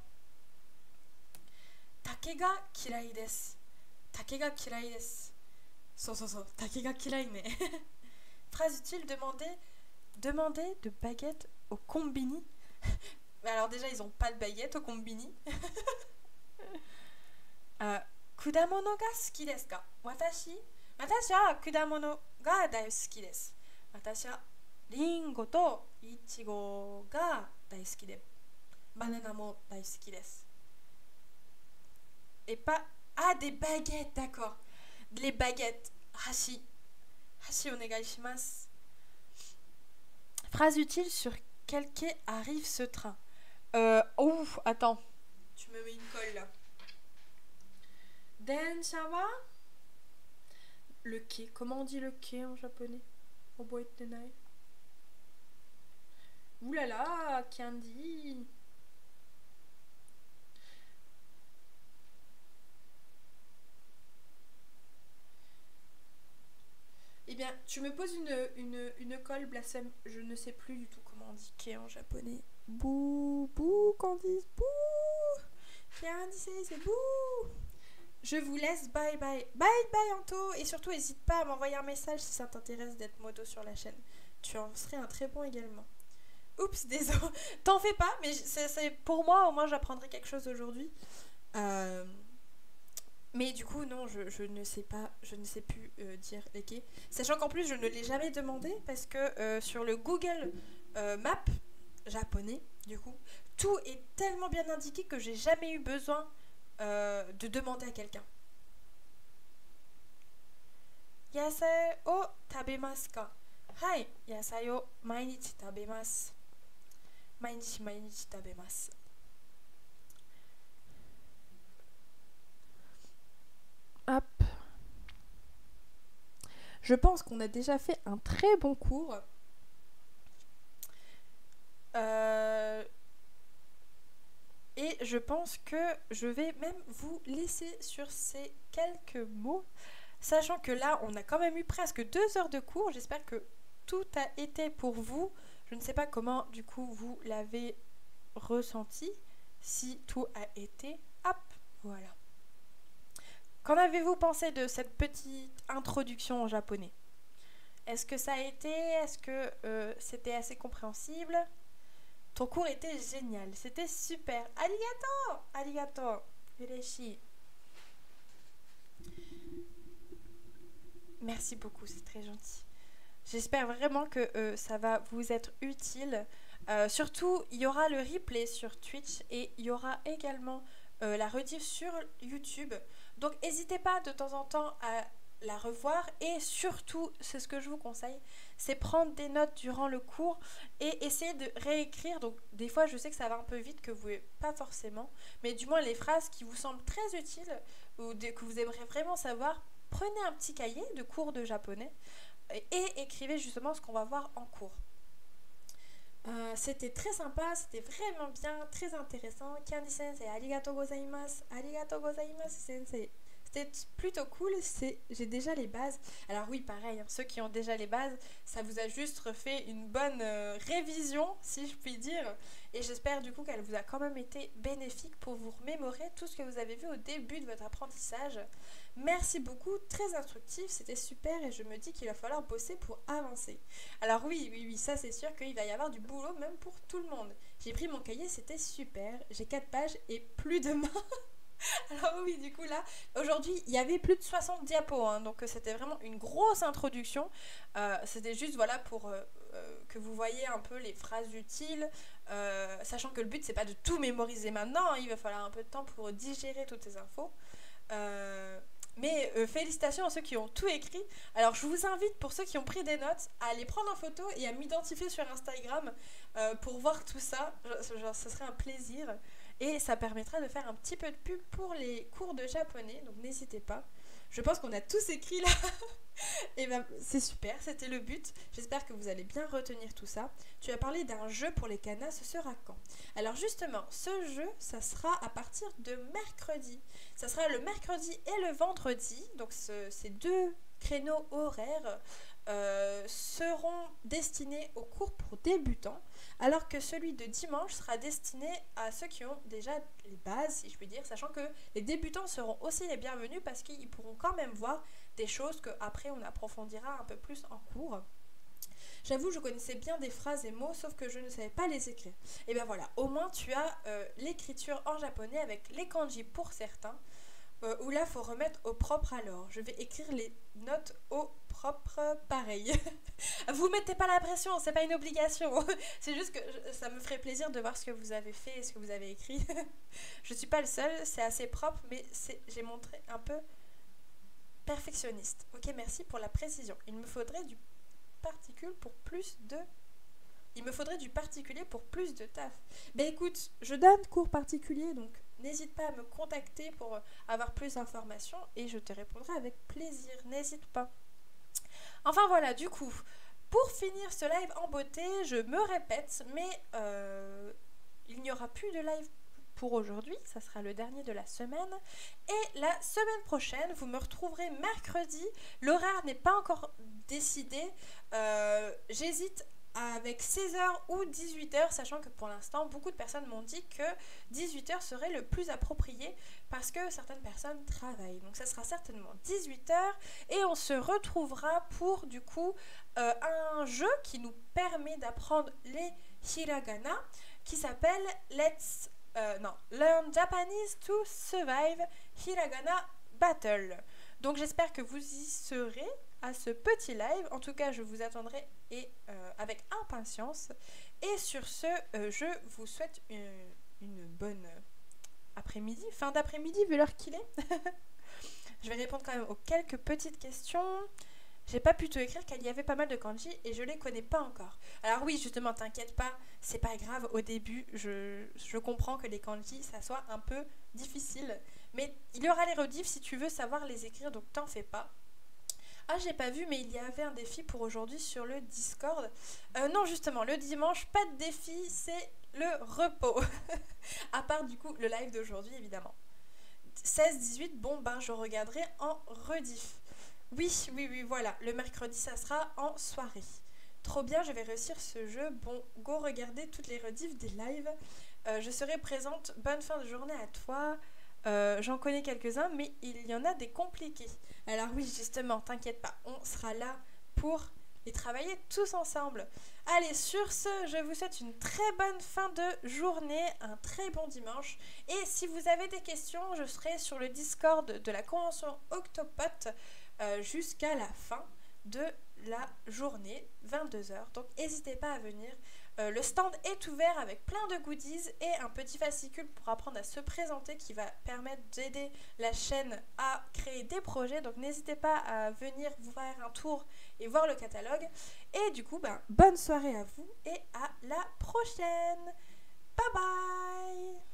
Take ga kirai desu, take ga kirai desu, so so so, take ga kirai ne. Phrase utile, demander, demander de baguette au kombini. Alors déjà ils ont pas de baguette au kombini. euh, Kudamono ga suki desu ka? Watashi Watashi wa kudamono ga daisuki desu. Watashi wa ringo to ichigo ga daisuki de. Banana mo daisuki desu. Et pas ah des baguettes, d'accord. Les baguettes. Hashi. Hashi onegai shimasu. Phrase utile sur quel quai arrive ce train? Euh, ouf, attends. Tu me mets une colle là. Densha wa? Le quai. Comment on dit le quai en japonais? Oboete tenai. Oulala, Candy. Eh bien, tu me poses une, une, une colle blasphème. Je ne sais plus du tout comment on dit quai en japonais. Bouh, bouh, Candice, bouh. Candice, c'est bouh. Je vous laisse, bye bye. Bye bye Anto. Et surtout, n'hésite pas à m'envoyer un message si ça t'intéresse d'être moto sur la chaîne. Tu en serais un très bon également. Oups, désolé. T'en fais pas, mais c'est, c'est pour moi, au moins j'apprendrai quelque chose aujourd'hui. Euh... Mais du coup, non, je, je ne sais pas, je ne sais plus euh, dire les quais. Sachant qu'en plus, je ne l'ai jamais demandé parce que euh, sur le Google euh, Maps japonais, du coup, tout est tellement bien indiqué que j'ai jamais eu besoin euh, de demander à quelqu'un. Yasai o tabemasu ka? Hai, yasai o mainichi tabemasu. Mainichi mainichi tabemasu. Hop. Je pense qu'on a déjà fait un très bon cours. Euh... Et je pense que je vais même vous laisser sur ces quelques mots. Sachant que là, on a quand même eu presque deux heures de cours. J'espère que tout a été pour vous. Je ne sais pas comment, du coup, vous l'avez ressenti. Si tout a été, hop, voilà. Qu'en avez-vous pensé de cette petite introduction en japonais? Est-ce que ça a été? Est-ce que euh, c'était assez compréhensible? Ton cours était génial, c'était super. Arigato! Arigato! Ureshi. Merci beaucoup, c'est très gentil. J'espère vraiment que euh, ça va vous être utile. Euh, surtout, il y aura le replay sur Twitch et il y aura également euh, la rediff sur YouTube. Donc, n'hésitez pas de temps en temps à la revoir. Et surtout, c'est ce que je vous conseille, c'est prendre des notes durant le cours et essayer de réécrire. Donc, des fois, je sais que ça va un peu vite, que vous ne pas forcément. Mais du moins, les phrases qui vous semblent très utiles ou que vous aimeriez vraiment savoir, prenez un petit cahier de cours de japonais et, et écrivez justement ce qu'on va voir en cours. Euh, c'était très sympa, c'était vraiment bien, très intéressant. Candy sensei, arigatou gozaimasu, arigatou gozaimasu sensei. C'était plutôt cool, c'est, j'ai déjà les bases. Alors oui, pareil, hein, ceux qui ont déjà les bases, ça vous a juste refait une bonne euh, révision, si je puis dire. Et j'espère du coup qu'elle vous a quand même été bénéfique pour vous remémorer tout ce que vous avez vu au début de votre apprentissage. Merci beaucoup, très instructif, c'était super et je me dis qu'il va falloir bosser pour avancer. Alors oui, oui, oui, ça c'est sûr qu'il va y avoir du boulot même pour tout le monde. J'ai pris mon cahier, c'était super, j'ai quatre pages et plus de main. Alors oui, du coup là, aujourd'hui, il y avait plus de soixante diapos, hein, donc c'était vraiment une grosse introduction. Euh, c'était juste, voilà, pour euh, euh, que vous voyez un peu les phrases utiles, euh, sachant que le but, c'est pas de tout mémoriser maintenant, hein, il va falloir un peu de temps pour digérer toutes ces infos. Euh, mais euh, félicitations à ceux qui ont tout écrit. Alors je vous invite, pour ceux qui ont pris des notes, à les prendre en photo et à m'identifier sur Instagram euh, pour voir tout ça. Genre, genre, ce serait un plaisir. Et ça permettra de faire un petit peu de pub pour les cours de japonais, donc n'hésitez pas. Je pense qu'on a tous écrit là. Et ben c'est super, c'était le but. J'espère que vous allez bien retenir tout ça. Tu as parlé d'un jeu pour les kanas, ce sera quand? Alors justement, ce jeu, ça sera à partir de mercredi. Ça sera le mercredi et le vendredi, donc ce, ces deux créneaux horaires euh, seront destinés aux cours pour débutants, alors que celui de dimanche sera destiné à ceux qui ont déjà les bases, si je puis dire, sachant que les débutants seront aussi les bienvenus parce qu'ils pourront quand même voir des choses qu'après on approfondira un peu plus en cours. J'avoue, je connaissais bien des phrases et mots, sauf que je ne savais pas les écrire. Et bien voilà, au moins tu as euh, l'écriture en japonais avec les kanji pour certains, euh, où là il faut remettre au propre alors. Je vais écrire les notes au propre pareil. Vous mettez pas la pression, c'est pas une obligation. C'est juste que ça me ferait plaisir de voir ce que vous avez fait et ce que vous avez écrit. Je suis pas le seul, c'est assez propre, mais c'est, j'ai montré un peu perfectionniste. Ok, merci pour la précision. Il me faudrait du particule pour plus de... Il me faudrait du particulier pour plus de taf. Ben écoute, je donne cours particulier, donc n'hésite pas à me contacter pour avoir plus d'informations et je te répondrai avec plaisir. N'hésite pas. Enfin voilà, du coup, pour finir ce live en beauté, je me répète, mais euh, il n'y aura plus de live pour aujourd'hui, ça sera le dernier de la semaine. Et la semaine prochaine, vous me retrouverez mercredi. L'horaire n'est pas encore décidé. Euh, j'hésite avec seize heures ou dix-huit heures, sachant que pour l'instant, beaucoup de personnes m'ont dit que dix-huit heures serait le plus approprié parce que certaines personnes travaillent. Donc ça sera certainement dix-huit heures et on se retrouvera pour du coup euh, un jeu qui nous permet d'apprendre les hiragana qui s'appelle Let's euh, non, Learn Japanese to Survive Hiragana Battle. Donc j'espère que vous y serez à ce petit live. En tout cas, je vous attendrai et euh, avec impatience. Et sur ce, euh, je vous souhaite une, une bonne après-midi, fin d'après-midi vu l'heure qu'il est. Je vais répondre quand même aux quelques petites questions. J'ai pas pu tout écrire car il y avait pas mal de kanji et je les connais pas encore. Alors oui, justement, t'inquiète pas, c'est pas grave. Au début, je, je comprends que les kanji, ça soit un peu difficile. Mais il y aura les rediffs si tu veux savoir les écrire, donc t'en fais pas. Ah, j'ai pas vu, mais il y avait un défi pour aujourd'hui sur le Discord. Euh, non, justement, le dimanche, pas de défi, c'est le repos. À part, du coup, le live d'aujourd'hui, évidemment. seize dix-huit, bon, ben, je regarderai en rediff. Oui, oui, oui, voilà. Le mercredi, ça sera en soirée. Trop bien, je vais réussir ce jeu. Bon, go regarder toutes les rediffs des lives. Euh, je serai présente. Bonne fin de journée à toi. Euh, j'en connais quelques-uns, mais il y en a des compliqués. Alors oui, justement, t'inquiète pas, on sera là pour les travailler tous ensemble. Allez, sur ce, je vous souhaite une très bonne fin de journée, un très bon dimanche. Et si vous avez des questions, je serai sur le Discord de la convention Octopote euh, jusqu'à la fin de la journée, vingt-deux heures. Donc n'hésitez pas à venir. Euh, le stand est ouvert avec plein de goodies et un petit fascicule pour apprendre à se présenter qui va permettre d'aider la chaîne à créer des projets. Donc n'hésitez pas à venir vous faire un tour et voir le catalogue. Et du coup, ben, bonne soirée à vous et à la prochaine. Bye bye.